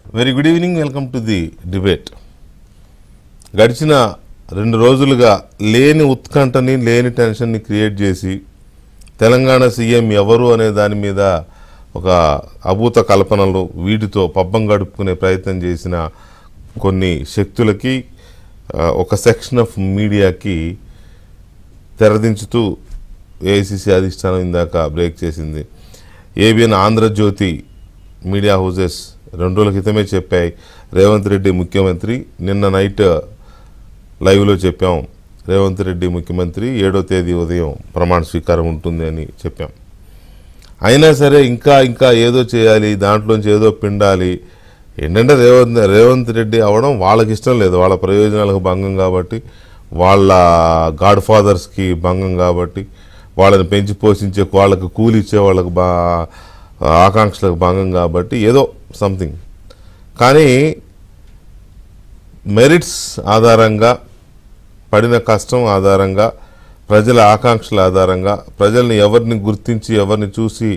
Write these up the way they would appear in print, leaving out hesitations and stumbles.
Very good evening. Welcome to the debate. గడిచిన 2 రోజులుగా లేని ఉత్కంఠని, లేని టెన్షన్ని క్రియేట్ చేసి తెలంగాణ సీఎం ఎవరు అనే దాని మీద ఒక అభూత కల్పనలు వీటితో పబ్బం గడుపుకునే ప్రయత్నం చేసిన కొన్ని శక్తులకి ఒక సెక్షన్ ఆఫ్ మీడియాకి తెరదించుతూ ఏఐసిసి అధిష్టానం ఇందాక బ్రేక్ చేసింది. ఏబిఎన్, ఆంధ్రజ్యోతి మీడియా హౌసెస్ 2 రోజుల క్రితమే చెప్పాయి రేవంత్ రెడ్డి ముఖ్యమంత్రి. నిన్న నైట్ లైవ్లో చెప్పాం రేవంత్ రెడ్డి ముఖ్యమంత్రి 7వ తేదీ ఉదయం ప్రమాణ స్వీకారం ఉంటుంది అని చెప్పాం. అయినా సరే ఇంకా ఏదో చేయాలి, దాంట్లోంచి ఏదో పిండాలి. ఏంటంటే రేవంత్ రెడ్డి అవడం వాళ్ళకి ఇష్టం లేదు, వాళ్ళ ప్రయోజనాలకు భంగం కాబట్టి, వాళ్ళ గాడ్ ఫాదర్స్కి భంగం కాబట్టి, వాళ్ళని పెంచి పోషించే వాళ్ళకి కూలిచ్చే వాళ్ళకి ఆకాంక్షలకు భంగం కాబట్టి ఏదో సంథింగ్. కానీ మెరిట్స్ ఆధారంగా, పడిన కష్టం ఆధారంగా, ప్రజల ఆకాంక్షల ఆధారంగా, ప్రజల్ని ఎవరిని గుర్తించి ఎవరిని చూసి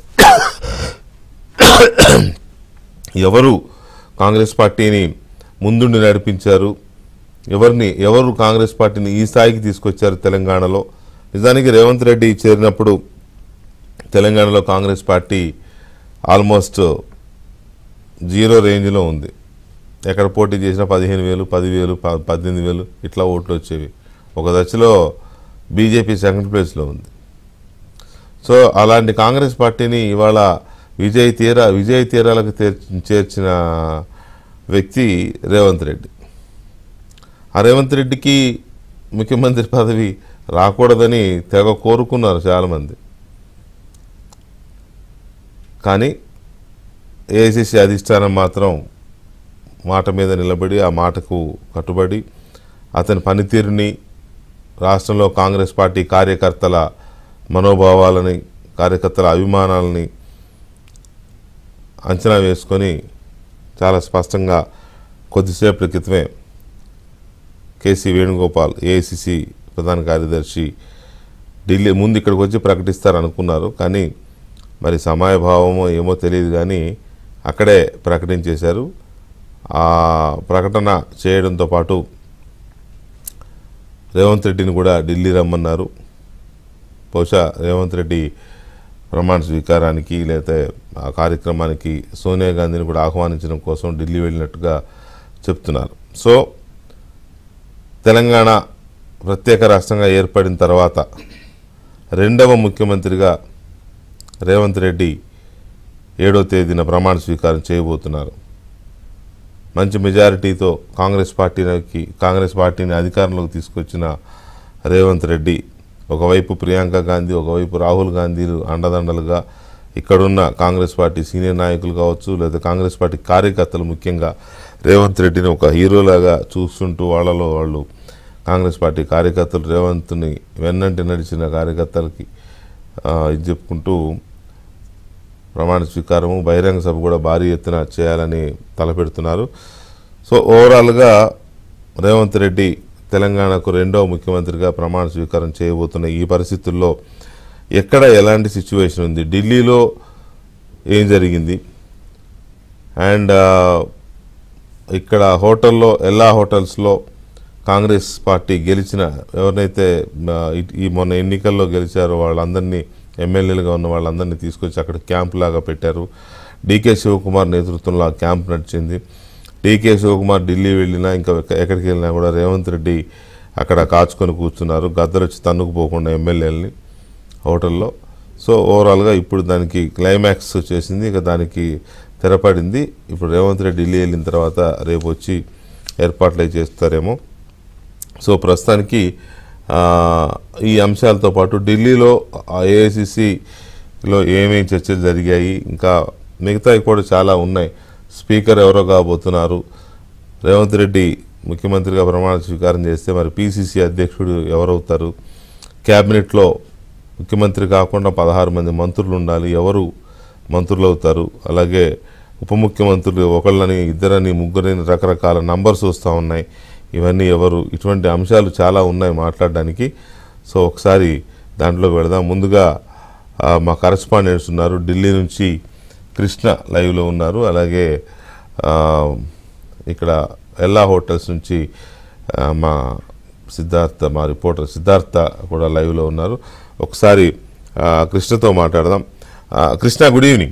ఎవరు కాంగ్రెస్ పార్టీని ముందుండి నడిపించారు, ఎవరు కాంగ్రెస్ పార్టీని ఈ స్థాయికి తీసుకొచ్చారు తెలంగాణలో. నిజానికి రేవంత్ రెడ్డి చేరినప్పుడు తెలంగాణలో కాంగ్రెస్ పార్టీ ఆల్మోస్ట్ 0 రేంజ్లో ఉంది. ఎక్కడ పోటీ చేసినా 15,000, 10,000, 18,000 ఇట్లా ఓట్లు వచ్చేవి. ఒక దశలో బీజేపీ సెకండ్ ప్లేస్లో ఉంది. సో అలాంటి కాంగ్రెస్ పార్టీని ఇవాళ విజయ తీరాలకు చేర్చిన వ్యక్తి రేవంత్ రెడ్డి. ఆ రేవంత్ రెడ్డికి ముఖ్యమంత్రి పదవి రాకూడదని తెగ కోరుకున్నారు చాలామంది. కానీ ఏఐసిసి అధిష్టానం మాత్రం మాట మీద నిలబడి, ఆ మాటకు కట్టుబడి, అతని పనితీరుని, రాష్ట్రంలో కాంగ్రెస్ పార్టీ కార్యకర్తల మనోభావాలని, కార్యకర్తల అభిమానాలని అంచనా వేసుకొని చాలా స్పష్టంగా కొద్దిసేపటి క్రితమే కేసీ వేణుగోపాల్, ఏఐసిసి ప్రధాన కార్యదర్శి, ఢిల్లీ ముందు ఇక్కడికి వచ్చి ప్రకటిస్తారనుకున్నారు. కానీ మరి సమయభావమో ఏమో తెలియదు, కానీ అక్కడే ప్రకటించేశారు. ఆ ప్రకటన చేయడంతో పాటు రేవంత్ రెడ్డిని కూడా ఢిల్లీ రమ్మన్నారు. బహుశా రేవంత్ రెడ్డి ప్రమాణ స్వీకారానికి లేకపోతే ఆ కార్యక్రమానికి సోనియా గాంధీని కూడా ఆహ్వానించడం కోసం ఢిల్లీ వెళ్ళినట్టుగా చెప్తున్నారు. సో తెలంగాణ ప్రత్యేక రాష్ట్రంగా ఏర్పడిన తర్వాత 2వ ముఖ్యమంత్రిగా రేవంత్ రెడ్డి 7వ తేదీన ప్రమాణ స్వీకారం చేయబోతున్నారు. మంచి మెజారిటీతో కాంగ్రెస్ పార్టీని అధికారంలోకి తీసుకొచ్చిన రేవంత్ రెడ్డి ఒకవైపు ప్రియాంక గాంధీ, ఒకవైపు రాహుల్ గాంధీలు అండదండలుగా ఇక్కడున్న కాంగ్రెస్ పార్టీ సీనియర్ నాయకులు కావచ్చు, లేదా కాంగ్రెస్ పార్టీ కార్యకర్తలు ముఖ్యంగా రేవంత్ రెడ్డిని ఒక హీరోలాగా చూస్తుంటూ వాళ్ళు కాంగ్రెస్ పార్టీ కార్యకర్తలు రేవంత్ని వెన్నంటి నడిచిన కార్యకర్తలకి ఇది చెప్పుకుంటూ ప్రమాణ స్వీకారము, బహిరంగ సభ కూడా భారీ ఎత్తున చేయాలని తలపెడుతున్నారు. సో ఓవరాల్గా రేవంత్ రెడ్డి తెలంగాణకు 2వ ముఖ్యమంత్రిగా ప్రమాణ స్వీకారం చేయబోతున్న ఈ పరిస్థితుల్లో ఎక్కడ ఎలాంటి సిచ్యువేషన్ ఉంది, ఢిల్లీలో ఏం జరిగింది, అండ్ ఇక్కడ ఎలా హోటల్స్లో కాంగ్రెస్ పార్టీ గెలిచిన ఎవరినైతే ఈ మొన్న ఎన్నికల్లో గెలిచారో వాళ్ళందరినీ, ఎమ్మెల్యేలుగా ఉన్న వాళ్ళందరినీ తీసుకొచ్చి అక్కడ క్యాంప్ లాగా పెట్టారు. డీకే శివకుమార్ నేతృత్వంలో ఆ క్యాంప్ నడిచింది. డీకే శివకుమార్ ఢిల్లీ వెళ్ళినా ఇంకా ఎక్కడికి వెళ్ళినా కూడా రేవంత్ రెడ్డి అక్కడ కాచుకొని కూర్చున్నారు, గద్దరు వచ్చి తన్నుకుపోకుండా ఎమ్మెల్యేలని హోటల్లో. సో ఓవరాల్గా ఇప్పుడు దానికి క్లైమాక్స్ చేసింది, ఇక దానికి తెరపడింది. ఇప్పుడు రేవంత్ రెడ్డి ఢిల్లీ వెళ్ళిన తర్వాత రేపు వచ్చి ఏర్పాట్లు చేస్తారేమో. సో ప్రస్తుతానికి ఈ అంశాలతో పాటు ఢిల్లీలో ఏఐసిసిలో ఏమేమి చర్చలు జరిగాయి, ఇంకా మిగతావి కూడా చాలా ఉన్నాయి. స్పీకర్ ఎవరో కాబోతున్నారు, రేవంత్ రెడ్డి ముఖ్యమంత్రిగా ప్రమాణ స్వీకారం చేస్తే మరి పిసిసి అధ్యక్షుడు ఎవరవుతారు, క్యాబినెట్లో ముఖ్యమంత్రి కాకుండా 16 మంది మంత్రులు ఉండాలి, ఎవరు మంత్రులు అవుతారు, అలాగే ఉప ముఖ్యమంత్రులు ఒకళ్ళని, ఇద్దరని, ముగ్గురని రకరకాల నంబర్స్ వస్తూ ఉన్నాయి. ఇవన్నీ ఎవరు, ఇటువంటి అంశాలు చాలా ఉన్నాయి మాట్లాడడానికి. సో ఒకసారి దాంట్లోకి వెళదాం. ముందుగా మా కరెస్పాండెంట్స్ ఉన్నారు, ఢిల్లీ నుంచి కృష్ణ లైవ్లో ఉన్నారు, అలాగే ఇక్కడ ఎల్లా హోటల్స్ నుంచి మా రిపోర్టర్ సిద్ధార్థ కూడా లైవ్లో ఉన్నారు. ఒకసారి కృష్ణతో మాట్లాడదాం. Krishna, good evening.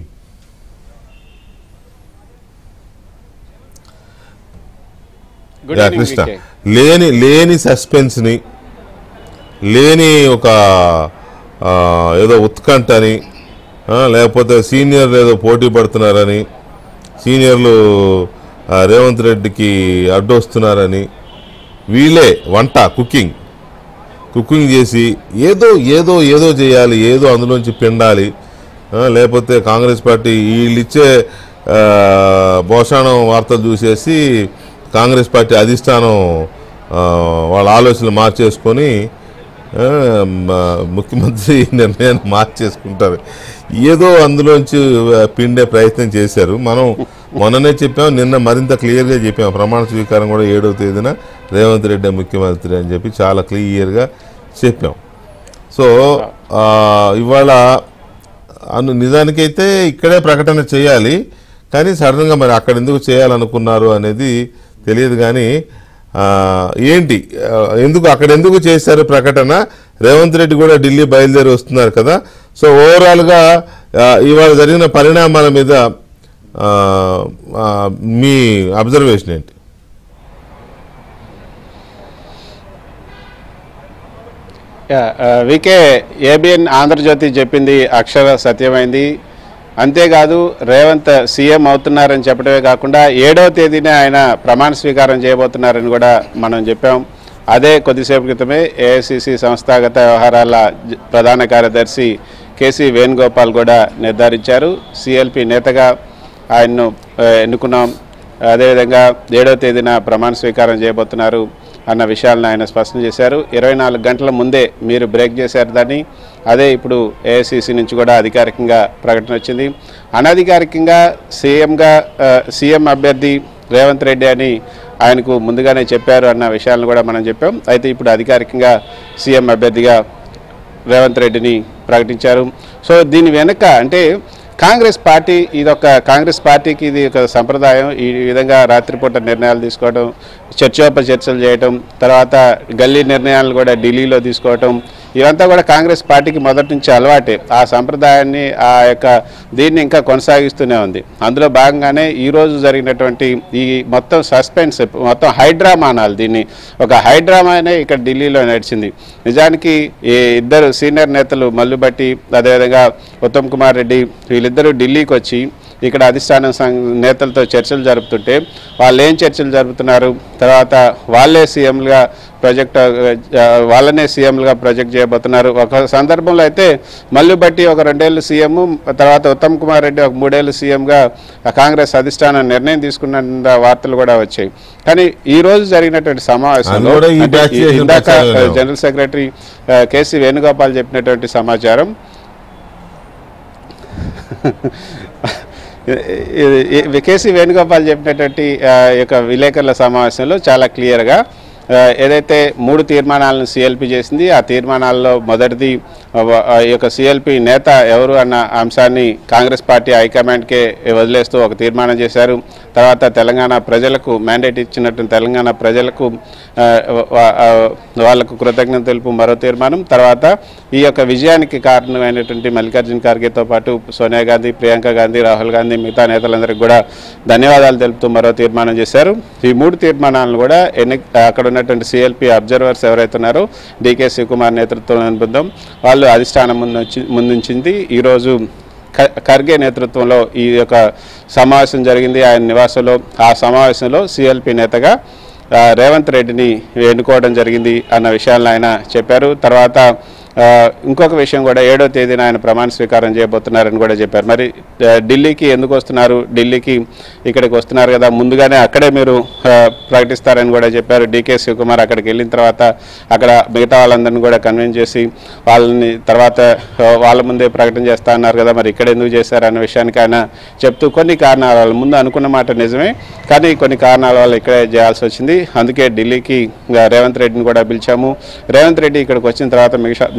కృష్ణ, లేని సస్పెన్స్ని, లేని ఒక ఏదో ఉత్కంఠని, లేకపోతే సీనియర్లు ఏదో పోటీ పడుతున్నారని, సీనియర్లు రేవంత్ రెడ్డికి అడ్డొస్తున్నారని, వీళ్ళే వంట కుకింగ్ చేసి ఏదో ఏదో ఏదో చేయాలి, ఏదో అందులోంచి పిండాలి, లేకపోతే కాంగ్రెస్ పార్టీ వీళ్ళిచ్చే భోషాణం వార్తలు చూసేసి కాంగ్రెస్ పార్టీ అధిష్టానం వాళ్ళ ఆలోచనలు మార్చేసుకొని ముఖ్యమంత్రి నిర్ణయాన్ని మార్చేసుకుంటారు. ఏదో అందులోంచి పిండే ప్రయత్నం చేశారు. మనం మొన్ననే చెప్పాం, నిన్న మరింత క్లియర్గా చెప్పాం. ప్రమాణ స్వీకారం కూడా 7వ తేదీన రేవంత్ రెడ్డి ముఖ్యమంత్రి అని చెప్పి చాలా క్లియర్గా చెప్పాం. సో ఇవాళ నిజానికైతే ఇక్కడే ప్రకటన చేయాలి, కానీ సడన్గా మరి అక్కడ ఎందుకు చేయాలనుకున్నారు అనేది తెలియదు. కానీ ఏంటి, ఎందుకు చేశారు ప్రకటన? రేవంత్ రెడ్డి కూడా ఢిల్లీ బయలుదేరి వస్తున్నారు కదా. సో ఓవరాల్గా ఇవాళ జరిగిన పరిణామాల మీద మీ అబ్జర్వేషన్ ఏంటి? వికే, ఏబిఎన్ ఆంధ్రజ్యోతి చెప్పింది అక్షర సత్యమైంది. అంతేకాదు, రేవంత్ సీఎం అవుతున్నారని చెప్పడమే కాకుండా 7వ తేదీనే ఆయన ప్రమాణ స్వీకారం చేయబోతున్నారని కూడా మనం చెప్పాం. అదే కొద్దిసేపు క్రితమే ఏఐసిసి సంస్థాగత వ్యవహారాల ప్రధాన కార్యదర్శి కేసీ వేణుగోపాల్ కూడా నిర్ధారించారు. సిఎల్పి నేతగా ఆయన్ను ఎన్నుకున్నాం, అదేవిధంగా 7వ తేదీన ప్రమాణ స్వీకారం చేయబోతున్నారు అన్న విషయాలను ఆయన స్పష్టం చేశారు. 24 గంటల ముందే మీరు బ్రేక్ చేశారు దాన్ని. అదే ఇప్పుడు ఏఐసిసి నుంచి కూడా అధికారికంగా ప్రకటన వచ్చింది. అనధికారికంగా సీఎం అభ్యర్థి రేవంత్ రెడ్డి అని ఆయనకు ముందుగానే చెప్పారు అన్న విషయాలను కూడా మనం చెప్పాం. అయితే ఇప్పుడు అధికారికంగా సీఎం అభ్యర్థిగా రేవంత్ రెడ్డిని ప్రకటించారు. సో దీని వెనుక అంటే కాంగ్రెస్ పార్టీకి ఇది ఒక సంప్రదాయం. ఈ విధంగా రాత్రిపూట నిర్ణయాలు తీసుకోవడం, చర్చోపచర్చలు చేయటం, తర్వాత గల్లీ నిర్ణయాలు కూడా ఢిల్లీలో తీసుకోవటం, ఇవంతా కూడా కాంగ్రెస్ పార్టీకి మొదటి నుంచి అలవాటే. ఆ సంప్రదాయాన్ని దీన్ని ఇంకా కొనసాగిస్తూనే ఉంది. అందులో భాగంగానే ఈరోజు జరిగినటువంటి ఈ మొత్తం సస్పెన్స్, మొత్తం హైడ్రామా అనాలి దీన్ని, ఒక హైడ్రామానే ఇక్కడ ఢిల్లీలో నడిచింది. నిజానికి ఈ ఇద్దరు సీనియర్ నేతలు మల్లుబట్టి, అదేవిధంగా ఉత్తమ్ కుమార్ రెడ్డి, వీళ్ళిద్దరూ ఢిల్లీకి వచ్చి ఇక్కడ అధిష్టానం నేతలతో చర్చలు జరుపుతుంటే వాళ్ళు ఏం చర్చలు జరుపుతున్నారు, తర్వాత వాళ్ళనే సీఎంలుగా ప్రొజెక్ట్ చేయబోతున్నారు. ఒక సందర్భంలో అయితే మల్లుబట్టి ఒక 2 ఏళ్ళు సీఎం, తర్వాత ఉత్తమ్ కుమార్ రెడ్డి ఒక 3 ఏళ్ళు సీఎంగా కాంగ్రెస్ అధిష్టానం నిర్ణయం తీసుకున్న వార్తలు కూడా వచ్చాయి. కానీ ఈ రోజు జరిగినటువంటి సమావేశంలో ఇందాక జనరల్ సెక్రటరీ కేసీ వేణుగోపాల్ చెప్పినటువంటి సమాచారం, కేసీ వేణుగోపాల్ చెప్పినటువంటి యొక్క విలేకరుల సమావేశంలో చాలా క్లియర్గా ఏదైతే 3 తీర్మానాలను సిఎల్పి చేసింది, ఆ తీర్మానాల్లో మొదటిది ఈ యొక్క సిఎల్పి నేత ఎవరు అన్న అంశాన్ని కాంగ్రెస్ పార్టీ హైకమాండ్కే వదిలేస్తూ ఒక తీర్మానం చేశారు. తర్వాత తెలంగాణ ప్రజలకు మ్యాండేట్ ఇచ్చినట్టు తెలంగాణ ప్రజలకు వాళ్లకు కృతజ్ఞత తెలుపు మరో తీర్మానం. తర్వాత ఈ యొక్క విజయానికి కారణమైనటువంటి మల్లికార్జున ఖర్గేతో పాటు సోనియా గాంధీ, ప్రియాంక గాంధీ, రాహుల్ గాంధీ, మిగతా నేతలందరికీ కూడా ధన్యవాదాలు తెలుపుతూ మరో తీర్మానం చేశారు. ఈ 3 తీర్మానాలను కూడా అక్కడ ఉన్నటువంటి సిఎల్పి అబ్జర్వర్స్ ఎవరైతే ఉన్నారో డికే శివకుమార్ నేతృత్వంలోని బృందం వాళ్ళు అధిష్టానం ముందుంచింది. ఈరోజు ఖర్గే నేతృత్వంలో ఈ యొక్క సమావేశం జరిగింది ఆయన నివాసంలో. ఆ సమావేశంలో సిఎల్పి నేతగా రేవంత్ రెడ్డిని ఎన్నుకోవడం జరిగింది అన్న విషయాలను ఆయన చెప్పారు. తర్వాత ఇంకొక విషయం కూడా 7వ తేదీన ఆయన ప్రమాణ స్వీకారం చేయబోతున్నారని కూడా చెప్పారు. మరి ఢిల్లీకి ఎందుకు వస్తున్నారు, ఢిల్లీకి ఇక్కడికి వస్తున్నారు కదా, ముందుగానే అక్కడే మీరు ప్రకటిస్తారని కూడా చెప్పారు. డికే శివకుమార్ అక్కడికి వెళ్ళిన తర్వాత అక్కడ మిగతా వాళ్ళందరినీ కూడా కన్విన్స్ చేసి వాళ్ళని తర్వాత వాళ్ళ ముందే ప్రకటన చేస్తా అన్నారు కదా, మరి ఇక్కడ ఎందుకు చేశారు అన్న విషయానికి ఆయన చెప్తూ కొన్ని కారణాల వల్ల, ముందు అనుకున్న మాట నిజమే కానీ కొన్ని కారణాల వల్ల ఇక్కడే చేయాల్సి వచ్చింది, అందుకే ఢిల్లీకి రేవంత్ రెడ్డిని కూడా పిలిచాము. రేవంత్ రెడ్డి ఇక్కడికి వచ్చిన తర్వాత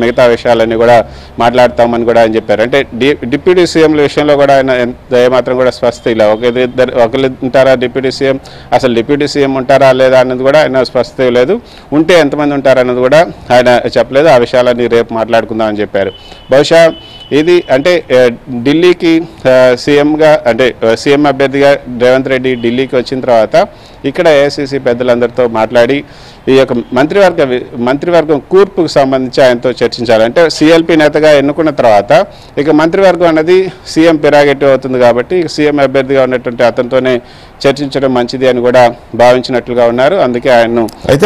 మిగతా విషయాలన్నీ కూడా మాట్లాడతామని కూడా ఆయన చెప్పారు. అంటే డిప్యూటీ సీఎంల విషయంలో కూడా ఆయన ఏమాత్రం కూడా స్పష్టత ఇలా ఒకరు ఉంటారా డిప్యూటీ సీఎం, అసలు డిప్యూటీ సీఎం ఉంటారా లేదా అన్నది కూడా ఆయన స్పష్టత లేదు. ఉంటే ఎంతమంది ఉంటారన్నది కూడా ఆయన చెప్పలేదు. ఆ విషయాలన్నీ రేపు మాట్లాడుకుందామని చెప్పారు. బహుశా ఇది అంటే ఢిల్లీకి సీఎంగా అంటే సీఎం అభ్యర్థిగా రేవంత్ రెడ్డి ఢిల్లీకి వచ్చిన తర్వాత ఇక్కడ ఏఐసీసీ పెద్దలందరితో మాట్లాడి ఈ యొక్క మంత్రివర్గం కూర్పుకు సంబంధించి ఆయనతో చర్చించాలి. అంటే సిఎల్పి నేతగా ఎన్నుకున్న తర్వాత ఇక మంత్రివర్గం అన్నది సీఎం ప్రెరోగేటివ్ అవుతుంది కాబట్టి సీఎం అభ్యర్థిగా ఉన్నటువంటి అతనితోనే చర్చించడం మంచిది అని కూడా భావించినట్లుగా ఉన్నారు. అందుకే ఆయన్ను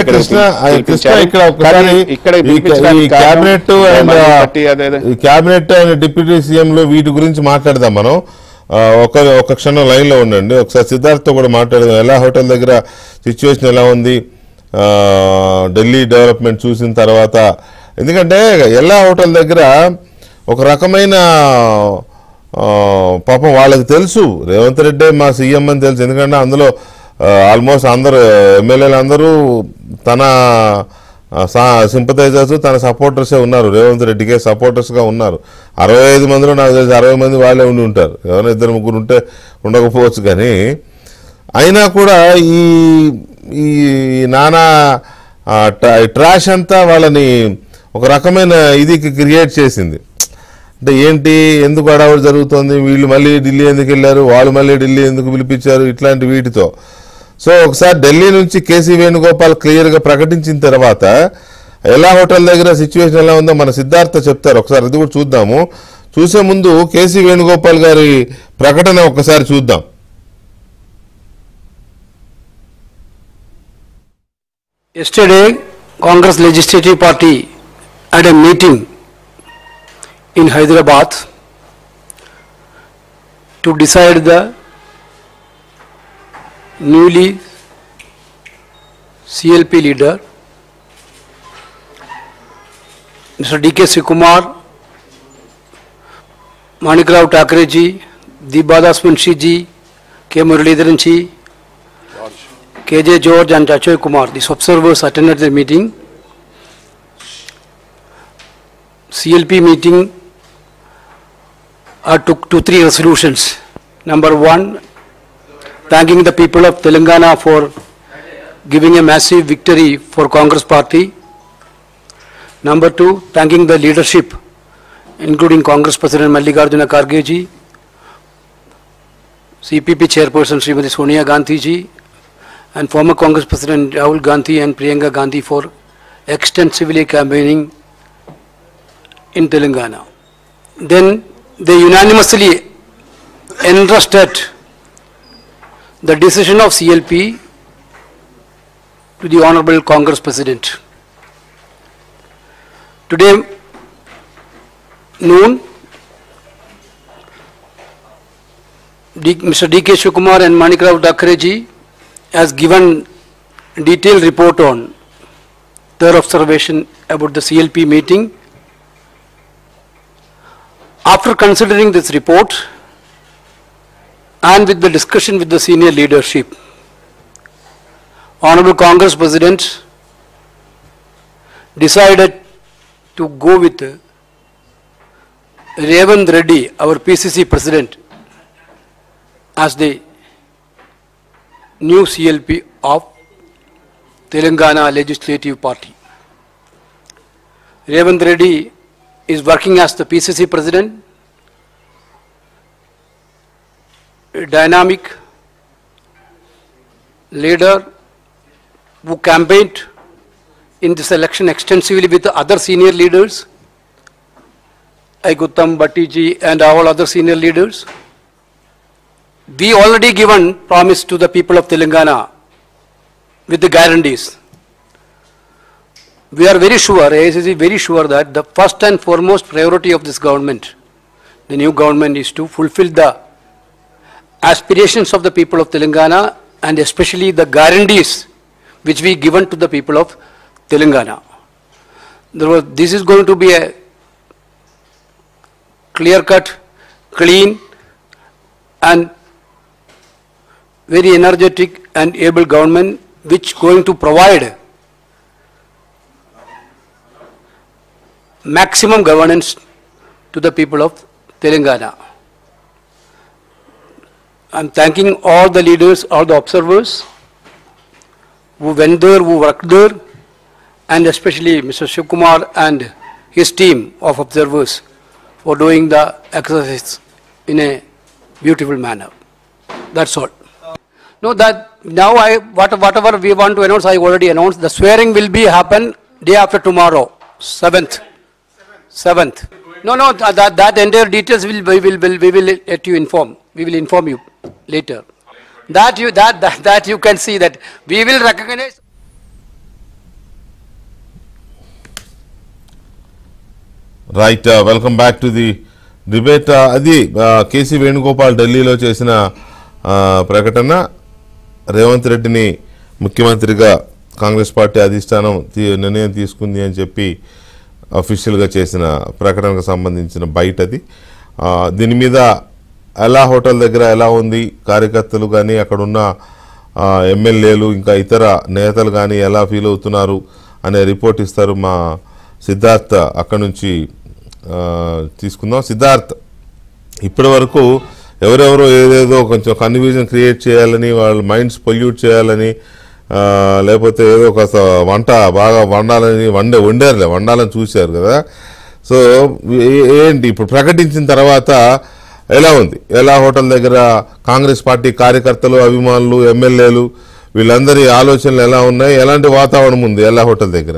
క్యాబినెట్ అండ్ డిప్యూటీ సీఎంలో వీటి గురించి మాట్లాడదాం మనం. ఒక క్షణం లైన్లో ఉండండి. ఒకసారి సిద్ధార్థ్తో కూడా మాట్లాడదాం. ఎలా హోటల్ దగ్గర సిచ్యువేషన్ ఎలా ఉంది, ఢిల్లీ డెవలప్మెంట్ చూసిన తర్వాత. ఎందుకంటే ఎలా హోటల్ దగ్గర ఒక రకమైన పాపం వాళ్ళకి తెలుసు రేవంత్ రెడ్డి మా సీఎం అని తెలుసు. ఎందుకంటే అందులో ఆల్మోస్ట్ అందరూ ఎమ్మెల్యేలు అందరూ తన సింపథైజర్స్ తన సపోర్టర్సే ఉన్నారు. రేవంత్ రెడ్డికే సపోర్టర్స్గా ఉన్నారు. 65 మందిలో నాకు తెలిసి 60 మంది వాళ్ళే ఉండి ఉంటారు. ఎవరైనా 2-3 ఉంటే ఉండకపోవచ్చు. కానీ అయినా కూడా ఈ నానా ట్రాష్ అంతా వాళ్ళని ఒక రకమైన ఇది క్రియేట్ చేసింది. అంటే ఏంటి, ఎందుకు హడావుడి జరుగుతుంది, వీళ్ళు మళ్ళీ ఢిల్లీ ఎందుకు వెళ్ళారు, వాళ్ళు మళ్ళీ ఢిల్లీ ఎందుకు పిలిపించారు, ఇట్లాంటి వీటితో. సో ఒకసారి ఢిల్లీ నుంచి కేసీ వేణుగోపాల్ క్లియర్గా ప్రకటించిన తర్వాత ఎలా హోటల్ దగ్గర సిచ్యువేషన్ ఎలా ఉందో మన సిద్ధార్థ చెప్తారు. ఒకసారి అది కూడా చూద్దాము. చూసే ముందు కేసీ వేణుగోపాల్ గారి ప్రకటన ఒకసారి చూద్దాం. Yesterday, Congress Legislative Party had a meeting in Hyderabad to decide the newly CLP leader, Mr. D.K. Shikumar, Manikrao Thakre ji, Deebadas Munshi ji, K. Muralidharan ji, K.J. George and Achoy Kumar, these observers attended the meeting. CLP meeting took 2-3 resolutions. Number 1, thanking the people of Telangana for giving a massive victory for Congress party. Number 2, thanking the leadership, including Congress President Mallikarjuna Kharge ji, CPP Chairperson Srimati Sonia Gandhi ji, and former Congress President Rahul Gandhi and Priyanka Gandhi for extensively campaigning in Telangana. Then they unanimously entrusted the decision of CLP to the Honorable Congress President. Today noon, Mr. D.K. Shikumar and Manikrao Thakre ji has given detailed report on their observation about the CLP meeting. After considering this report and with the discussion with the senior leadership, Honorable Congress President decided to go with Revanth Reddy, our PCC President, as the new CLP of Telangana Legislative Party. Revanth Reddy is working as the PCC President, a dynamic leader who campaigned in this election extensively with the other senior leaders, like Uttam Bhatti ji and all other senior leaders. We already given promise to the people of Telangana with the guarantees. We are very sure, AICC is very sure that the first and foremost priority of this government, the new government, is to fulfill the aspirations of the people of Telangana and especially the guarantees which we given to the people of Telangana. This is going to be a clear-cut, clean and very energetic and able government which going to provide maximum governance to the people of Telangana. I'm thanking all the leaders, all the observers who went there, who worked there, and especially Mr. Shivkumar and his team of observers for doing the exercise in a beautiful manner. That's all. No, that now whatever we want to announce, I already announced. The swearing will be happen day after tomorrow, 7th. No, that entire details we will let you inform. We will inform you later. That you can see that we will recognize. Right welcome back to the debate. అది కేసీ వేణుగోపాల్ ఢిల్లీలో చేసిన ప్రకటన రేవంత్ రెడ్డిని ముఖ్యమంత్రిగా Congress party అధిష్టానం నిర్ణయం తీసుకుంది అని చెప్పి అఫీషియల్గా చేసిన ప్రకటనకు సంబంధించిన బయటది. దీని మీద ఎలా హోటల్ దగ్గర ఎలా ఉంది, కార్యకర్తలు కానీ అక్కడున్న ఎమ్మెల్యేలు ఇంకా ఇతర నేతలు కానీ ఎలా ఫీల్ అవుతున్నారు అనే రిపోర్ట్ ఇస్తారు మా సిద్ధార్థ్. అక్కడి నుంచి తీసుకుందాం. సిద్ధార్థ్, ఇప్పటి వరకు ఎవరెవరో ఏదేదో కొంచెం కన్ఫ్యూజన్ క్రియేట్ చేయాలని, వాళ్ళ మైండ్స్ పొల్యూట్ చేయాలని, లేకపోతే ఏదో ఒక వంట బాగా వండాలని వండాలని చూశారు కదా. సో ఏంటి ఇప్పుడు ప్రకటించిన తర్వాత ఎలా ఉంది? ఎలా హోటల్ దగ్గర కాంగ్రెస్ పార్టీ కార్యకర్తలు, అభిమానులు, ఎమ్మెల్యేలు వీళ్ళందరి ఆలోచనలు ఎలా ఉన్నాయి? ఎలాంటి వాతావరణం ఉంది ఎలా హోటల్ దగ్గర?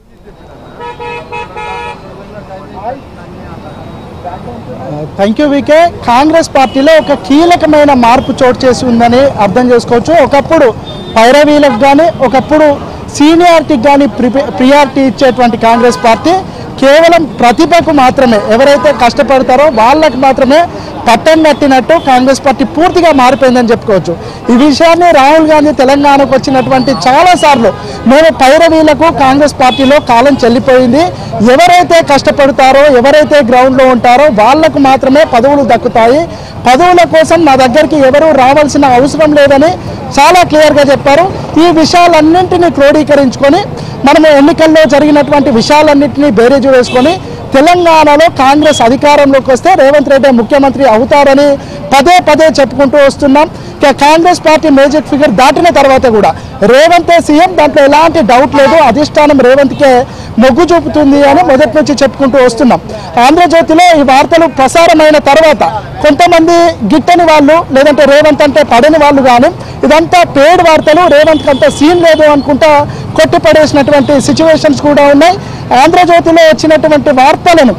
Thank you VK. కాంగ్రెస్ పార్టీలో ఒక కీలకమైన మార్పు చోటు చేసి ఉందని అర్థం చేసుకోవచ్చు. ఒకప్పుడు పైరవీలకు కానీ, ఒకప్పుడు సీనియారిటీకి కానీ ప్రియారిటీ ఇచ్చేటువంటి కాంగ్రెస్ పార్టీ కేవలం ప్రతిభకు మాత్రమే, ఎవరైతే కష్టపడతారో వాళ్ళకి మాత్రమే పట్టం కట్టినట్టు కాంగ్రెస్ పార్టీ పూర్తిగా మారిపోయిందని చెప్పుకోవచ్చు. ఈ విషయాన్ని రాహుల్ గాంధీ తెలంగాణకు వచ్చినటువంటి చాలాసార్లు మేము పైరవీలకు కాంగ్రెస్ పార్టీలో కాలం చెల్లిపోయింది, ఎవరైతే కష్టపడతారో ఎవరైతే గ్రౌండ్లో ఉంటారో వాళ్లకు మాత్రమే పదవులు దక్కుతాయి, పదవుల కోసం నా దగ్గరికి ఎవరూ రావాల్సిన అవసరం లేదని చాలా క్లియర్గా చెప్పారు. ఈ విషయాలన్నింటినీ క్రోడీకరించుకొని మనము ఎన్నికల్లో జరిగినటువంటి విషయాలన్నింటినీ బేరీజు వేసుకొని తెలంగాణలో కాంగ్రెస్ అధికారంలోకి వస్తే రేవంత్ రెడ్డి ముఖ్యమంత్రి అవుతారని పదే పదే చెప్పుకుంటూ వస్తున్నాం. కాంగ్రెస్ పార్టీ మేజిక్ ఫిగర్ దాటిన తర్వాత కూడా రేవంతే సీఎం, దాంట్లో ఎలాంటి డౌట్ లేదు. అధిష్టానం రేవంత్కే మొగ్గు చూపుతుంది అని మొదటి నుంచి చెప్పుకుంటూ వస్తున్నాం. ఆంధ్రజ్యోతిలో ఈ వార్తలు ప్రసారమైన తర్వాత కొంతమంది గిట్టని వాళ్ళు, లేదంటే రేవంత్ అంటే పడని వాళ్ళు కానీ ఇదంతా పేడ్ వార్తలు, రేవంత్కి అంత సీన్ లేదు అనుకుంటా కొట్టిపడేసినటువంటి సిచ్యువేషన్స్ కూడా ఉన్నాయి. ఆంధ్రజ్యోతిలో వచ్చినటువంటి వార్తలను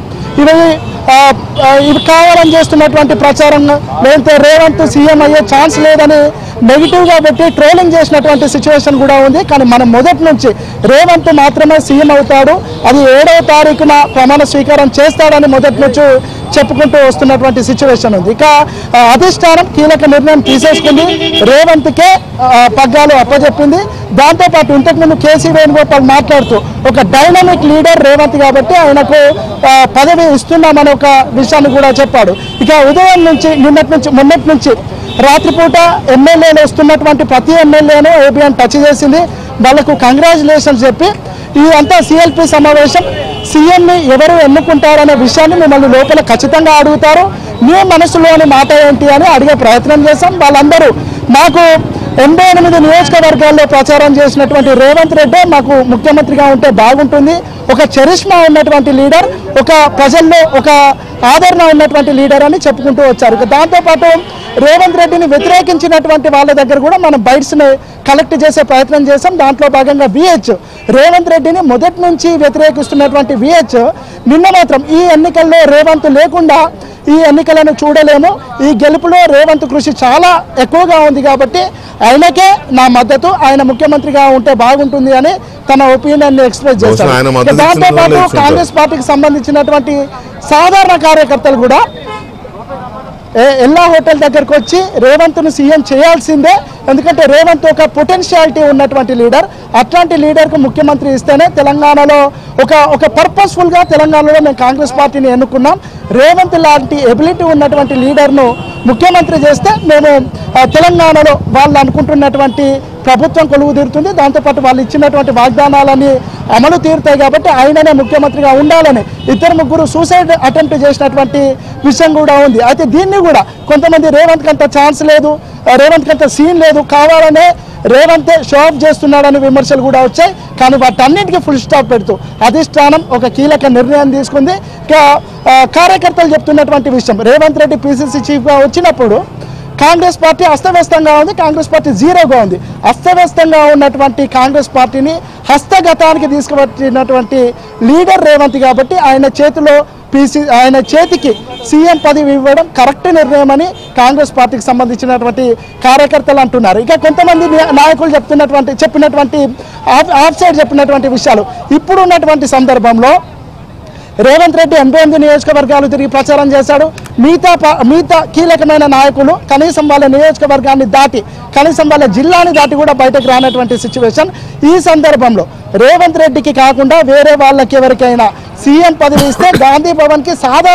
ఇవి కావాలని చేస్తున్నటువంటి ప్రచారం, లేదంటే రేవంత్ సీఎం అయ్యే ఛాన్స్ లేదని నెగిటివ్గా పెట్టి ట్రోలింగ్ చేసినటువంటి సిచ్యువేషన్ కూడా ఉంది. కానీ మనం మొదటి నుంచి రేవంత్ మాత్రమే సీఎం అవుతాడు, అది 7వ తారీఖున ప్రమాణ స్వీకారం చేస్తాడని మొదటి నుంచి చెప్పుకుంటూ వస్తున్నటువంటి సిచ్యువేషన్ ఉంది. ఇక అధిష్టానం కీలక నిర్ణయం తీసేసుకుంది, రేవంత్కే పగ్గాలు అప్పచెప్పింది. దాంతోపాటు ఇంతకుముందు కేసీ వేణుగోపాల్ మాట్లాడుతూ ఒక డైనమిక్ లీడర్ రేవంత్ కాబట్టి ఆయనకు పదవి ఇస్తున్నామని ఒక విషయాన్ని కూడా చెప్పాడు. ఇక ఉదయం నుంచి మొన్నటి నుంచి రాత్రిపూట ఎమ్మెల్యేలు వస్తున్నటువంటి ప్రతి ఎమ్మెల్యేను ఏబిఎన్ టచ్ చేసింది, వాళ్ళకు కంగ్రాచులేషన్స్ చెప్పి ఇదంతా సిఎల్పి సమావేశం, సీఎంని ఎవరు ఎన్నుకుంటారనే విషయాన్ని మిమ్మల్ని లోపల ఖచ్చితంగా అడుగుతారు, మీ మనసులోని మాట ఏంటి అని అడిగే ప్రయత్నం చేశాం. వాళ్ళందరూ మాకు 88 నియోజకవర్గాల్లో ప్రచారం చేసినటువంటి రేవంత్ రెడ్డి మాకు ముఖ్యమంత్రిగా ఉంటే బాగుంటుంది, ఒక చరిష్మా ఉన్నటువంటి లీడర్, ఒక ప్రజల్లో ఒక ఆదరణ ఉన్నటువంటి లీడర్ అని చెప్పుకుంటూ వచ్చారు. దాంతోపాటు రేవంత్ రెడ్డిని వ్యతిరేకించినటువంటి వాళ్ళ దగ్గర కూడా మనం బైట్స్ని కలెక్ట్ చేసే ప్రయత్నం చేసాం. దాంట్లో భాగంగా విహెచ్ రేవంత్ రెడ్డిని మొదటి నుంచి వ్యతిరేకిస్తున్నటువంటి విహెచ్ నిన్న మాత్రం ఈ ఎన్నికల్లో రేవంత్ లేకుండా ఈ ఎన్నికలను చూడలేము, ఈ గెలుపులో రేవంత్ కృషి చాలా ఎక్కువగా ఉంది కాబట్టి ఆయనకే నా మద్దతు, ఆయన ముఖ్యమంత్రిగా ఉంటే బాగుంటుంది అని తన ఒపీనియన్ ఎక్స్ప్రెస్ చేశారు. దాంతోపాటు కాంగ్రెస్ పార్టీకి సంబంధించినటువంటి సాధారణ కార్యకర్తలు కూడా ఎల్లా హోటల్ దగ్గరకు వచ్చి రేవంత్ను సీఎం చేయాల్సిందే, ఎందుకంటే రేవంత్ ఒక పొటెన్షియాలిటీ ఉన్నటువంటి లీడర్, అట్లాంటి లీడర్కు ముఖ్యమంత్రి ఇస్తేనే తెలంగాణలో ఒక పర్పస్ఫుల్గా తెలంగాణలో మేము కాంగ్రెస్ పార్టీని ఎన్నుకున్నాం, రేవంత్ లాంటి ఎబిలిటీ ఉన్నటువంటి లీడర్ను ముఖ్యమంత్రి చేస్తే మేము తెలంగాణలో వాళ్ళు అనుకుంటున్నటువంటి ప్రభుత్వం కొలువు తీరుతుంది. దాంతోపాటు వాళ్ళు ఇచ్చినటువంటి వాగ్దానాలని అమలు తీరుతాయి కాబట్టి ఆయననే ముఖ్యమంత్రిగా ఉండాలని 2-3 సూసైడ్ అటెంప్ట్ చేసినటువంటి విషయం కూడా ఉంది. అయితే దీన్ని కూడా కొంతమంది రేవంత్కి అంత ఛాన్స్ లేదు, రేవంత్కి అంత సీన్ లేదు, కావాలనే రేవంతే షో ఆఫ్ చేస్తున్నాడని విమర్శలు కూడా వచ్చాయి. కానీ వాటన్నింటికీ ఫుల్ స్టాప్ పెడుతూ అధిష్టానం ఒక కీలక నిర్ణయం తీసుకుంది. కార్యకర్తలు చెప్తున్నటువంటి విషయం, రేవంత్ రెడ్డి పిసిసి చీఫ్గా వచ్చినప్పుడు కాంగ్రెస్ పార్టీ అస్తవ్యస్తంగా ఉంది, కాంగ్రెస్ పార్టీ జీరోగా ఉంది. అస్తవ్యస్తంగా ఉన్నటువంటి కాంగ్రెస్ పార్టీని హస్తగతానికి తీసుకువచ్చినటువంటి లీడర్ రేవంత్ కాబట్టి ఆయన చేతికి సీఎం పదవి ఇవ్వడం కరెక్ట్ నిర్ణయం అని కాంగ్రెస్ పార్టీకి సంబంధించినటువంటి కార్యకర్తలు అంటున్నారు. ఇక కొంతమంది నాయకులు చెప్పినటువంటి ఆఫ్ సైడ్ చెప్పినటువంటి విషయాలు, ఇప్పుడు ఉన్నటువంటి సందర్భంలో రేవంత్ రెడ్డి 88 నియోజకవర్గాలు తిరిగి ప్రచారం చేశాడు. మిగతా కీలకమైన నాయకులు కనీసం వాళ్ళ నియోజకవర్గాన్ని దాటి, కనీసం వాళ్ళ జిల్లాని దాటి కూడా బయటకు రానటువంటి సిచ్యువేషన్. ఈ సందర్భంలో రేవంత్ రెడ్డికి కాకుండా వేరే వాళ్ళకి ఎవరికైనా సీఎం పదవి ఇస్తే గాంధీ భవన్కి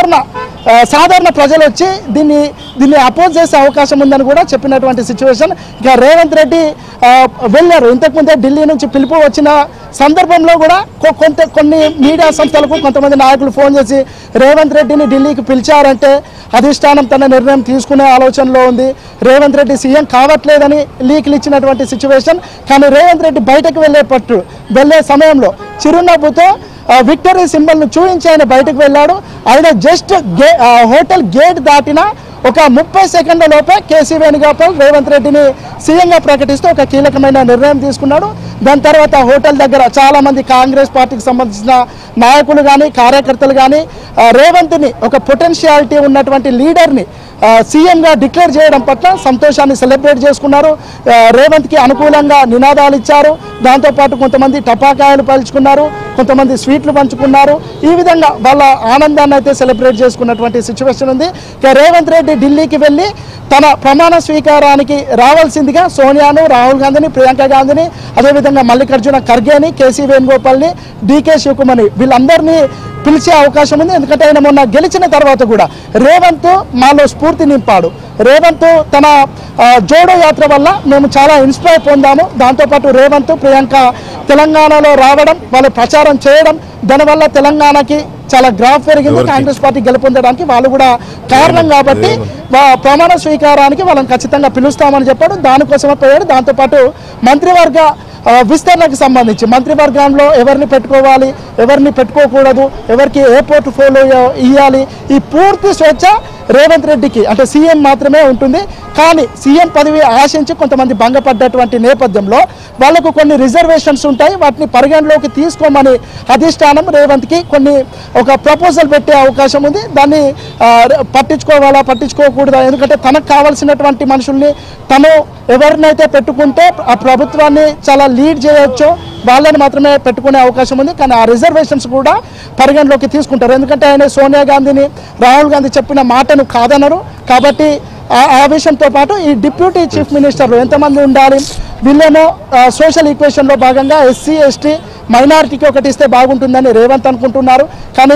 సాధారణ ప్రజలు వచ్చి దీన్ని అపోజ్ చేసే అవకాశం ఉందని కూడా చెప్పినటువంటి సిచ్యువేషన్. ఇక రేవంత్ రెడ్డి వెళ్ళారు. ఇంతకుముందే ఢిల్లీ నుంచి పిలుపు వచ్చిన సందర్భంలో కూడా కొన్ని మీడియా సంస్థలకు కొంతమంది నాయకులు ఫోన్ చేసి రేవంత్ రెడ్డిని ఢిల్లీకి పిలిచారంటే అధిష్టానం తన నిర్ణయం తీసుకునే ఆలోచనలో ఉంది, రేవంత్ రెడ్డి సీఎం కావట్లేదని లీకులు ఇచ్చినటువంటి సిచ్యువేషన్. కానీ రేవంత్ రెడ్డి బయటకు వెళ్ళే సమయంలో చిరునవ్వుతో విక్టరీ సింబల్ను చూపించి ఆయన బయటకు వెళ్ళాడు. ఆయన జస్ట్ హోటల్ గేట్ దాటిన ఒక 30 సెకండ్ల లోపే కేసీ వేణుగోపాల్ రేవంత్ రెడ్డిని సీఎంగా ప్రకటిస్తూ ఒక కీలకమైన నిర్ణయం తీసుకున్నాడు. దాని తర్వాత హోటల్ దగ్గర చాలామంది కాంగ్రెస్ పార్టీకి సంబంధించిన నాయకులు కానీ కార్యకర్తలు కానీ రేవంత్ని ఒక పొటెన్షియాలిటీ ఉన్నటువంటి లీడర్ని సీఎంగా డిక్లేర్ చేయడం పట్ల సంతోషాన్ని సెలబ్రేట్ చేసుకున్నారు. రేవంత్కి అనుకూలంగా నినాదాలు ఇచ్చారు. దాంతోపాటు కొంతమంది టపాకాయలు పలుచుకున్నారు, కొంతమంది స్వీట్లు పంచుకున్నారు. ఈ విధంగా వాళ్ళ ఆనందాన్ని అయితే సెలబ్రేట్ చేసుకున్నటువంటి సిచ్యువేషన్ ఉంది. ఇక రేవంత్ రెడ్డి ఢిల్లీకి వెళ్ళి తన ప్రమాణ స్వీకారానికి రావాల్సిందిగా సోనియాను, రాహుల్ గాంధీని, ప్రియాంక గాంధీని, అదేవిధంగా మల్లికార్జున ఖర్గేని, కేసీ వేణుగోపాల్ని, డీకే శివకుమార్ని వీళ్ళందరినీ పిలిచే అవకాశం ఉంది. ఎందుకంటే ఆయన మొన్న గెలిచిన తర్వాత కూడా రేవంత్ మాలో స్ఫూర్తి నింపాడు. రేవంత్ తన జోడో యాత్ర వల్ల మేము చాలా ఇన్స్పైర్ పొందాము. దాంతోపాటు రేవంత్, ప్రియాంక తెలంగాణలో రావడం, వాళ్ళు ప్రచారం చేయడం, దానివల్ల తెలంగాణకి చాలా గ్రాఫ్ పెరిగింది. కాంగ్రెస్ పార్టీ గెలుపొందడానికి వాళ్ళు కూడా కారణం కాబట్టి ప్రమాణ స్వీకారానికి వాళ్ళని ఖచ్చితంగా పిలుస్తామని చెప్పాడు. దానికోసమే పోయాడు. దాంతోపాటు మంత్రివర్గ విస్తరణకు సంబంధించి మంత్రివర్గంలో ఎవరిని పెట్టుకోవాలి, ఎవరిని పెట్టుకోకూడదు, ఎవరికి ఏ పోర్ట్ఫోలియో ఇవ్వాలి, ఈ పూర్తి స్వేచ్ఛ రేవంత్ రెడ్డికి అంటే సీఎం మాత్రమే ఉంటుంది. కానీ సీఎం పదవి ఆశించి కొంతమంది భంగపడ్డటువంటి నేపథ్యంలో వాళ్లకు కొన్ని రిజర్వేషన్స్ ఉంటాయి. వాటిని పరిగణలోకి తీసుకోమని అధిష్టానం రేవంత్కి ఒక ప్రపోజల్ పెట్టే అవకాశం ఉంది. దాన్ని పట్టించుకోవాలా పట్టించుకోకూడదా, ఎందుకంటే తనకు కావాల్సినటువంటి మనుషుల్ని తను ఎవరినైతే పెట్టుకుంటే ఆ ప్రభుత్వాన్ని చాలా లీడ్ చేయొచ్చు వాళ్ళని మాత్రమే పెట్టుకునే అవకాశం ఉంది. కానీ ఆ రిజర్వేషన్స్ కూడా పరిగణలోకి తీసుకుంటారు. ఎందుకంటే ఆయన సోనియా గాంధీని, రాహుల్ గాంధీ చెప్పిన మాటను కాదనరు. కాబట్టి ఆ విషయంతో పాటు ఈ డిప్యూటీ చీఫ్ మినిస్టర్లు ఎంతమంది ఉండాలి, వీళ్ళేమో సోషల్ ఈక్వేషన్లో భాగంగా ఎస్సీ, ఎస్టీ, మైనారిటీకి ఒకటి ఇస్తే బాగుంటుందని రేవంత్ అనుకుంటున్నారు. కానీ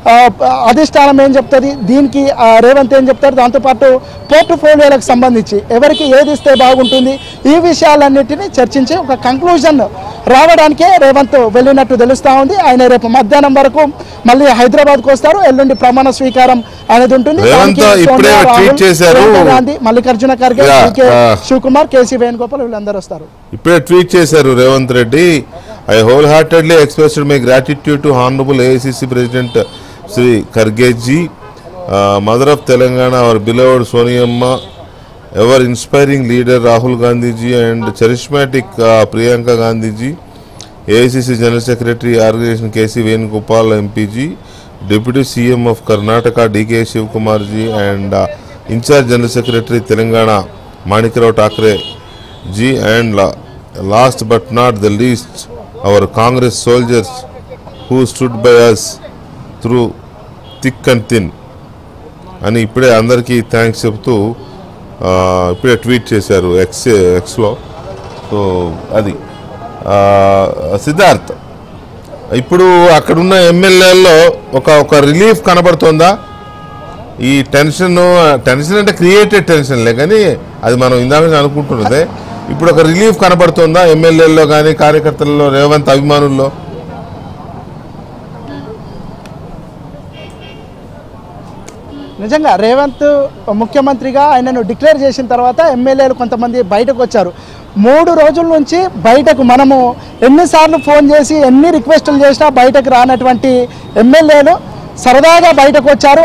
అధిష్టానం ఏం చెప్తుంది, దీనికి రేవంత్ ఏం చెప్తారు, దాంతోపాటు పోర్ట్ఫోలియోలకు సంబంధించి ఎవరికి ఏది ఇస్తే బాగుంటుంది, ఈ విషయాలన్నింటినీ చర్చించి ఒక కంక్లూజన్ రావడానికే రేవంత్ వెళ్ళినట్టు తెలుస్తూ ఉంది. ఆయన రేపు మధ్యాహ్నం వరకు మళ్ళీ హైదరాబాద్కు వస్తారు. ఎల్లుండి ప్రమాణ స్వీకారం అనేది ఉంటుంది. గాంధీ, మల్లికార్జున ఖర్గే, డీకే శివకుమార్, కేసీ వేణుగోపాల్ వీళ్ళందరూ వస్తారు. ఇప్పుడే ట్వీట్ చేశారు Revanth Reddy, I wholeheartedly expressed my gratitude to Honorable AICC President Sri Kharge ji, Mother of Telangana, our beloved Soniyamma, ever inspiring leader Rahul Gandhi ji and charismatic Priyanka Gandhi ji, AICC General Secretary Organization KC Venugopal MP ji, Deputy CM of Karnataka DK Shivkumar ji and in-charge General Secretary Telangana Manikrao Thakre ji, and last but not the least our Congress soldiers who stood by us through thick and thin అని ఇప్పుడే అందరికీ thanks చెప్తూ ఇప్పుడే tweet చేశారు ఎక్స్లో. So అది సిద్ధార్థ్, ఇప్పుడు అక్కడున్న ఎమ్మెల్యేల్లో ఒక రిలీఫ్ కనబడుతుందా? ఈ టెన్షన్ అంటే క్రియేటెడ్ టెన్షన్లే, కానీ అది మనం ఇందాక అనుకుంటున్నదే ఇప్పుడు ఒక రిలీఫ్ కనబడుతుందా ఎమ్మెల్యేల్లో కానీ కార్యకర్తలలో, రేవంత్ అభిమానుల్లో? నిజంగా రేవంత్ ముఖ్యమంత్రిగా ఆయనను డిక్లేర్ చేసిన తర్వాత ఎమ్మెల్యేలు కొంతమంది బయటకు వచ్చారు. 3 రోజుల నుంచి బయటకు మనము ఎన్నిసార్లు ఫోన్ చేసి ఎన్ని రిక్వెస్టులు చేసినా బయటకు రానటువంటి ఎమ్మెల్యేలు సరదాగా బయటకు వచ్చారు.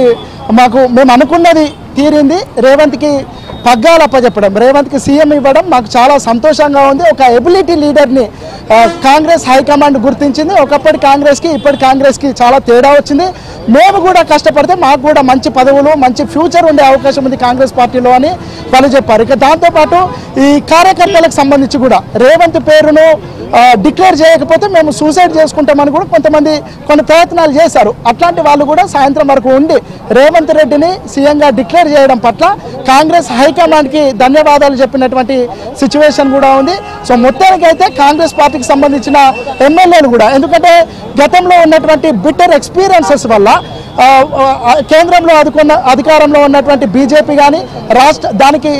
మేము అనుకున్నది తీరింది. రేవంత్కి పగ్గాలు అప్పచెప్పడం, రేవంత్కి సీఎం ఇవ్వడం మాకు చాలా సంతోషంగా ఉంది. ఒక ఎబిలిటీ లీడర్ని కాంగ్రెస్ హైకమాండ్ గుర్తించింది. ఒకప్పటి కాంగ్రెస్కి ఇప్పటి కాంగ్రెస్కి చాలా తేడా వచ్చింది. మేము కూడా కష్టపడితే మాకు కూడా మంచి పదవులు, మంచి ఫ్యూచర్ ఉండే అవకాశం ఉంది కాంగ్రెస్ పార్టీలో అని వాళ్ళు చెప్పారు. ఇక దాంతోపాటు ఈ కార్యకర్తలకు సంబంధించి కూడా రేవంత్ పేరును డిక్లేర్ చేయకపోతే మేము సూసైడ్ చేసుకుంటామని కూడా కొన్ని ప్రయత్నాలు చేశారు. అట్లాంటి వాళ్ళు కూడా సాయంత్రం వరకు ఉండి రేవంత్ రెడ్డిని సీఎంగా డిక్లేర్ చేయడం పట్ల కాంగ్రెస్ హైకమాండ్కి ధన్యవాదాలు చెప్పినటువంటి సిచ్యువేషన్ కూడా ఉంది. సో మొత్తానికి అయితే కాంగ్రెస్ పార్టీకి సంబంధించిన ఎమ్మెల్యేలు కూడా, ఎందుకంటే గతంలో ఉన్నటువంటి బిట్టర్ ఎక్స్పీరియన్సెస్ వల్ల కేంద్రంలో అధికారంలో ఉన్నటువంటి బీజేపీ కానీ దానికి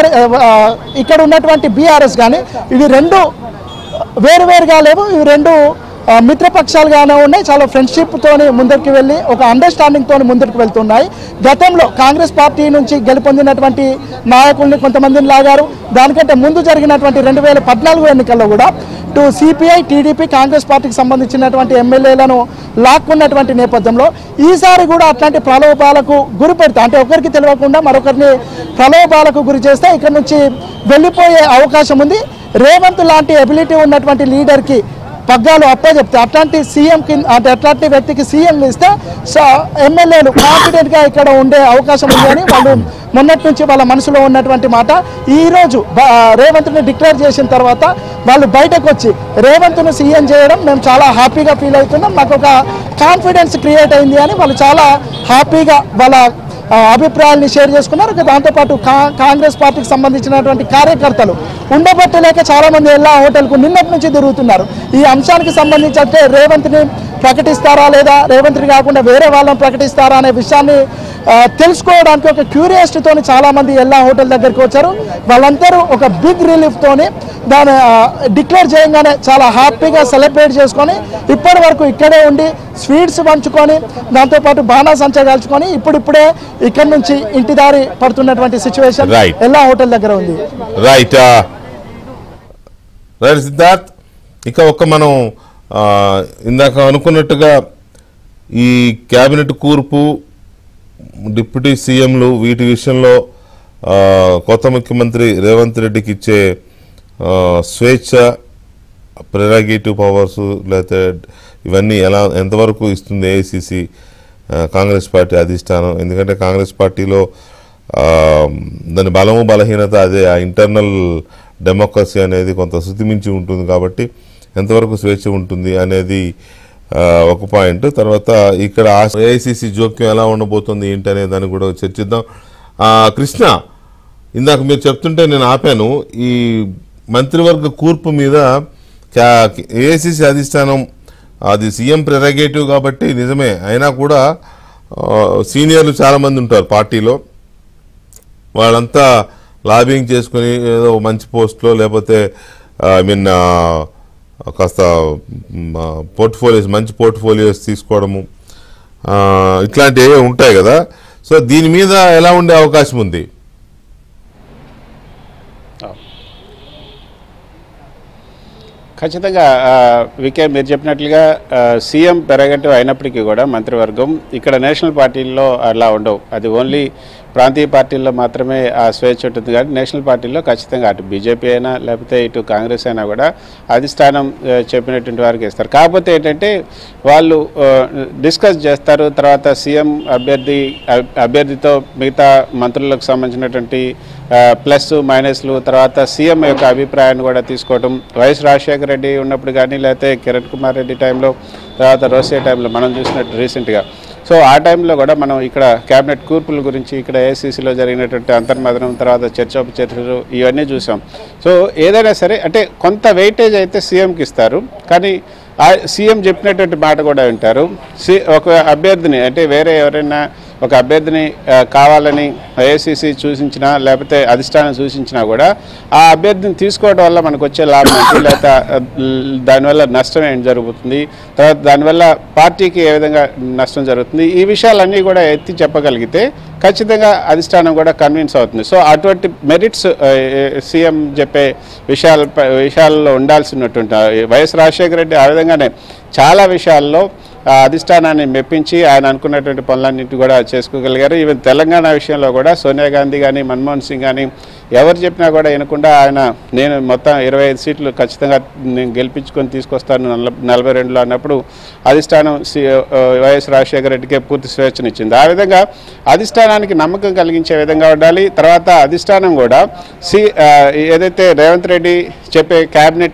ఇక్కడ ఉన్నటువంటి బీఆర్ఎస్ కానీ ఇవి రెండు వేరువేరుగా లేవు. ఇవి రెండు మిత్రపక్షాలుగానే ఉన్నాయి. చాలా ఫ్రెండ్షిప్తోని ముందరికి వెళ్ళి ఒక అండర్స్టాండింగ్తో ముందరికి వెళ్తున్నాయి. గతంలో కాంగ్రెస్ పార్టీ నుంచి గెలుపొందినటువంటి నాయకుల్ని కొంతమందిని లాగారు. దానికంటే ముందు జరిగినటువంటి 2014 ఎన్నికల్లో కూడా సిపిఐ, టీడీపీ, కాంగ్రెస్ పార్టీకి సంబంధించినటువంటి ఎమ్మెల్యేలను లాక్కున్నటువంటి నేపథ్యంలో ఈసారి కూడా అట్లాంటి ప్రలోభాలకు గురి పెడతా, అంటే ఒకరికి తెలియకుండా మరొకరిని ప్రలోభాలకు గురి చేస్తే ఇక్కడ నుంచి వెళ్ళిపోయే అవకాశం ఉంది. రేవంత్ లాంటి ఎబిలిటీ ఉన్నటువంటి లీడర్కి పగ్గాలు అప్పచెప్తే, అట్లాంటి సీఎంకి అంటే అట్లాంటి వ్యక్తికి సీఎం ఇస్తే ఎమ్మెల్యేలు కాన్ఫిడెంట్గా ఇక్కడ ఉండే అవకాశం ఉంది అని వాళ్ళు మొన్నటి నుంచి వాళ్ళ మనసులో ఉన్నటువంటి మాట. ఈరోజు రేవంత్ని డిక్లేర్ చేసిన తర్వాత వాళ్ళు బయటకు వచ్చి రేవంత్ను సీఎం చేయడం మేము చాలా హ్యాపీగా ఫీల్ అవుతున్నాం, మాకు ఒక కాన్ఫిడెన్స్ క్రియేట్ అయింది అని వాళ్ళు చాలా హ్యాపీగా వాళ్ళ అభిప్రాయాల్ని షేర్ చేసుకున్నారు. దాంతోపాటు కాంగ్రెస్ పార్టీకి సంబంధించినటువంటి కార్యకర్తలు ఉండబట్టలేక చాలామంది ఎల్లా హోటల్కు నిన్నటి నుంచి తిరుగుతున్నారు. ఈ అంశానికి సంబంధించి అంటే రేవంత్ని ప్రకటిస్తారా లేదా, రేవంత్ని కాకుండా వేరే వాళ్ళని ప్రకటిస్తారా అనే విషయాన్ని తెలుసుకోవడానికి ఒక క్యూరియాసిటీతో చాలామంది ఎల్లా హోటల్ దగ్గరికి వచ్చారు. వాళ్ళందరూ ఒక బిగ్ రిలీఫ్తోని దాన్ని డిక్లేర్ చేయగానే చాలా హ్యాపీగా సెలబ్రేట్ చేసుకొని ఇప్పటి వరకు ఇక్కడే ఉండి స్వీట్స్ పంచుకొని దాంతోపాటు బాణాసంచా కాల్చుకొని ఇప్పుడిప్పుడే ఇక్కడ నుంచి ఇంటి దారి పడుతున్నటువంటి సిచ్యువేషన్ ఎల్లా హోటల్ దగ్గర ఉంది. రైట్ సిద్ధార్థ్, ఇక మనం ఇందాక అనుకున్నట్టుగా ఈ క్యాబినెట్ కూర్పు, డిప్యూటీ సీఎంలు వీటి విషయంలో కొత్త ముఖ్యమంత్రి రేవంత్ రెడ్డికి ఇచ్చే స్వేచ్ఛ, ప్రెరాగేటివ్ పవర్స్ లేకపోతే ఇవన్నీ ఎంతవరకు ఇస్తుంది ఏఐసిసి, కాంగ్రెస్ పార్టీ అధిష్టానం? ఎందుకంటే కాంగ్రెస్ పార్టీలో దాని బలము బలహీనత అదే, ఆ ఇంటర్నల్ డెమోక్రసీ అనేది కొంత శృతిమించి ఉంటుంది కాబట్టి ఎంతవరకు స్వేచ్ఛ ఉంటుంది అనేది ఒక పాయింట్. తర్వాత ఇక్కడ ఏఐసిసి జోక్యం ఎలా ఉండబోతుంది ఏంటి అనే దాన్ని కూడా చర్చిద్దాం. కృష్ణ, ఇందాక మీరు చెప్తుంటే నేను ఆపాను. ఈ మంత్రివర్గ కూర్పు మీద ఏఐసిసి అధిష్టానం అది సీఎం ప్రెరగేటివ్ కాబట్టి నిజమే, అయినా కూడా సీనియర్లు చాలామంది ఉంటారు పార్టీలో, వాళ్ళంతా లాబింగ్ చేసుకుని ఏదో మంచి పోస్ట్లో లేకపోతే కాస్త పోర్ట్ఫోలియోస్, మంచి పోర్ట్ఫోలియోస్ తీసుకోవడము ఇట్లాంటివి ఉంటాయి కదా. సో దీని మీద ఎలా ఉండే అవకాశం ఉంది? ఖచ్చితంగా వికే మీరు చెప్పినట్లుగా సీఎం ప్రెరగేటివ్ అయినప్పటికీ కూడా మంత్రివర్గం ఇక్కడ నేషనల్ పార్టీల్లో అలా ఉండవు. అది ఓన్లీ ప్రాంతీయ పార్టీల్లో మాత్రమే ఆ స్వేచ్ఛ ఉంటుంది. కానీ నేషనల్ పార్టీల్లో ఖచ్చితంగా అటు బీజేపీ అయినా లేకపోతే ఇటు కాంగ్రెస్ అయినా కూడా అధిష్టానం చెప్పినటువంటి వారికి ఇస్తారు. కాకపోతే ఏంటంటే వాళ్ళు డిస్కస్ చేస్తారు, తర్వాత సీఎం అభ్యర్థితో మిగతా మంత్రులకు సంబంధించినటువంటి ప్లస్ మైనస్లు, తర్వాత సీఎం యొక్క అభిప్రాయాన్ని కూడా తీసుకోవడం. వైఎస్ రాజశేఖర రెడ్డి ఉన్నప్పుడు కానీ లేకపోతే కిరణ్ కుమార్ రెడ్డి టైంలో, తర్వాత రోసే టైంలో మనం చూసినట్టు రీసెంట్గా. సో ఆ టైంలో కూడా మనం ఇక్కడ క్యాబినెట్ కూర్పుల గురించి, ఇక్కడ ఏఐసిసిలో జరిగినటువంటి అంతర్మదనం, తర్వాత చర్చోపచర్చలు ఇవన్నీ చూసాం. సో ఏదైనా సరే అంటే కొంత వెయిటేజ్ అయితే సీఎంకి ఇస్తారు, కానీ సీఎం చెప్పినటువంటి మాట కూడా వింటారు. ఒక అభ్యర్థిని అంటే వేరే ఎవరైనా ఒక అభ్యర్థిని కావాలని ఏఐసిసి సూచించినా లేకపోతే అధిష్టానం సూచించినా కూడా ఆ అభ్యర్థిని తీసుకోవడం వల్ల మనకు వచ్చే లాభం ఏంటి, లేకపోతే దానివల్ల నష్టం ఏం జరుగుతుంది, తర్వాత దానివల్ల పార్టీకి ఏ విధంగా నష్టం జరుగుతుంది, ఈ విషయాలన్నీ కూడా ఎత్తి చెప్పగలిగితే ఖచ్చితంగా అధిష్టానం కూడా కన్విన్స్ అవుతుంది. సో అటువంటి మెరిట్స్ సీఎం చెప్పే విషయాల్లో ఉండాల్సినటువంటి వైఎస్ రాజశేఖర రెడ్డి ఆ విధంగానే చాలా విషయాల్లో అధిష్టానాన్ని మెప్పించి ఆయన అనుకున్నటువంటి పనులన్నింటి కూడా చేసుకోగలిగారు. ఈవెన్ తెలంగాణ విషయంలో కూడా సోనియా గాంధీ కానీ మన్మోహన్ సింగ్ కానీ ఎవరు చెప్పినా కూడా వినకుండా ఆయన నేను మొత్తం 25 సీట్లు ఖచ్చితంగా నేను గెలిపించుకొని తీసుకొస్తాను 42లో అన్నప్పుడు అధిష్టానం వైఎస్ రాజశేఖర రెడ్డికే పూర్తి స్వేచ్ఛనిచ్చింది. ఆ విధంగా అధిష్టానానికి నమ్మకం కలిగించే విధంగా ఉండాలి. తర్వాత అధిష్టానం కూడా ఏదైతే రేవంత్ రెడ్డి చెప్పే క్యాబినెట్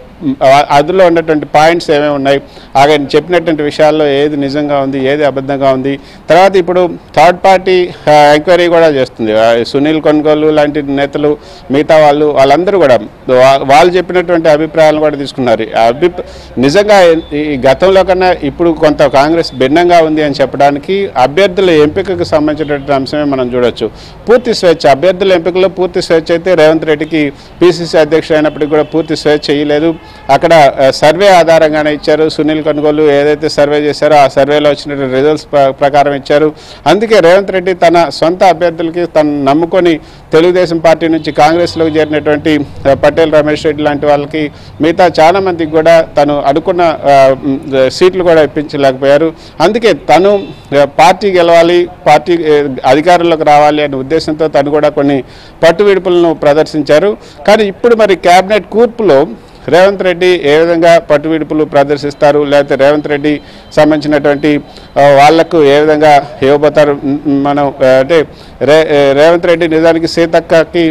అందులో ఉన్నటువంటి పాయింట్స్ ఏమేమి ఉన్నాయి, ఆయన చెప్పినటువంటి విషయాల్లో ఏది నిజంగా ఉంది, ఏది అబద్ధంగా ఉంది. తర్వాత ఇప్పుడు థర్డ్ పార్టీ ఎంక్వైరీ కూడా చేస్తుంది. సునీల్ కొనుగోలు లాంటి నేతలు మిగతా వాళ్ళందరూ కూడా వాళ్ళు చెప్పినటువంటి అభిప్రాయాలను కూడా తీసుకున్నారు. నిజంగా ఈ గతంలో కన్నా ఇప్పుడు కొంత కాంగ్రెస్ భిన్నంగా ఉంది అని చెప్పడానికి అభ్యర్థుల ఎంపికకు సంబంధించినటువంటి అంశమే మనం చూడొచ్చు. పూర్తి స్వేచ్ఛ, అభ్యర్థుల ఎంపికలో పూర్తి స్వేచ్ఛ అయితే రేవంత్ రెడ్డికి పిసిసి అధ్యక్షుడు అయినప్పటికీ కూడా పూర్తి స్వేచ్ఛ ఇవ్వలేదు. అక్కడ సర్వే ఆధారంగానే ఇచ్చారు. సునీల్ కొనుగోలు ఏదైతే సర్వే చేశారో ఆ సర్వేలో వచ్చినటువంటి రిజల్ట్స్ ప్రకారం ఇచ్చారు. అందుకే రేవంత్ రెడ్డి తన సొంత అభ్యర్థులకి తను నమ్ముకొని తెలుగుదేశం పార్టీ నుంచి కాంగ్రెస్లోకి చేరినటువంటి పటేల్ రమేష్ రెడ్డి లాంటి వాళ్ళకి మిగతా చాలా మందికి కూడా తను అనుకున్న సీట్లు కూడా ఇప్పించలేకపోయారు. అందుకే తను పార్టీ గెలవాలి, పార్టీ అధికారంలోకి రావాలి అనే ఉద్దేశంతో తను కూడా కొన్ని పట్టు విడుపులను ప్రదర్శించారు. కానీ ఇప్పుడు మరి క్యాబినెట్ కూర్పులో రేవంత్ రెడ్డి ఏ విధంగా పట్టు విడుపులు ప్రదర్శిస్తారు, లేకపోతే రేవంత్ రెడ్డి సంబంధించినటువంటి వాళ్లకు ఏ విధంగా ఇవ్వబోతారు. మనం అంటే రేవంత్ రెడ్డి నిజానికి సీతక్కకి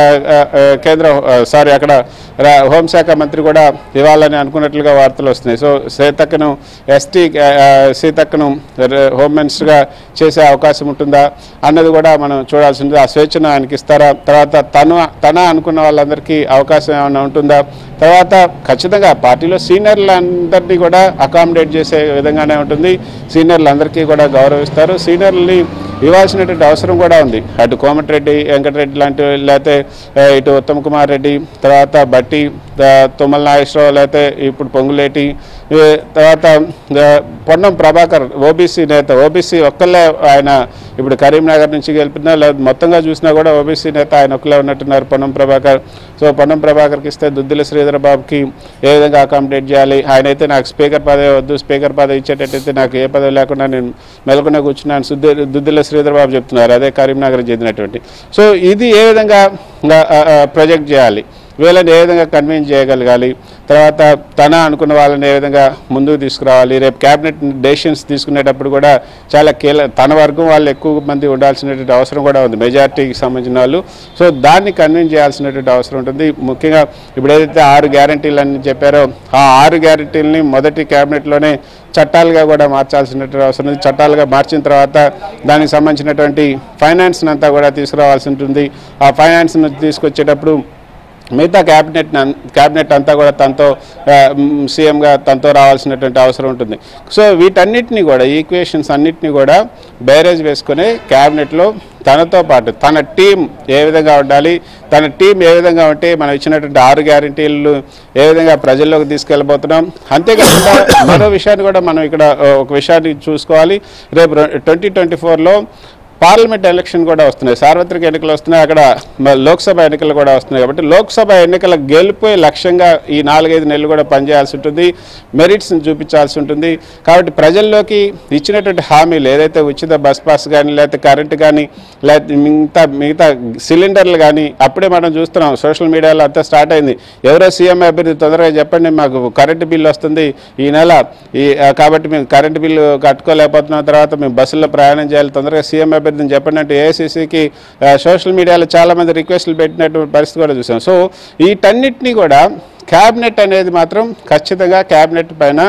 అక్కడ హోంశాఖ మంత్రి కూడా ఇవ్వాలని అనుకున్నట్లుగా వార్తలు వస్తున్నాయి. సో సీతక్కను సీతక్కను హోమ్ మినిస్టర్గా చేసే అవకాశం ఉంటుందా అన్నది కూడా మనం చూడాల్సి ఉంది. ఆ స్వేచ్ఛను ఆయనకి ఇస్తారా, తర్వాత తన అనుకున్న వాళ్ళందరికీ అవకాశం ఏమైనా ఉంటుందా, తర్వాత ఖచ్చితంగా పార్టీలో సీనియర్లందరినీ కూడా అకామిడేట్ చేసే విధంగానే ఉంటుంది. సీనియర్లందరికీ కూడా గౌరవిస్తారు. సీనియర్లని ఇవ్వాల్సినటువంటి అవసరం కూడా ఉంది. అటు కోమటిరెడ్డి వెంకటరెడ్డి లాంటి, లేకపోతే ఇటు ఉత్తమ్ కుమార్ రెడ్డి, తర్వాత బట్టి, తుమ్మల నాగేశ్వరరావు, లేకపోతే ఇప్పుడు పొంగులేటి, తర్వాత పొన్నం ప్రభాకర్ ఓబీసీ నేత. ఓబీసీ ఒక్కళ్ళే ఆయన ఇప్పుడు కరీంనగర్ నుంచి గెలిపినా, లేదా మొత్తంగా చూసినా కూడా ఓబీసీ నేత ఆయన ఒక్కలే ఉన్నట్టున్నారు పొన్నం ప్రభాకర్. సో పొన్నం ప్రభాకర్కి ఇస్తే దుద్దిల శ్రీధర్ బాబుకి ఏ విధంగా అకామిడేట్ చేయాలి. ఆయన అయితే నాకు స్పీకర్ పదవి వద్దు, స్పీకర్ పదవి ఇచ్చేటట్టయితే నాకు ఏ పదవి లేకుండా నేను మెలకునే కూర్చున్నాను దుద్దిల శ్రీధర్ బాబు చెప్తున్నారు, అదే కరీంనగర్ చెందినటువంటి. సో ఇది ఏ విధంగా ప్రొజెక్ట్ చేయాలి, వీళ్ళని ఏ విధంగా కన్విన్స్ చేయగలగాలి, తర్వాత తన అనుకున్న వాళ్ళని ఏ విధంగా ముందుకు తీసుకురావాలి. రేపు క్యాబినెట్ డెసిషన్స్ తీసుకునేటప్పుడు కూడా చాలా తన వర్గం వాళ్ళు ఎక్కువ మంది ఉండాల్సినటువంటి అవసరం కూడా ఉంది, మెజారిటీకి సంబంధించిన వాళ్ళు. సో దాన్ని కన్విన్స్ చేయాల్సినటువంటి అవసరం ఉంటుంది. ముఖ్యంగా ఇప్పుడు ఏదైతే 6 గ్యారంటీలు అని చెప్పారో ఆ 6 గ్యారంటీలని మొదటి క్యాబినెట్లోనే చట్టాలుగా కూడా మార్చాల్సినటువంటి అవసరం ఉంది. చట్టాలుగా మార్చిన తర్వాత దానికి సంబంధించినటువంటి ఫైనాన్స్ని అంతా కూడా తీసుకురావాల్సి ఉంటుంది. ఆ ఫైనాన్స్ని తీసుకొచ్చేటప్పుడు మిగతా క్యాబినెట్ అంతా కూడా తనతో సీఎంగా తనతో రావాల్సినటువంటి అవసరం ఉంటుంది. సో వీటన్నిటిని కూడా ఈక్వేషన్స్ అన్నిటినీ కూడా బేరేజ్ వేసుకుని క్యాబినెట్లో తనతో పాటు తన టీం ఏ విధంగా ఉండాలి, తన టీం ఏ విధంగా ఉంటే మనం ఇచ్చినటువంటి 6 గ్యారంటీలు ఏ విధంగా ప్రజల్లోకి తీసుకెళ్ళబోతున్నాం. అంతేకాకుండా మరో విషయాన్ని కూడా మనం ఇక్కడ ఒక విషయాన్ని చూసుకోవాలి. రేపు 2024లో పార్లమెంట్ ఎలక్షన్ కూడా వస్తున్నాయి, సార్వత్రిక ఎన్నికలు వస్తున్నాయి, అక్కడ లోక్సభ ఎన్నికలు కూడా వస్తున్నాయి. కాబట్టి లోక్సభ ఎన్నికల గెలుపే లక్ష్యంగా ఈ 4-5 నెలలు కూడా పనిచేయాల్సి ఉంటుంది, మెరిట్స్ని చూపించాల్సి ఉంటుంది. కాబట్టి ప్రజల్లోకి ఇచ్చినటువంటి హామీలు ఏదైతే ఉచిత బస్ పాస్ కానీ, లేకపోతే కరెంటు కానీ, లేకపోతే మిగతా సిలిండర్లు కానీ, అప్పుడే మనం చూస్తున్నాం సోషల్ మీడియాలో అంతా స్టార్ట్ అయింది. ఎవరో సీఎం అభ్యర్థి తొందరగా చెప్పండి మాకు కరెంటు బిల్లు వస్తుంది ఈ నెల, కాబట్టి మేము కరెంటు బిల్లు కట్టుకోలేకపోతున్నాం, తర్వాత మేము బస్సుల్లో ప్రయాణం చేయాలి, తొందరగా సీఎం అభ్యర్థి చెప్పండి అంటే ఏఐసిసికి సోషల్ మీడియాలో చాలామంది రిక్వెస్ట్లు పెట్టినటువంటి పరిస్థితి కూడా చూసాం. సో వీటన్నిటినీ కూడా క్యాబినెట్ అనేది మాత్రం ఖచ్చితంగా క్యాబినెట్ పైన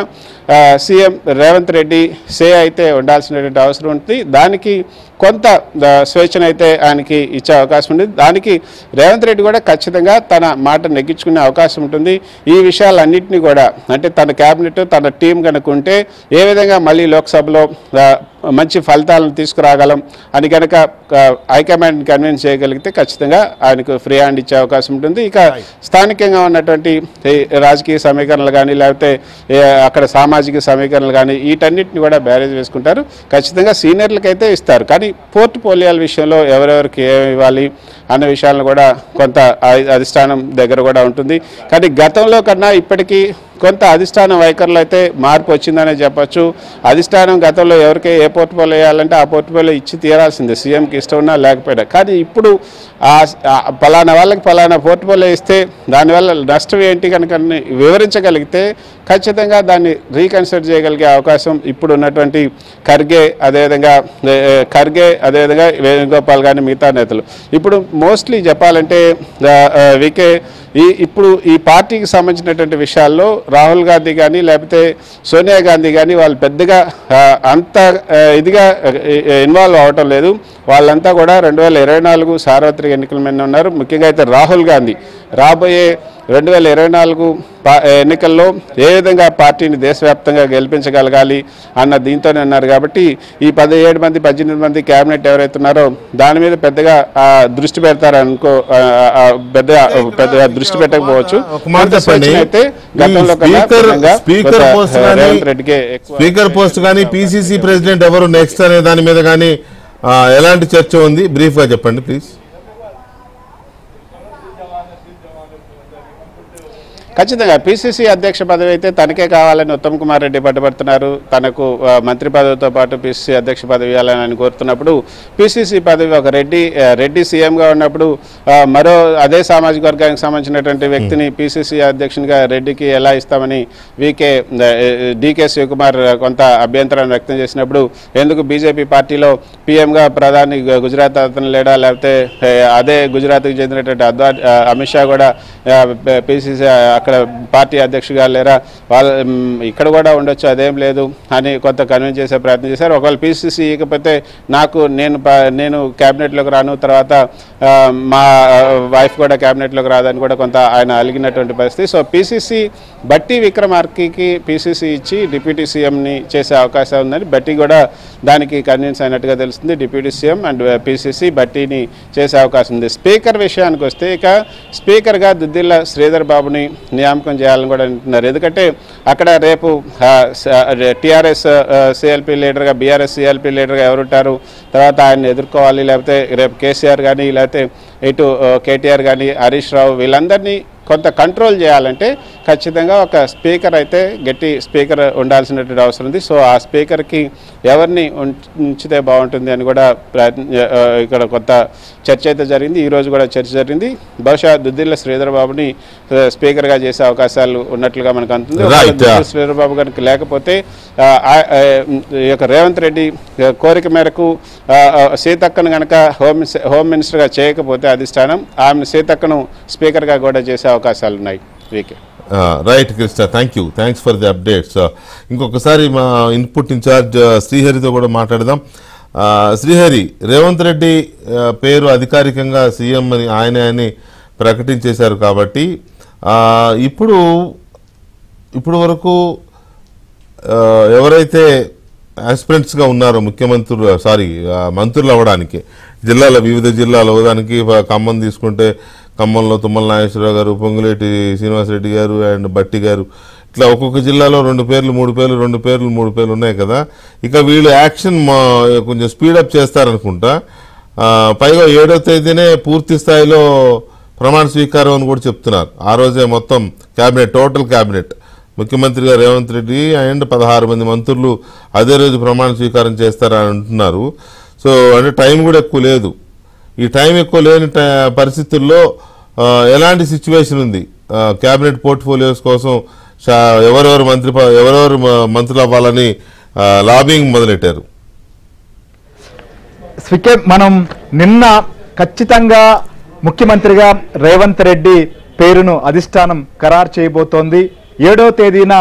సీఎం రేవంత్ రెడ్డి సే అయితే ఉండాల్సినటువంటి అవసరం ఉంటుంది. దానికి కొంత స్వేచ్ఛనైతే ఆయనకి ఇచ్చే అవకాశం ఉంది. దానికి రేవంత్ రెడ్డి కూడా ఖచ్చితంగా తన మాట నెగ్గించుకునే అవకాశం ఉంటుంది. ఈ విషయాలన్నింటినీ కూడా అంటే తన క్యాబినెట్ తన టీం కనుక ఉంటే ఏ విధంగా మళ్ళీ లోక్సభలో మంచి ఫలితాలను తీసుకురాగలం అని కనుక హైకమాండ్ కన్విన్స్ చేయగలిగితే ఖచ్చితంగా ఆయనకు ఫ్రీ హ్యాండ్ ఇచ్చే అవకాశం ఉంటుంది. ఇక స్థానికంగా ఉన్నటువంటి రాజకీయ సమీకరణలు కానీ లేకపోతే అక్కడ సామాజిక సమీకరణలు కానీ వీటన్నిటిని కూడా బ్యారేజ్ వేసుకుంటారు. ఖచ్చితంగా సీనియర్లకైతే ఇస్తారు, కానీ పోర్ట్ఫోలియోల విషయంలో ఎవరెవరికి ఏమి ఇవ్వాలి అన్న విషయాలను కూడా కొంత అధిష్టానం దగ్గర కూడా ఉంటుంది. కానీ గతంలో కన్నా ఇప్పటికీ కొంత అధిష్టానం వైఖరిలో అయితే మార్పు వచ్చిందనే చెప్పచ్చు. అధిష్టానం గతంలో ఎవరికి ఏ పోర్ట్ఫోలియో వేయాలంటే ఆ పోర్ట్ఫోలియో ఇచ్చి తీరాల్సిందే, సీఎంకి ఇష్టం ఉన్నా లేకపోయినా. కానీ ఇప్పుడు పలానా వాళ్ళకి పలానా పోర్ట్ఫోలియో ఇస్తే దానివల్ల నష్టం ఏంటి కనుక వివరించగలిగితే ఖచ్చితంగా దాన్ని రీకన్సిడర్ చేయగలిగే అవకాశం ఇప్పుడు ఉన్నటువంటి ఖర్గే అదేవిధంగా వేణుగోపాల్ కానీ మిగతా నేతలు. ఇప్పుడు మోస్ట్లీ చెప్పాలంటే వికే ఇప్పుడు ఈ పార్టీకి సంబంధించినటువంటి విషయాల్లో రాహుల్ గాంధీ కానీ లేకపోతే సోనియా గాంధీ కానీ వాళ్ళు పెద్దగా అంత ఇదిగా ఇన్వాల్వ్ అవ్వటం లేదు. వాళ్ళంతా కూడా 2024 సార్వత్రిక ఎన్నికల మీద ఉన్నారు. ముఖ్యంగా అయితే రాహుల్ గాంధీ రాబోయే 2024 ఎన్నికల్లో ఏ విధంగా పార్టీని దేశవ్యాప్తంగా గెలిపించగలగాలి అన్న దీంతోనే ఉన్నారు. కాబట్టి ఈ 17 మంది 18 మంది క్యాబినెట్ ఎవరైతే ఉన్నారో దాని మీద పెద్దగా దృష్టి పెడతారనుకో, పెద్దగా దృష్టి పెట్టకపోవచ్చు. అయితే గతంలో రేవంత్ రెడ్డికే స్పీకర్ పోస్ట్ కానీ పిసిసి ప్రెసిడెంట్ ఎవరు నెక్స్ట్ అనే దాని మీద కానీ ఎలాంటి చర్చ ఉంది? బ్రీఫ్ గా చెప్పండి ప్లీజ్. ఖచ్చితంగా పిసిసి అధ్యక్ష పదవి అయితే తనకే కావాలని ఉత్తమ్ కుమార్ రెడ్డి పట్టుబడుతున్నారు. తనకు మంత్రి పదవితో పాటు పిసిసి అధ్యక్ష పదవి ఇవ్వాలని కోరుతున్నప్పుడు పిసిసి పదవి ఒక రెడ్డి సీఎంగా ఉన్నప్పుడు మరో అదే సామాజిక వర్గానికి సంబంధించినటువంటి వ్యక్తిని పిసిసి అధ్యక్షునిగా రెడ్డికి ఎలా ఇస్తామని డికే శివకుమార్ కొంత అభ్యంతరాన్ని వ్యక్తం చేసినప్పుడు ఎందుకు బీజేపీ పార్టీలో పీఎంగా ప్రధాని గుజరాత్ అతను లేడా, లేకపోతే అదే గుజరాత్కి చెందినటువంటి అమిత్ షా కూడా పిసిసి అక్కడ పార్టీ అధ్యక్షుగా లేరా, వాళ్ళ ఇక్కడ కూడా ఉండొచ్చు అదేం లేదు అని కొంత కన్విన్స్ చేసే ప్రయత్నం చేశారు. ఒకవేళ పిసిసి ఇకపోతే నేను క్యాబినెట్లోకి రాను, తర్వాత మా వైఫ్ కూడా క్యాబినెట్లోకి రాదని కూడా కొంత ఆయన అలిగినటువంటి పరిస్థితి. సో పిసిసి బట్టి విక్రమార్కకి పిసిసి ఇచ్చి డిప్యూటీ సీఎంని చేసే అవకాశం ఉందని బట్టి కూడా దానికి కన్విన్స్ అయినట్టుగా తెలుస్తుంది. డిప్యూటీ సీఎం అండ్ పిసిసి బట్టిని చేసే అవకాశం ఉంది. స్పీకర్ విషయానికి వస్తే ఇక స్పీకర్గా దుద్దిల్ల శ్రీధర్ బాబుని నియామకం చేయాలని కూడా అంటున్నారు. ఎందుకంటే అక్కడ రేపు టీఆర్ఎస్ సిఎల్పి లీడర్గా బీఆర్ఎస్ సిఎల్పి లీడర్గా ఎవరుంటారు, తర్వాత ఆయన్ని ఎదుర్కోవాలి, లేకపోతే రేపు కేసీఆర్ కానీ లేకపోతే ఇటు కేటీఆర్ కానీ హరీష్ రావు వీళ్ళందరినీ కొంత కంట్రోల్ చేయాలంటే ఖచ్చితంగా ఒక స్పీకర్ అయితే గట్టి స్పీకర్ ఉండాల్సినటువంటి అవసరం ఉంది. సో ఆ స్పీకర్కి ఎవరిని ఉంచితే బాగుంటుంది అని కూడా ఇక్కడ కొంత చర్చ అయితే జరిగింది. ఈరోజు కూడా చర్చ జరిగింది. బహుశా దుద్దిల్ల శ్రీధర్ బాబుని స్పీకర్గా చేసే అవకాశాలు ఉన్నట్లుగా మనకు అందుతుంది. దుద్దిల్ల శ్రీధర్ బాబు గారికి లేకపోతే ఈ యొక్క రేవంత్ రెడ్డి కోరిక మేరకు సీతక్కను కనుక హోమ్ మినిస్టర్గా చేయకపోతే అధిష్టానం ఆమెను సీతక్కను స్పీకర్గా కూడా చేసే అవకాశాలు ఉన్నాయి. VK right Krishna, thanks for the updates. ఇంకొకసారి మా ఇన్పుట్ ఇన్ఛార్జ్ శ్రీహరితో కూడా మాట్లాడదాం. శ్రీహరి, రేవంత్ రెడ్డి పేరు అధికారికంగా సీఎం అని ఆయన ప్రకటించేశారు కాబట్టి ఇప్పుడు వరకు ఎవరైతే ఆస్పిరెంట్స్గా ఉన్నారో మంత్రులు అవ్వడానికి వివిధ జిల్లాలు అవ్వడానికి ఖమ్మం తీసుకుంటే ఖమ్మంలో తుమ్మల నాగేశ్వరరావు గారు, పొంగులేటి శ్రీనివాసరెడ్డి గారు అండ్ బట్టి గారు, ఇట్లా ఒక్కొక్క జిల్లాలో 2 పేర్లు 3 పేర్లు 2 పేర్లు 3 పేర్లు ఉన్నాయి కదా. ఇక వీళ్ళు యాక్షన్ కొంచెం స్పీడప్ చేస్తారనుకుంటా. పైగా 7వ తేదీనే పూర్తి స్థాయిలో ప్రమాణ స్వీకారం అని కూడా చెప్తున్నారు. ఆ రోజే మొత్తం టోటల్ క్యాబినెట్ ముఖ్యమంత్రిగా రేవంత్ రెడ్డి అండ్ 16 మంది మంత్రులు అదే రోజు ప్రమాణ స్వీకారం చేస్తారని అంటున్నారు. సో అంటే టైం కూడా ఎక్కువ లేదు. ఈ టైం ఎక్కువ లేని పరిస్థితుల్లో ఎలాంటి సిచ్యువేషన్ ఉంది? క్యాబినెట్ పోర్ట్ఫోలియోస్ కోసం ఎవరెవరు మంత్రులు అవ్వాలని లాబింగ్ మొదలెట్టారు. మనం నిన్న ఖచ్చితంగా ముఖ్యమంత్రిగా రేవంత్ రెడ్డి పేరును అధిష్టానం ఖరారు చేయబోతోంది. 7వ తేదీన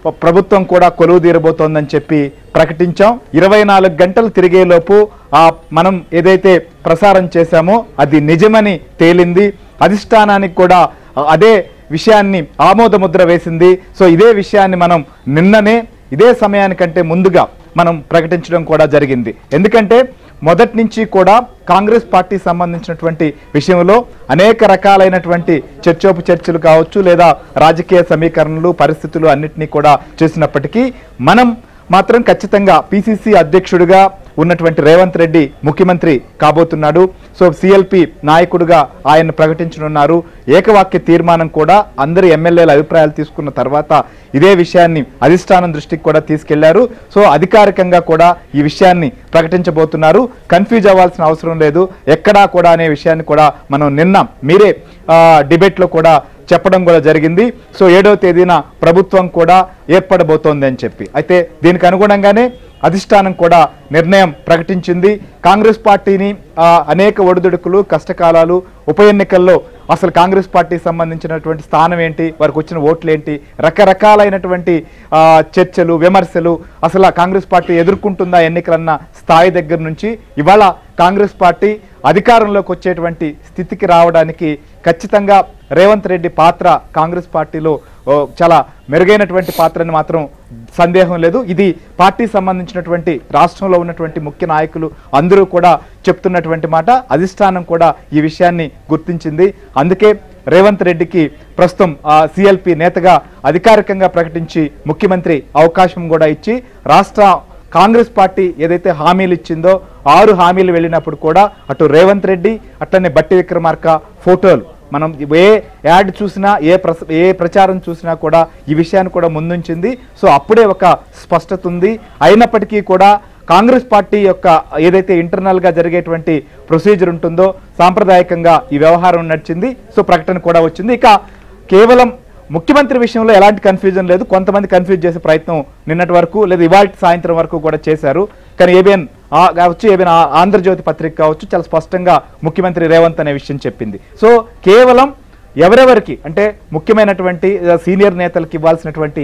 ప్రభుత్వం కూడా కొలువు తీరబోతోందని చెప్పి ప్రకటించాం. 24 గంటలు తిరిగేలోపు మనం ఏదైతే ప్రసారం చేశామో అది నిజమని తేలింది. అధిష్టానానికి కూడా అదే విషయాన్ని ఆమోదముద్ర వేసింది. సో ఇదే విషయాన్ని మనం నిన్ననే ఇదే సమయానికంటే ముందుగా మనం ప్రకటించడం కూడా జరిగింది. ఎందుకంటే మొదటి నుంచి కూడా కాంగ్రెస్ పార్టీ సంబంధించినటువంటి విషయంలో అనేక రకాలైనటువంటి చర్చోపచర్చలు కావచ్చు, లేదా రాజకీయ సమీకరణలు, పరిస్థితులు అన్నిటినీ కూడా చూసినప్పటికీ మనం మాత్రం ఖచ్చితంగా పిసిసి అధ్యక్షుడిగా ఉన్నటువంటి రేవంత్ రెడ్డి ముఖ్యమంత్రి కాబోతున్నాడు. సో సిఎల్పి నాయకుడిగా ఆయన ప్రకటించనున్నారు. ఏకవాక్య తీర్మానం కూడా అందరి ఎమ్మెల్యేల అభిప్రాయాలు తీసుకున్న తర్వాత ఇదే విషయాన్ని అధిష్టానం దృష్టికి కూడా తీసుకెళ్లారు. సో అధికారికంగా కూడా ఈ విషయాన్ని ప్రకటించబోతున్నారు. కన్ఫ్యూజ్ అవ్వాల్సిన అవసరం లేదు ఎక్కడా కూడా అనే విషయాన్ని కూడా మనం నిన్న మీరే డిబేట్లో కూడా చెప్పడం కూడా జరిగింది. సో 7వ తేదీన ప్రభుత్వం కూడా ఏర్పడబోతోంది అని చెప్పి. అయితే దీనికి అనుగుణంగానే అధిష్టానం కూడా నిర్ణయం ప్రకటించింది. కాంగ్రెస్ పార్టీని అనేక ఒడిదుడుకులు, కష్టకాలాలు, ఉప ఎన్నికల్లో అసలు కాంగ్రెస్ పార్టీకి సంబంధించినటువంటి స్థానం ఏంటి, వారికి వచ్చిన ఓట్లు ఏంటి, రకరకాలైనటువంటి చర్చలు, విమర్శలు, అసలు కాంగ్రెస్ పార్టీ ఎదుర్కొంటుందా ఎన్నికలన్న స్థాయి దగ్గర నుంచి ఇవాళ కాంగ్రెస్ పార్టీ అధికారంలోకి వచ్చేటువంటి స్థితికి రావడానికి ఖచ్చితంగా రేవంత్ రెడ్డి పాత్ర కాంగ్రెస్ పార్టీలో చాలా మెరుగైనటువంటి పాత్రని మాత్రం సందేహం లేదు. ఇది పార్టీ సంబంధించినటువంటి రాష్ట్రంలో ఉన్నటువంటి ముఖ్య నాయకులు అందరూ కూడా చెప్తున్నటువంటి మాట. అధిష్టానం కూడా ఈ విషయాన్ని గుర్తించింది. అందుకే రేవంత్ రెడ్డికి ప్రస్తుతం సిఎల్పి నేతగా అధికారికంగా ప్రకటించి ముఖ్యమంత్రి అవకాశం కూడా ఇచ్చి రాష్ట్ర కాంగ్రెస్ పార్టీ ఏదైతే హామీలు ఇచ్చిందో 6 హామీలు వెళ్ళినప్పుడు కూడా అటు రేవంత్ రెడ్డి అట్లనే బట్టి విక్రమార్క ఫోటోలు మనం ఏ యాడ్ చూసినా ఏ ప్రచారం చూసినా కూడా ఈ విషయాన్ని కూడా ముందుంచింది. సో అప్పుడే ఒక స్పష్టత ఉంది. అయినప్పటికీ కూడా కాంగ్రెస్ పార్టీ యొక్క ఏదైతే ఇంటర్నల్గా జరిగేటువంటి ప్రొసీజర్ ఉంటుందో సాంప్రదాయకంగా ఈ వ్యవహారం నడిచింది. సో ప్రకటన కూడా వచ్చింది. ఇక కేవలం ముఖ్యమంత్రి విషయంలో ఎలాంటి కన్ఫ్యూజన్ లేదు. కొంతమంది కన్ఫ్యూజ్ చేసే ప్రయత్నం నిన్నటి వరకు లేదా ఇవాళ సాయంత్రం వరకు కూడా చేశారు. కానీ ఏబిఎన్ కావచ్చు, ఏబిఎన్ ఆంధ్రజ్యోతి పత్రిక కావచ్చు, చాలా స్పష్టంగా ముఖ్యమంత్రి రేవంత్ అనే విషయం చెప్పింది. సో కేవలం ఎవరెవరికి అంటే ముఖ్యమైనటువంటి సీనియర్ నేతలకు ఇవ్వాల్సినటువంటి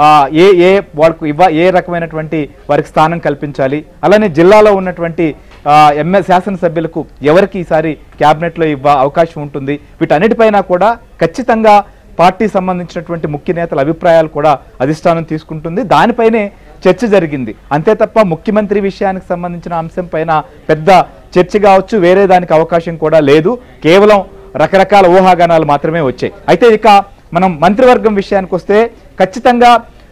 ఏ రకమైనటువంటి వారికి స్థానం కల్పించాలి, అలానే జిల్లాలో ఉన్నటువంటి శాసనసభ్యులకు ఎవరికి ఈసారి క్యాబినెట్లో అవకాశం ఉంటుంది, వీటన్నిటిపైన కూడా ఖచ్చితంగా పార్టీ సంబంధించినటువంటి ముఖ్య నేతల అభిప్రాయాలు కూడా అధిష్టానం తీసుకుంటుంది. దానిపైనే చర్చ జరిగింది. అంతే తప్ప ముఖ్యమంత్రి విషయానికి సంబంధించిన అంశం పైన పెద్ద చర్చ కావచ్చు, వేరే దానికి అవకాశం కూడా లేదు. కేవలం రకరకాల ఊహాగానాలు మాత్రమే వచ్చాయి. అయితే ఇక మనం మంత్రివర్గం విషయానికి వస్తే ఖచ్చితంగా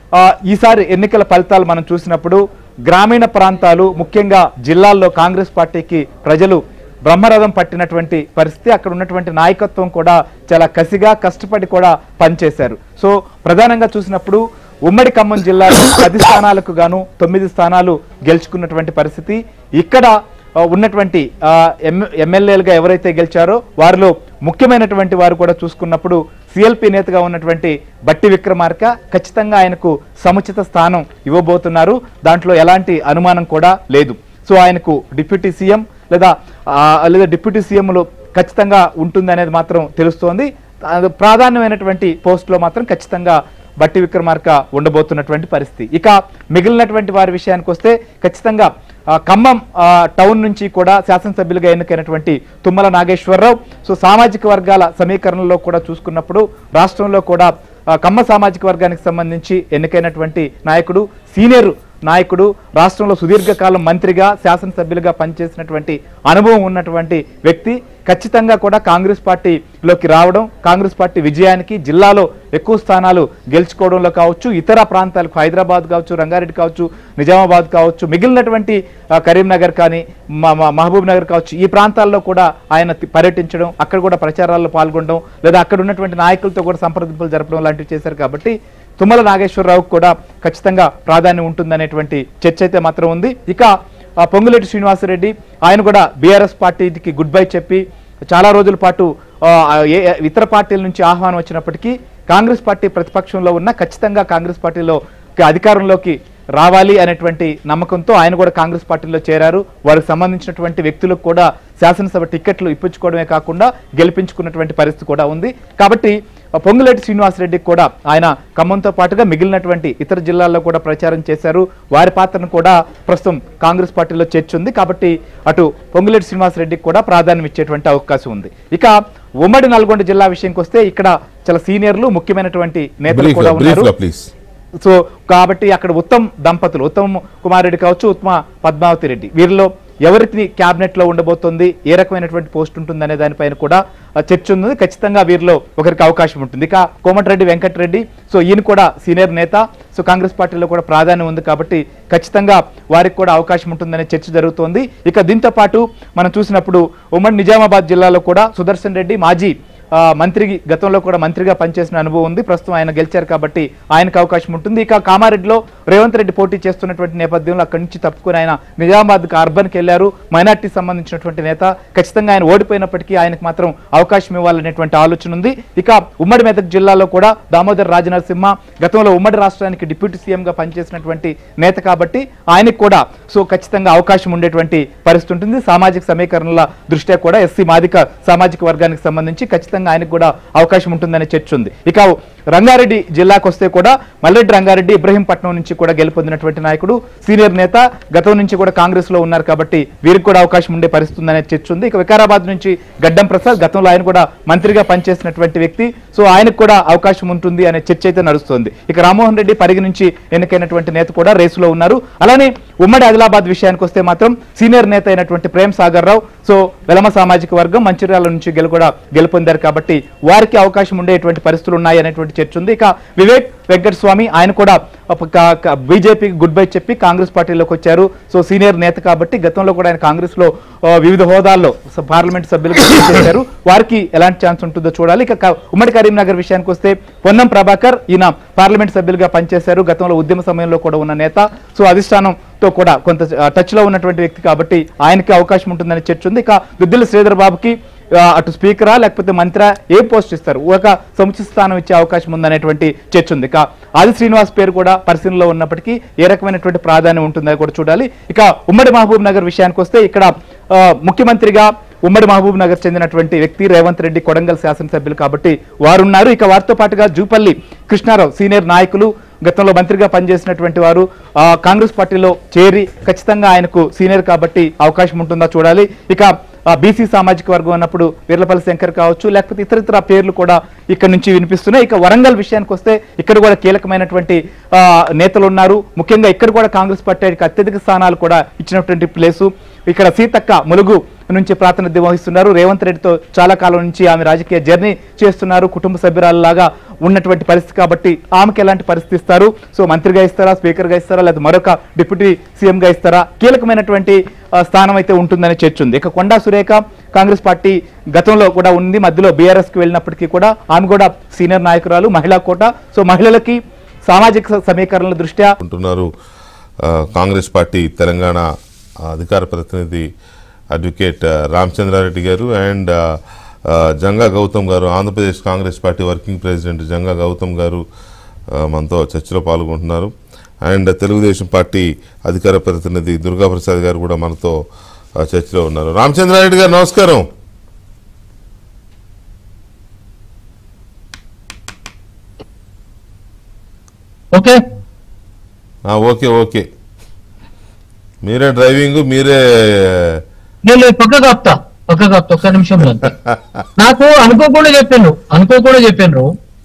ఈసారి ఎన్నికల ఫలితాలు మనం చూసినప్పుడు గ్రామీణ ప్రాంతాలు ముఖ్యంగా జిల్లాల్లో కాంగ్రెస్ పార్టీకి ప్రజలు బ్రహ్మరథం పట్టినటువంటి పరిస్థితి. అక్కడ ఉన్నటువంటి నాయకత్వం కూడా చాలా కసిగా కష్టపడి కూడా పనిచేశారు. సో ప్రధానంగా చూసినప్పుడు ఉమ్మడి ఖమ్మం జిల్లాలో 10 స్థానాలకు గాను 9 స్థానాలు గెలుచుకున్నటువంటి పరిస్థితి. ఇక్కడ ఉన్నటువంటి ఎమ్మెల్యేలుగా ఎవరైతే గెలిచారో వారిలో ముఖ్యమైనటువంటి వారు కూడా చూసుకున్నప్పుడు సిఎల్పి నేతగా ఉన్నటువంటి బట్టి విక్రమార్క ఖచ్చితంగా ఆయనకు సముచిత స్థానం ఇవ్వబోతున్నారు. దాంట్లో ఎలాంటి అనుమానం కూడా లేదు. సో ఆయనకు డిప్యూటీ సీఎం లేదా డిప్యూటీ సీఎంలో ఖచ్చితంగా ఉంటుంది అనేది మాత్రం తెలుస్తోంది. ప్రాధాన్యమైనటువంటి పోస్టులో మాత్రం ఖచ్చితంగా బట్టి విక్రమార్క ఉండబోతున్నటువంటి పరిస్థితి. ఇక మిగిలినటువంటి వారి విషయానికి వస్తే ఖచ్చితంగా ఖమ్మం టౌన్ నుంచి కూడా శాసనసభ్యులుగా ఎన్నికైనటువంటి తుమ్మల నాగేశ్వరరావు. సో సామాజిక వర్గాల సమీకరణలో కూడా చూసుకున్నప్పుడు రాష్ట్రంలో కూడా కమ్మ సామాజిక వర్గానికి సంబంధించి ఎన్నికైనటువంటి నాయకుడు, సీనియర్ నాయకుడు, రాష్ట్రంలో సుదీర్ఘకాలం మంత్రిగా శాసనసభ్యులుగా పనిచేసినటువంటి అనుభవం ఉన్నటువంటి వ్యక్తి ఖచ్చితంగా కూడా కాంగ్రెస్ పార్టీలోకి రావడం, కాంగ్రెస్ పార్టీ విజయానికి జిల్లాలో ఎక్కువ స్థానాలు గెలుచుకోవడంలో కావచ్చు, ఇతర ప్రాంతాలకు హైదరాబాద్ కావచ్చు, రంగారెడ్డి కావచ్చు, నిజామాబాద్ కావచ్చు, మిగిలినటువంటి కరీంనగర్ కానీ మహబూబ్ నగర్ కావచ్చు, ఈ ప్రాంతాల్లో కూడా ఆయన పర్యటించడం, అక్కడ కూడా ప్రచారాల్లో పాల్గొనడం, లేదా అక్కడ ఉన్నటువంటి నాయకులతో కూడా సంప్రదింపులు జరపడం లాంటివి చేశారు. కాబట్టి తుమ్మల నాగేశ్వరరావుకు కూడా ఖచ్చితంగా ప్రాధాన్యం ఉంటుందనేటువంటి చర్చ అయితే మాత్రం ఉంది. ఇక పొంగులేటి శ్రీనివాసరెడ్డి ఆయన కూడా బీఆర్ఎస్ పార్టీకి గుడ్ బై చెప్పి చాలా రోజుల పాటు ఇతర పార్టీల నుంచి ఆహ్వానం వచ్చినప్పటికీ కాంగ్రెస్ పార్టీ ప్రతిపక్షంలో ఉన్న ఖచ్చితంగా కాంగ్రెస్ పార్టీలో అధికారంలోకి రావాలి అనేటువంటి నమ్మకంతో ఆయన కూడా కాంగ్రెస్ పార్టీలో చేరారు. వారికి సంబంధించినటువంటి వ్యక్తులకు కూడా శాసనసభ టికెట్లు ఇప్పించుకోవడమే కాకుండా గెలిపించుకున్నటువంటి పరిస్థితి కూడా ఉంది. కాబట్టి పొంగులేటి శ్రీనివాసరెడ్డికి కూడా ఆయన ఖమ్మంతో పాటుగా మిగిలినటువంటి ఇతర జిల్లాల్లో కూడా ప్రచారం చేశారు. వారి పాత్రను కూడా ప్రస్తుతం కాంగ్రెస్ పార్టీలో చర్చ ఉంది కాబట్టి అటు పొంగులేటి శ్రీనివాసరెడ్డికి కూడా ప్రాధాన్యం ఇచ్చేటువంటి అవకాశం ఉంది. ఇక ఉమ్మడి నల్గొండ జిల్లా విషయంకి వస్తే ఇక్కడ చాలా సీనియర్లు ముఖ్యమైనటువంటి నేతలు కూడా ఉన్నారు. సో కాబట్టి అక్కడ ఉత్తమ్ దంపతులు, ఉత్తమ్ కుమార్ రెడ్డి కావచ్చు, ఉత్తమ పద్మావతి రెడ్డి, వీరిలో ఎవరికి క్యాబినెట్ లో ఉండబోతుంది, ఏ రకమైనటువంటి పోస్ట్ ఉంటుంది అనే దానిపైన కూడా చర్చ ఉంది. ఖచ్చితంగా వీరిలో ఒకరికి అవకాశం ఉంటుంది. ఇక కోమటిరెడ్డి వెంకటరెడ్డి, సో ఈయన కూడా సీనియర్ నేత, సో కాంగ్రెస్ పార్టీలో కూడా ప్రాధాన్యం ఉంది కాబట్టి ఖచ్చితంగా వారికి కూడా అవకాశం ఉంటుందనే చర్చ జరుగుతోంది. ఇక దీంతో పాటు మనం చూసినప్పుడు ఉమ్మడి నిజామాబాద్ జిల్లాలో కూడా సుదర్శన్ రెడ్డి మాజీ మంత్రి, గతంలో కూడా మంత్రిగా పనిచేసిన అనుభవం ఉంది. ప్రస్తుతం ఆయన గెలిచారు కాబట్టి ఆయనకు అవకాశం ఉంటుంది. ఇక కామారెడ్డిలో రేవంత్ రెడ్డి పోటీ చేస్తున్నటువంటి నేపథ్యంలో అక్కడి నుంచి తప్పుకుని ఆయన నిజామాబాద్ అర్బన్కి వెళ్లారు. మైనార్టీ సంబంధించినటువంటి నేత, ఖచ్చితంగా ఆయన ఓడిపోయినప్పటికీ ఆయనకు మాత్రం అవకాశం ఇవ్వాలనేటువంటి ఆలోచన ఉంది. ఇక ఉమ్మడి మెదక్ జిల్లాలో కూడా దామోదర్ రాజనరసింహ గతంలో ఉమ్మడి రాష్ట్రానికి డిప్యూటీ సీఎంగా పనిచేసినటువంటి నేత కాబట్టి ఆయనకు కూడా సో ఖచ్చితంగా అవకాశం ఉండేటువంటి పరిస్థితి ఉంటుంది. సామాజిక సమీకరణల దృష్ట్యా కూడా ఎస్సీ మాదిక సామాజిక వర్గానికి సంబంధించి ఖచ్చితంగా ఆయనకు కూడా అవకాశం ఉంటుందనే చర్చ ఉంది. ఇక రంగారెడ్డి జిల్లాకు వస్తే కూడా మల్లెడ్డి రంగారెడ్డి ఇబ్రహీంపట్నం నుంచి కూడా గెలుపొందినటువంటి నాయకుడు, సీనియర్ నేత, గతం నుంచి కూడా కాంగ్రెస్ లో ఉన్నారు కాబట్టి వీరికి కూడా అవకాశం ఉండే పరిస్థితి ఉందనే చర్చ ఉంది. ఇక వికారాబాద్ నుంచి గడ్డం ప్రసాద్, గతంలో ఆయన కూడా మంత్రిగా పనిచేసినటువంటి వ్యక్తి, సో ఆయనకు కూడా అవకాశం ఉంటుంది అనే చర్చ అయితే నడుస్తుంది. ఇక రామ్మోహన్ రెడ్డి పరిగి నుంచి ఎన్నికైనటువంటి నేత కూడా రేసులో ఉన్నారు. అలానే ఉమ్మడి ఆదిలాబాద్ విషయానికి వస్తే మాత్రం సీనియర్ నేత అయినటువంటి ప్రేమ్ సాగర్ రావు, సో వెలమ సామాజిక వర్గం మంచిర్యాల నుంచి గెలుపొందారు కాబట్టి వారికి అవకాశం ఉండేటువంటి పరిస్థితులు ఉన్నాయి అనేటువంటి చర్చ ఉంది. ఇక వివేక్ వెంకటస్వామి, ఆయన కూడా బీజేపీకి గుడ్ బై చెప్పి కాంగ్రెస్ పార్టీలోకి వచ్చారు. సో సీనియర్ నేత కాబట్టి గతంలో కూడా ఆయన కాంగ్రెస్ లో వివిధ హోదాల్లో పార్లమెంట్ సభ్యులుగా చేశారు. వారికి ఎలాంటి ఛాన్స్ ఉంటుందో చూడాలి. ఇక ఉమ్మడి కరీంనగర్ విషయానికి వస్తే పొన్నం ప్రభాకర్, ఈయన పార్లమెంట్ సభ్యులుగా పనిచేశారు. గతంలో ఉద్యమ సమయంలో కూడా ఉన్న నేత, సో అధిష్టానంతో కూడా కొంత టచ్ లో ఉన్నటువంటి వ్యక్తి కాబట్టి ఆయనకి అవకాశం ఉంటుందని చర్చ ఉంది. ఇక దుద్దిల శ్రీధర్ బాబుకి అటు స్పీకరా లేకపోతే మంత్రా ఏ పోస్ట్ ఇస్తారు, ఒక సముచిత స్థానం ఇచ్చే అవకాశం ఉందనేటువంటి చర్చ ఉంది. ఇక ఆది శ్రీనివాస్ పేరు కూడా పరిశీలనలో ఉన్నప్పటికీ ఏ రకమైనటువంటి ప్రాధాన్యం ఉంటుందని కూడా చూడాలి. ఇక ఉమ్మడి మహబూబ్ నగర్ విషయానికి వస్తే ఇక్కడ ముఖ్యమంత్రిగా ఉమ్మడి మహబూబ్ నగర్ చెందినటువంటి వ్యక్తి రేవంత్ రెడ్డి కొడంగల్ శాసనసభ్యులు కాబట్టి వారున్నారు. ఇక వారితో పాటుగా జూపల్లి కృష్ణారావు, సీనియర్ నాయకులు, గతంలో మంత్రిగా పనిచేసినటువంటి వారు కాంగ్రెస్ పార్టీలో చేరి ఖచ్చితంగా ఆయనకు సీనియర్ కాబట్టి అవకాశం ఉంటుందా చూడాలి. ఇక బీసీ సామాజిక వర్గం అన్నప్పుడు వీర్లపల్లి శంకర్ కావచ్చు, లేకపోతే ఇతర పేర్లు కూడా ఇక్కడ నుంచి వినిపిస్తున్నాయి. ఇక వరంగల్ విషయానికి వస్తే ఇక్కడ కూడా కీలకమైనటువంటి నేతలు ఉన్నారు. ముఖ్యంగా ఇక్కడ కూడా కాంగ్రెస్ పార్టీకి అత్యధిక స్థానాలు కూడా ఇచ్చినటువంటి ప్లేసు. ఇక్కడ సీతక్క ములుగు నుంచి ప్రాతినిధ్యం వహిస్తున్నారు. రేవంత్ రెడ్డితో చాలా కాలం నుంచి ఆమె రాజకీయ జర్నీ చేస్తున్నారు. కుటుంబ సభ్యురాలలాగా ఉన్నటువంటి పరిస్థితి కాబట్టి ఆమెకి ఎలాంటి పరిస్థితి ఇస్తారు, సో మంత్రిగా ఇస్తారా, స్పీకర్గా ఇస్తారా, లేదా మరొక డిప్యూటీ సీఎంగా ఇస్తారా, కీలకమైనటువంటి స్థానం అయితే ఉంటుందని చర్చ ఉంది. ఇక కొండా సురేఖ కాంగ్రెస్ పార్టీ గతంలో కూడా ఉంది, మధ్యలో బీఆర్ఎస్ కి వెళ్ళినప్పటికీ కూడా ఆమె కూడా సీనియర్ నాయకురాలు, మహిళా కోట, సో మహిళలకి సామాజిక సమీకరణల దృష్ట్యా ఉంటున్నారు. కాంగ్రెస్ పార్టీ తెలంగాణ అధికార ప్రతినిధి అడ్వకేట్ రామచంద్రారెడ్డి గారు అండ్ జంగా గౌతమ్ గారు, Andhra Pradesh Congress party working president Janga Gautam గారు మనతో చర్చలో పాల్గొంటున్నారు. అండ్ తెలుగుదేశం పార్టీ అధికార ప్రతినిధి దుర్గాప్రసాద్ గారు కూడా మనతో చర్చలో ఉన్నారు. రామచంద్రారెడ్డి గారు నమస్కారం. ఓకే ఓకే ఓకే మీరే డ్రైవింగ్, మీరే నేను పక్కగా ఆపుతా ఒక్క నిమిషంలో. నాకు అనుకోకుండా చెప్పాను.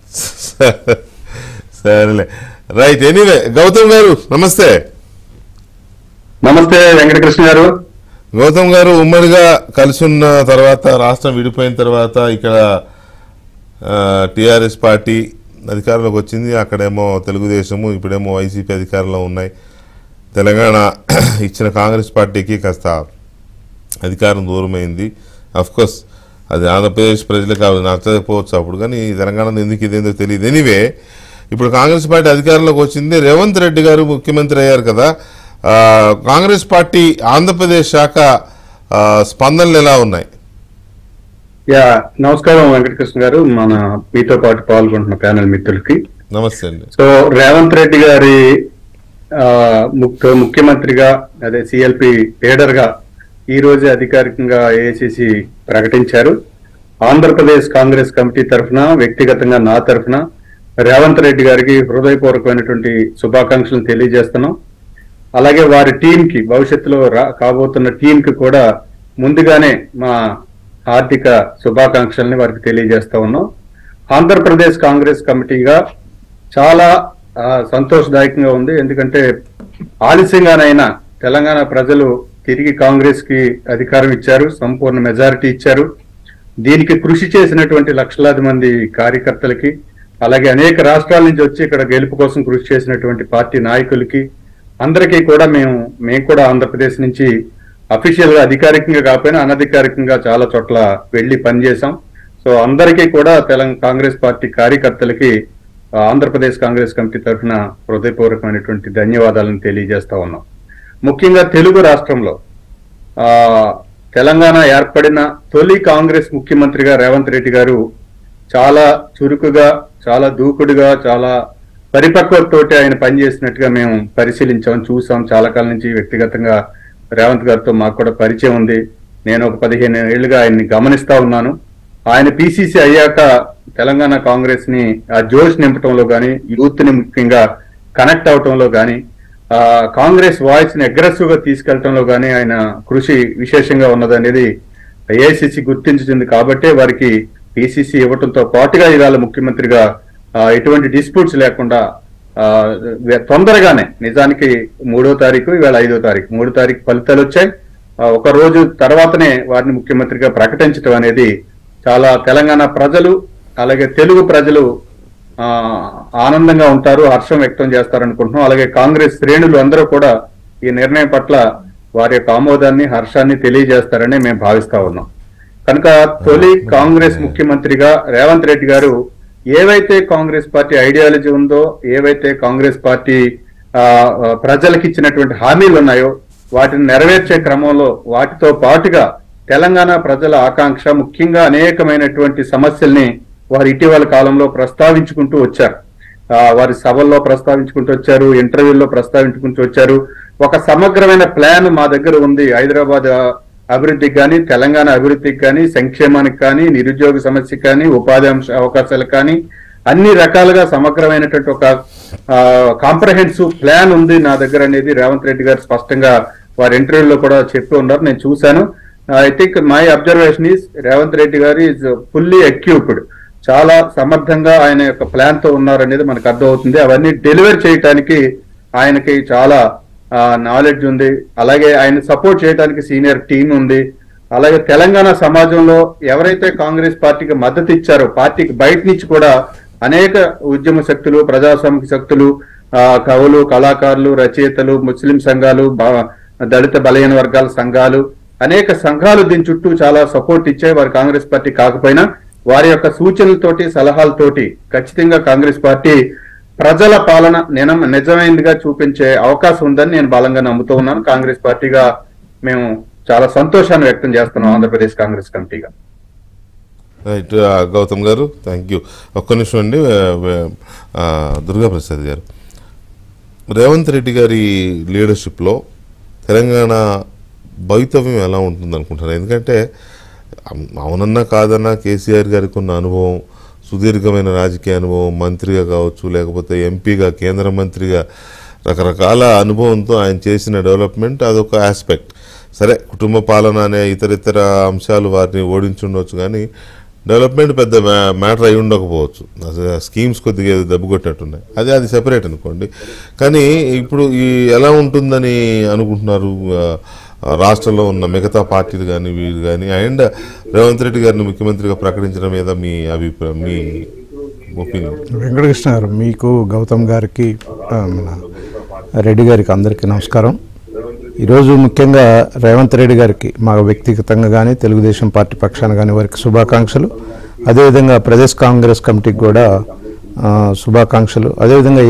సరేలే, రైట్. ఎనీవే గౌతమ్ గారు నమస్తే. నమస్తే వెంకటకృష్ణ గారు. గౌతమ్ గారు, ఉమ్మడిగా కలిసి ఉన్న తర్వాత, రాష్ట్రం విడిపోయిన తర్వాత ఇక్కడ టిఆర్ఎస్ పార్టీ అధికారంలోకి వచ్చింది. అక్కడేమో తెలుగుదేశము, ఇప్పుడేమో వైసీపీ అధికారంలో ఉన్నాయి. తెలంగాణ ఇచ్చిన కాంగ్రెస్ పార్టీకి కాస్త అధికారం దూరమైంది. అఫ్కోర్స్ అది ఆంధ్రప్రదేశ్ ప్రజలకు అవి నచ్చకపోవచ్చు అప్పుడు, కానీ తెలంగాణలో ఎందుకు ఇదేందో తెలియదు. ఎనీవే ఇప్పుడు కాంగ్రెస్ పార్టీ అధికారంలోకి వచ్చింది. రేవంత్ రెడ్డి గారు ముఖ్యమంత్రి అయ్యారు కదా. కాంగ్రెస్ పార్టీ ఆంధ్రప్రదేశ్ శాఖ స్పందనలు ఎలా ఉన్నాయి? నమస్కారం వెంకటకృష్ణ గారు, మన మీతో పాటు పాల్గొంటున్న ప్యానెల్ మిత్రులకి నమస్తే అండి. సో రేవంత్ రెడ్డి గారి ముఖ్యమంత్రిగా, అదే సిఎల్పి లీడర్ గా ఈ రోజు అధికారికంగా ఏఐసిసి ప్రకటించారు. ఆంధ్రప్రదేశ్ కాంగ్రెస్ కమిటీ తరఫున, వ్యక్తిగతంగా నా తరఫున రేవంత్ రెడ్డి గారికి హృదయపూర్వకమైనటువంటి శుభాకాంక్షలు తెలియజేస్తున్నాం. అలాగే వారి టీంకి, భవిష్యత్తులో కాబోతున్న టీంకి కూడా ముందుగానే మా హార్దిక శుభాకాంక్షల్ని వారికి తెలియజేస్తా ఉన్నాం. ఆంధ్రప్రదేశ్ కాంగ్రెస్ కమిటీగా చాలా సంతోషదాయకంగా ఉంది. ఎందుకంటే ఆలస్యంగానైనా తెలంగాణ ప్రజలు తిరిగి కాంగ్రెస్ కి అధికారం ఇచ్చారు, సంపూర్ణ మెజారిటీ ఇచ్చారు. దీనికి కృషి చేసినటువంటి లక్షలాది మంది కార్యకర్తలకి, అలాగే అనేక రాష్ట్రాల నుంచి వచ్చి ఇక్కడ గెలుపు కోసం కృషి చేసినటువంటి పార్టీ నాయకులకి అందరికీ కూడా మేము కూడా ఆంధ్రప్రదేశ్ నుంచి అఫీషియల్ గా, అధికారికంగా కాకపోయినా అనధికారికంగా చాలా చోట్ల వెళ్లి పనిచేశాం. సో అందరికీ కూడా కాంగ్రెస్ పార్టీ కార్యకర్తలకి ఆంధ్రప్రదేశ్ కాంగ్రెస్ కమిటీ తరఫున హృదయపూర్వకమైనటువంటి ధన్యవాదాలను తెలియజేస్తా ఉన్నాం. ముఖ్యంగా తెలుగు రాష్ట్రంలో తెలంగాణ ఏర్పడిన తొలి కాంగ్రెస్ ముఖ్యమంత్రిగా రేవంత్ రెడ్డి గారు చాలా చురుకుగా, చాలా దూకుడుగా, చాలా పరిపక్వతతోటి ఆయన పనిచేసినట్టుగా మేము పరిశీలించాం, చూసాం. చాలా కాలం నుంచి వ్యక్తిగతంగా రేవంత్ గారితో మాకు కూడా పరిచయం ఉంది. నేను ఒక 15 ఏళ్లుగా ఆయన్ని గమనిస్తా ఉన్నాను. ఆయన పిసిసి అయ్యాక తెలంగాణ కాంగ్రెస్ ని ఆ జోష్ నింపటంలో కానీ, యూత్ ని ముఖ్యంగా కనెక్ట్ అవటంలో కానీ, కాంగ్రెస్ వాయిస్ ని అగ్రెసివ్ గా తీసుకెళ్లటంలో కానీ ఆయన కృషి విశేషంగా ఉన్నదనేది ఏఐసిసి గుర్తించింది. కాబట్టే వారికి పిసిసి ఇవ్వటంతో పాటుగా ఇవాళ ముఖ్యమంత్రిగా ఎటువంటి డిస్ప్యూట్స్ లేకుండా తొందరగానే, నిజానికి 3వ తారీఖు, ఇవాళ 5వ తారీఖు, 3వ తారీఖు ఫలితాలు వచ్చాయి. ఒక రోజు తర్వాతనే వారిని ముఖ్యమంత్రిగా ప్రకటించడం అనేది చాలా తెలంగాణ ప్రజలు, అలాగే తెలుగు ప్రజలు ఆనందంగా ఉంటారు, హర్షం వ్యక్తం చేస్తారనుకుంటున్నాం. అలాగే కాంగ్రెస్ శ్రేణులు అందరూ కూడా ఈ నిర్ణయం పట్ల వారి యొక్క ఆమోదాన్ని, హర్షాన్ని తెలియజేస్తారని మేము భావిస్తా ఉన్నాం. కనుక తొలి కాంగ్రెస్ ముఖ్యమంత్రిగా రేవంత్ రెడ్డి గారు ఏవైతే కాంగ్రెస్ పార్టీ ఐడియాలజీ ఉందో, ఏవైతే కాంగ్రెస్ పార్టీ ప్రజలకు ఇచ్చినటువంటి హామీలు ఉన్నాయో వాటిని నెరవేర్చే క్రమంలో వాటితో పాటుగా తెలంగాణ ప్రజల ఆకాంక్ష, ముఖ్యంగా అనేకమైనటువంటి సమస్యల్ని వారు ఇటీవల కాలంలో ప్రస్తావించుకుంటూ వచ్చారు. వారి సభల్లో ప్రస్తావించుకుంటూ వచ్చారు, ఇంటర్వ్యూల్లో ప్రస్తావించుకుంటూ వచ్చారు. ఒక సమగ్రమైన ప్లాన్ మా దగ్గర ఉంది, హైదరాబాద్ అభివృద్ధికి కానీ, తెలంగాణ అభివృద్ధికి కానీ, సంక్షేమానికి కానీ, నిరుద్యోగ సమస్యకి కానీ, ఉపాధి అవకాశాలకు కానీ అన్ని రకాలుగా సమగ్రమైనటువంటి ఒక కాంప్రహెన్సివ్ ప్లాన్ ఉంది నా దగ్గర అనేది రేవంత్ రెడ్డి గారు స్పష్టంగా వారి ఇంటర్వ్యూలో కూడా చెప్పి ఉన్నారు, నేను చూశాను. I think my observation is Revanth Reddy garu is fully equipped, చాలా సమర్థంగా ఆయన యొక్క ప్లాన్ తో ఉన్నారనేది మనకు అర్థమవుతుంది. అవన్నీ డెలివర్ చేయడానికి ఆయనకి చాలా నాలెడ్జ్ ఉంది. అలాగే ఆయన సపోర్ట్ చేయడానికి సీనియర్ టీం ఉంది. అలాగే తెలంగాణ సమాజంలో ఎవరైతే కాంగ్రెస్ పార్టీకి మద్దతు ఇచ్చారో, పార్టీకి బయట నుంచి కూడా అనేక ఉద్యమ శక్తులు, ప్రజాస్వామిక శక్తులు, కవులు, కళాకారులు, రచయితలు, ముస్లిం సంఘాలు, దళిత బలహీన వర్గాల సంఘాలు, అనేక సంఘాలు దీని చుట్టూ చాలా సపోర్ట్ ఇచ్చాయి. వారు కాంగ్రెస్ పార్టీ కాకపోయినా వారి యొక్క సూచనలతోటి, సలహాలతోటి ఖచ్చితంగా కాంగ్రెస్ పార్టీ ప్రజల పాలన నిజమైనదిగా చూపించే అవకాశం ఉందని నేను బలంగా నమ్ముతూ ఉన్నాను. కాంగ్రెస్ పార్టీగా మేము చాలా సంతోషాన్ని వ్యక్తం చేస్తున్నాం, ఆంధ్రప్రదేశ్ కాంగ్రెస్ కమిటీగా. రైట్ గౌతమ్ గారు, థ్యాంక్ యూ. ఒక్క నిమిషం అండి, దుర్గాప్రసాద్ గారు, రేవంత్ రెడ్డి గారి లీడర్షిప్లో తెలంగాణ భవితవ్యం ఎలా ఉంటుంది అనుకుంటున్నారు? ఎందుకంటే అవునన్నా కాదన్నా కేసీఆర్ గారికి ఉన్న అనుభవం, సుదీర్ఘమైన రాజకీయ అనుభవం, మంత్రిగా కావచ్చు, లేకపోతే ఎంపీగా, కేంద్ర మంత్రిగా, రకరకాల అనుభవంతో ఆయన చేసిన డెవలప్మెంట్ అదొక ఆస్పెక్ట్. సరే, కుటుంబ పాలన అనే ఇతరితర అంశాలు వారిని ఓడించుండవచ్చు, కానీ డెవలప్మెంట్ పెద్ద మ్యాటర్ అయి ఉండకపోవచ్చు. స్కీమ్స్ కొద్దిగా దెబ్బ కొట్టినట్టున్నాయి, అది సెపరేట్ అనుకోండి. కానీ ఇప్పుడు ఎలా ఉంటుందని అనుకుంటున్నారు రాష్ట్రంలో ఉన్న మిగతా పార్టీలు కానీ, వీరు కానీ, అండ్ రేవంత్ రెడ్డి గారిని ముఖ్యమంత్రిగా ప్రకటించడం మీద మీ అభిప్రాయం, మీ ఒపీనియన్? వెంకటకృష్ణ గారు, మీకు, గౌతమ్ గారికి, రెడ్డి గారికి అందరికీ నమస్కారం. ఈరోజు ముఖ్యంగా రేవంత్ రెడ్డి గారికి మా వ్యక్తిగతంగా కానీ, తెలుగుదేశం పార్టీ పక్షాన కానీ వారికి శుభాకాంక్షలు. అదేవిధంగా ప్రదేశ్ కాంగ్రెస్ కమిటీకి కూడా శుభాకాంక్షలు. అదేవిధంగా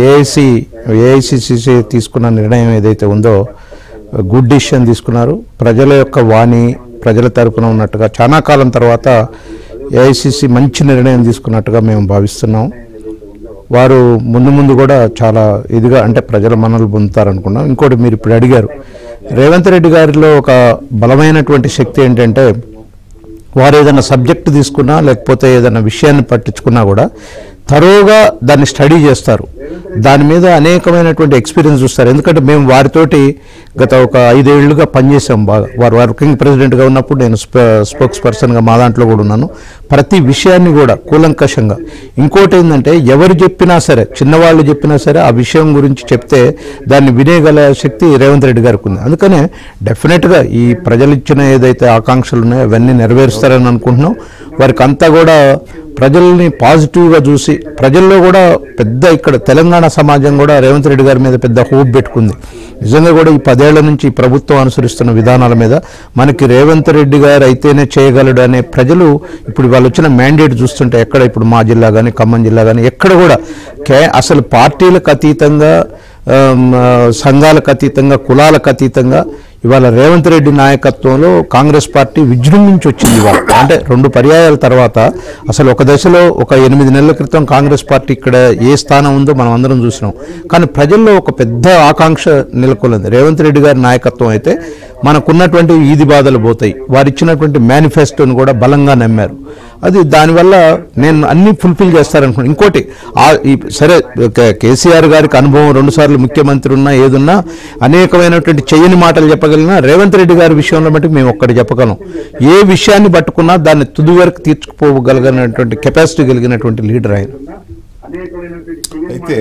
ఏఐసిసి తీసుకున్న నిర్ణయం ఏదైతే ఉందో గుడ్ డిసిషన్ తీసుకున్నారు. ప్రజల యొక్క వాణి, ప్రజల తరపున ఉన్నట్టుగా చాలా కాలం తర్వాత ఏఐసిసి మంచి నిర్ణయం తీసుకున్నట్టుగా మేము భావిస్తున్నాం. వారు ముందు కూడా చాలా ఇదిగా, అంటే ప్రజల మనలు పొందుతారనుకున్నాం. ఇంకోటి మీరు ఇప్పుడు అడిగారు, రేవంత్ రెడ్డి గారిలో ఒక బలమైనటువంటి శక్తి ఏంటంటే వారు ఏదైనా సబ్జెక్ట్ తీసుకున్నా లేకపోతే ఏదైనా విషయాన్ని పట్టించుకున్నా కూడా తరోగా దాన్ని స్టడీ చేస్తారు, దాని మీద అనేకమైనటువంటి ఎక్స్పీరియన్స్ చూస్తారు. ఎందుకంటే మేము వారితోటి గత ఒక 5 ఏళ్లుగా పనిచేసాం బాగా. వారు వర్కింగ్ ప్రెసిడెంట్గా ఉన్నప్పుడు నేను స్పోక్స్ పర్సన్గా మా దాంట్లో కూడా ఉన్నాను. ప్రతి విషయాన్ని కూడా కూలంకషంగా. ఇంకోటి ఏంటంటే ఎవరు చెప్పినా సరే, చిన్నవాళ్ళు చెప్పినా సరే ఆ విషయం గురించి చెప్తే దాన్ని వినేగల శక్తి రేవంత్ రెడ్డి గారికి ఉంది. అందుకనే డెఫినెట్గా ఈ ప్రజలు ఇచ్చిన ఏదైతే ఆకాంక్షలు ఉన్నాయో అవన్నీ నెరవేరుస్తారని అనుకుంటున్నాం. వారికి అంతా కూడా ప్రజల్ని పాజిటివ్గా చూసి, ప్రజల్లో కూడా పెద్ద ఇక్కడ తెలంగాణ సమాజం కూడా రేవంత్ రెడ్డి గారి మీద పెద్ద హోప్ పెట్టుకుంది. నిజంగా కూడా ఈ 10 ఏళ్ల నుంచి ప్రభుత్వం అనుసరిస్తున్న విధానాల మీద మనకి రేవంత్ రెడ్డి గారు అయితేనే చేయగలడు అనే ప్రజలు ఇప్పుడు వాళ్ళు వచ్చిన మ్యాండేట్ చూస్తుంటే ఎక్కడ ఇప్పుడు మా జిల్లా కానీ ఖమ్మం జిల్లా కానీ ఎక్కడ కూడా అసలు పార్టీలకు అతీతంగా, సంఘాలకు అతీతంగా, కులాలకు అతీతంగా ఇవాళ రేవంత్ రెడ్డి నాయకత్వంలో కాంగ్రెస్ పార్టీ విజృంభించి వచ్చింది. ఇవాళ అంటే 2 పర్యాయాల తర్వాత అసలు ఒక దశలో ఒక 8 నెలల క్రితం కాంగ్రెస్ పార్టీ ఇక్కడ ఏ స్థానం ఉందో మనం అందరం చూసినాం. కానీ ప్రజల్లో ఒక పెద్ద ఆకాంక్ష నెలకొల్లింది. రేవంత్ రెడ్డి గారి నాయకత్వం అయితే మనకున్నటువంటి ఈది బాధలు పోతాయి. వారు ఇచ్చినటువంటి మేనిఫెస్టోను కూడా బలంగా నమ్మారు. అది దానివల్ల నేను అన్ని ఫుల్ఫిల్ చేస్తారనుకున్నాను. ఇంకోటి సరే కేసీఆర్ గారికి అనుభవం, 2 సార్లు ముఖ్యమంత్రి ఉన్నా ఏదున్నా అనేకమైనటువంటి చెయ్యని మాటలు చెప్పగలిగినా రేవంత్ రెడ్డి గారి విషయంలో బట్టి మేము ఒక్కటి చెప్పగలం, ఏ విషయాన్ని పట్టుకున్నా దాన్ని తుది వరకు తీర్చుకోగలిగినటువంటి కెపాసిటీ కలిగినటువంటి లీడర్ ఆయన. అయితే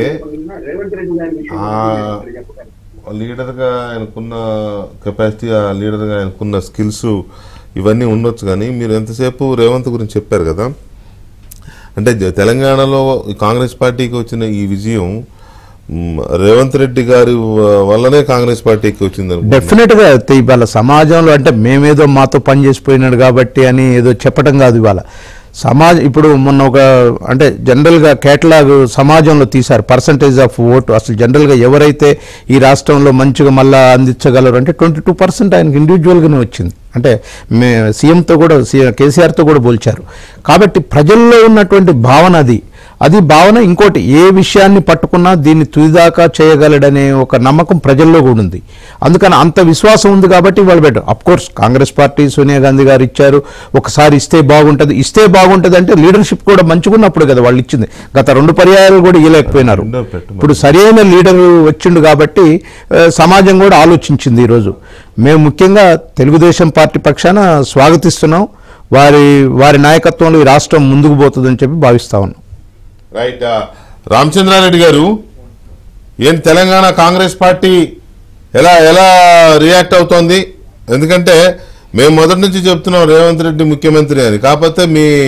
లీడర్గా ఆయనకున్న కెపాసిటీ, ఆ లీడర్గా ఆయనకున్న స్కిల్స్ ఇవన్నీ ఉండొచ్చు. కానీ మీరు ఎంతసేపు రేవంత్ గురించి చెప్పారు కదా, అంటే తెలంగాణలో కాంగ్రెస్ పార్టీకి వచ్చిన ఈ విజయం రేవంత్ రెడ్డి గారి వల్లనే కాంగ్రెస్ పార్టీకి వచ్చింది. డెఫినెట్గా ఇవాళ సమాజంలో అంటే మేమేదో మాతో పని చేసిపోయినాడు కాబట్టి అని ఏదో చెప్పడం కాదు. ఇవాళ ఇప్పుడు మొన్న ఒక అంటే జనరల్గా కేటలాగ్ సమాజంలో తీశారు, పర్సంటేజ్ ఆఫ్ ఓటు. అసలు జనరల్గా ఎవరైతే ఈ రాష్ట్రంలో మంచిగా మళ్ళా అందించగలరు అంటే 22% ఆయనకి ఇండివిజువల్గానే వచ్చింది. అంటే సీఎంతో కూడా కేసీఆర్తో కూడా పోల్చారు. కాబట్టి ప్రజల్లో ఉన్నటువంటి భావన అది భావన. ఇంకోటి ఏ విషయాన్ని పట్టుకున్నా దీన్ని తుదిదాకా చేయగలడనే ఒక నమ్మకం ప్రజల్లో కూడా ఉంది. అందుకని అంత విశ్వాసం ఉంది కాబట్టి వాళ్ళు better. Of course Congress party Sonia Gandhi garu ఇచ్చారు, ఒకసారి ఇస్తే బాగుంటుంది అంటే లీడర్షిప్ కూడా మంచిగున్నప్పుడు కదా వాళ్ళు ఇచ్చింది. గత 2 పర్యాయాలు కూడా ఇవ్వలేకపోయినారు. ఇప్పుడు సరైన లీడర్ వచ్చిండు కాబట్టి సమాజం కూడా ఆలోచించింది. ఈరోజు మేము ముఖ్యంగా తెలుగుదేశం పార్టీ పక్షాన స్వాగతిస్తున్నాం. వారి నాయకత్వంలో ఈ రాష్ట్రం ముందుకు పోతుందని చెప్పి భావిస్తా ఉన్నాం. రైట్. రామచంద్రారెడ్డి గారు, ఏంటి తెలంగాణ కాంగ్రెస్ పార్టీ ఎలా రియాక్ట్ అవుతోంది? ఎందుకంటే మేము మొదటి నుంచి చెప్తున్నాం రేవంత్ రెడ్డి ముఖ్యమంత్రి అని, కాకపోతే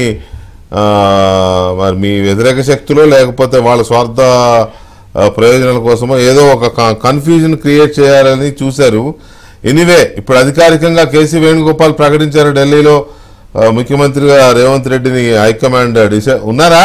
మరి మీ వ్యతిరేక శక్తులు లేకపోతే వాళ్ళ స్వార్థ ప్రయోజనాల కోసమో ఏదో ఒక కన్ఫ్యూజన్ క్రియేట్ చేయాలని చూశారు. ఎనీవే ఇప్పుడు అధికారికంగా కేసీ వేణుగోపాల్ ప్రకటించారు, ఢిల్లీలో ముఖ్యమంత్రిగా రేవంత్ రెడ్డిని హైకమాండ్ ఉన్నారా?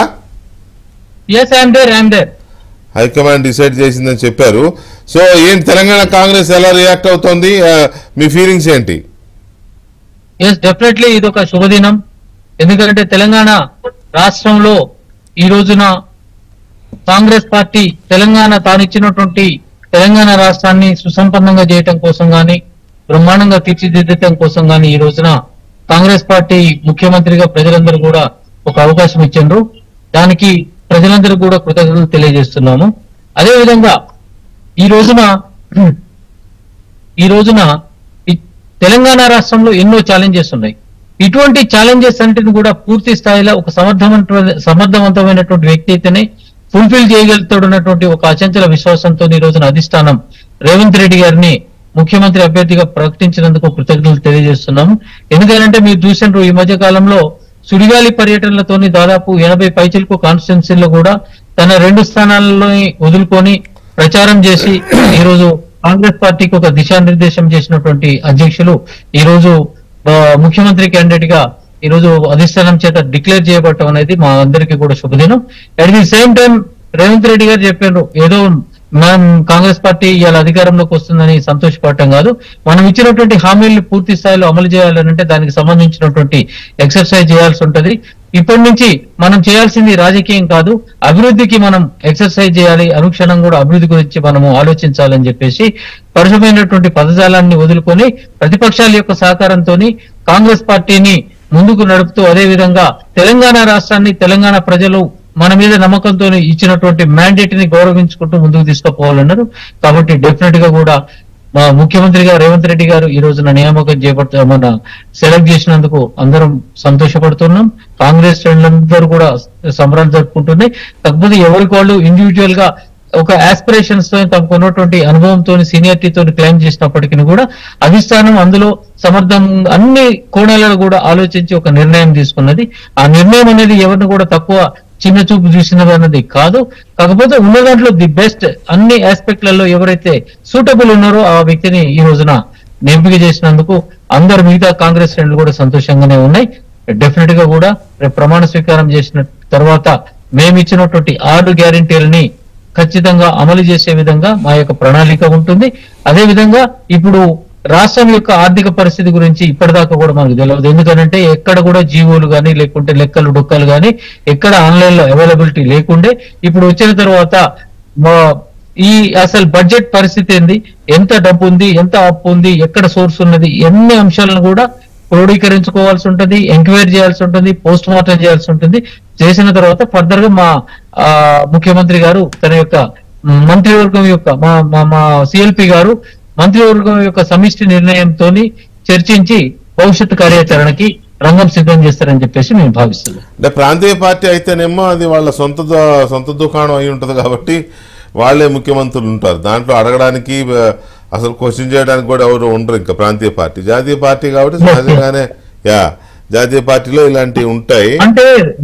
హైకమాండ్ డిసైడ్ చేసిందని చెప్పారు. సో ఏంటి తెలంగాణ కాంగ్రెస్ ఎలా రియాక్ట్ అవుతోంది, మీ ఫీలింగ్స్ ఏంటి? డెఫినెట్లీ ఇది ఒక శుభదినం. ఎందుకంటే తెలంగాణ రాష్ట్రంలో ఈ రోజున కాంగ్రెస్ పార్టీ తెలంగాణ తానిచ్చినటువంటి తెలంగాణ రాష్ట్రాన్ని సుసంపన్నంగా చేయటం కోసం గాని, బ్రహ్మాండంగా తీర్చిదిద్దటం కోసం గాని ఈ రోజున కాంగ్రెస్ పార్టీ ముఖ్యమంత్రిగా ప్రజలందరూ కూడా ఒక అవకాశం ఇచ్చిండ్రు. దానికి ప్రజలందరూ కూడా కృతజ్ఞతలు తెలియజేస్తున్నాము. అదేవిధంగా ఈ రోజున తెలంగాణ రాష్ట్రంలో ఎన్నో ఛాలెంజెస్ ఉన్నాయి. ఇటువంటి ఛాలెంజెస్ అన్నిటిని కూడా పూర్తి స్థాయిలో ఒక సమర్థవంతమైనటువంటి వ్యక్తి అయితేనే ఫుల్ఫిల్ చేయగలుగుతాడన్నటువంటి ఒక అచంచల విశ్వాసంతో ఈ రోజున అధిష్టానం రేవంత్ రెడ్డి గారిని ముఖ్యమంత్రి అభ్యర్థిగా ప్రకటించినందుకు కృతజ్ఞతలు తెలియజేస్తున్నాము. ఎందుకంటే మీరు చూసినారు ఈ మధ్య కాలంలో సుడిగాలి పర్యటనలతోని దాదాపు 80 పైచిలకు కాన్స్టిట్యున్సీల్లో కూడా తన 2 స్థానాలలో వదులుకొని ప్రచారం చేసి ఈ రోజు కాంగ్రెస్ పార్టీకి ఒక దిశానిర్దేశం చేసినటువంటి అధ్యక్షులు ఈ రోజు ముఖ్యమంత్రి క్యాండిడేట్ గా ఈ రోజు అధిష్టానం చేత డిక్లేర్ చేయబడటం అనేది మా అందరికీ కూడా శుభదినం. At the same time Revanth Reddy garu చెప్పారు, ఏదో మనం కాంగ్రెస్ పార్టీ ఇవాళ అధికారంలోకి వస్తుందని సంతోషపడటం కాదు, మనం ఇచ్చినటువంటి హామీలను పూర్తి స్థాయిలో అమలు చేయాలంటే దానికి సంబంధించినటువంటి ఎక్సర్సైజ్ చేయాల్సి ఉంటది. ఇప్పటి నుంచి మనం చేయాల్సింది రాజకీయం కాదు, అభివృద్ధికి మనం ఎక్సర్సైజ్ చేయాలి, అనుక్షణం కూడా అభివృద్ధి గురించి మనము ఆలోచించాలని చెప్పేసి పరుషమైనటువంటి పదజాలాన్ని వదులుకొని ప్రతిపక్షాల యొక్క సహకారంతో కాంగ్రెస్ పార్టీని ముందుకు నడుపుతూ అదే విధంగా తెలంగాణ రాష్ట్రాన్ని తెలంగాణ ప్రజలు మన మీద నమ్మకంతో ఇచ్చినటువంటి మ్యాండేట్ ని గౌరవించుకుంటూ ముందుకు తీసుకుపోవాలన్నారు. కాబట్టి డెఫినెట్ గా కూడా మా ముఖ్యమంత్రిగా రేవంత్ రెడ్డి గారు ఈ రోజున నియామకం మన సెలెక్ట్ చేసినందుకు అందరం సంతోషపడుతున్నాం. కాంగ్రెస్ శ్రేణులందరూ కూడా సంబరాలు జరుపుకుంటున్నాయి. కాకపోతే ఎవరికి వాళ్ళు ఇండివిజువల్ గా ఒక ఆస్పిరేషన్స్ తో తమకు ఉన్నటువంటి అనుభవంతో సీనియారిటీతో క్లెయిమ్ చేసినప్పటికీ కూడా అధిష్టానం అందులో సమర్థం అన్ని కోణాలలో కూడా ఆలోచించి ఒక నిర్ణయం తీసుకున్నది. ఆ నిర్ణయం అనేది ఎవరిని కూడా తక్కువ చిన్న చూపు చూసినది అన్నది కాదు. కాకపోతే ఉన్న దాంట్లో ది బెస్ట్ అన్ని ఆస్పెక్ట్లలో ఎవరైతే సూటబుల్ ఉన్నారో ఆ వ్యక్తిని ఈ రోజున ఎంపిక చేసినందుకు అందరు మిగతా కాంగ్రెస్ శ్రేణులు కూడా సంతోషంగానే ఉన్నాయి. డెఫినెట్ గా కూడా రేపు ప్రమాణ స్వీకారం చేసిన తర్వాత మేమిచ్చినటువంటి 6 గ్యారెంటీలని ఖచ్చితంగా అమలు చేసే విధంగా మా యొక్క ప్రణాళిక ఉంటుంది. అదే విధంగా ఇప్పుడు రాష్ట్రం యొక్క ఆర్థిక పరిస్థితి గురించి ఇప్పటిదాకా కూడా మనకు తెలియదు. ఎందుకంటే ఎక్కడ కూడా జీవోలు కానీ లేకుంటే లెక్కలు డొక్కలు కానీ ఎక్కడ ఆన్లైన్ లో అవైలబిలిటీ లేకుండే ఇప్పుడు వచ్చిన తర్వాత ఈ అసలు బడ్జెట్ పరిస్థితి ఏంది, ఎంత డబ్బు ఉంది, ఎంత అప్పు ఉంది, ఎక్కడ సోర్స్ ఉన్నది, ఎన్ని అంశాలను కూడా క్రోడీకరించుకోవాల్సి ఉంటుంది, ఎంక్వైరీ చేయాల్సి ఉంటుంది, పోస్ట్ మార్టం చేయాల్సి ఉంటుంది. చేసిన తర్వాత ఫర్దర్ గా మా ముఖ్యమంత్రి గారు తన యొక్క మంత్రివర్గం యొక్క మా సిఎల్పి గారు మంత్రివర్గం యొక్క సమిష్టి నిర్ణయంతో చర్చించి భవిష్యత్తు కార్యాచరణకి రంగం సిద్ధం చేస్తారని చెప్పేసి మేము భావిస్తున్నాం. అంటే ప్రాంతీయ పార్టీ అయితేనేమో అది వాళ్ళ సొంత దుకాణం అయి ఉంటుంది కాబట్టి వాళ్ళే ముఖ్యమంత్రులు ఉంటారు. దాంట్లో అడగడానికి అసలు క్వశ్చన్ చేయడానికి కూడా ఎవరు ఉండరు. ఇంకా ప్రాంతీయ పార్టీ జాతీయ పార్టీ కాబట్టి సహజంగానే జాతీయ పార్టీలో ఇలాంటివి ఉంటాయి. అంటే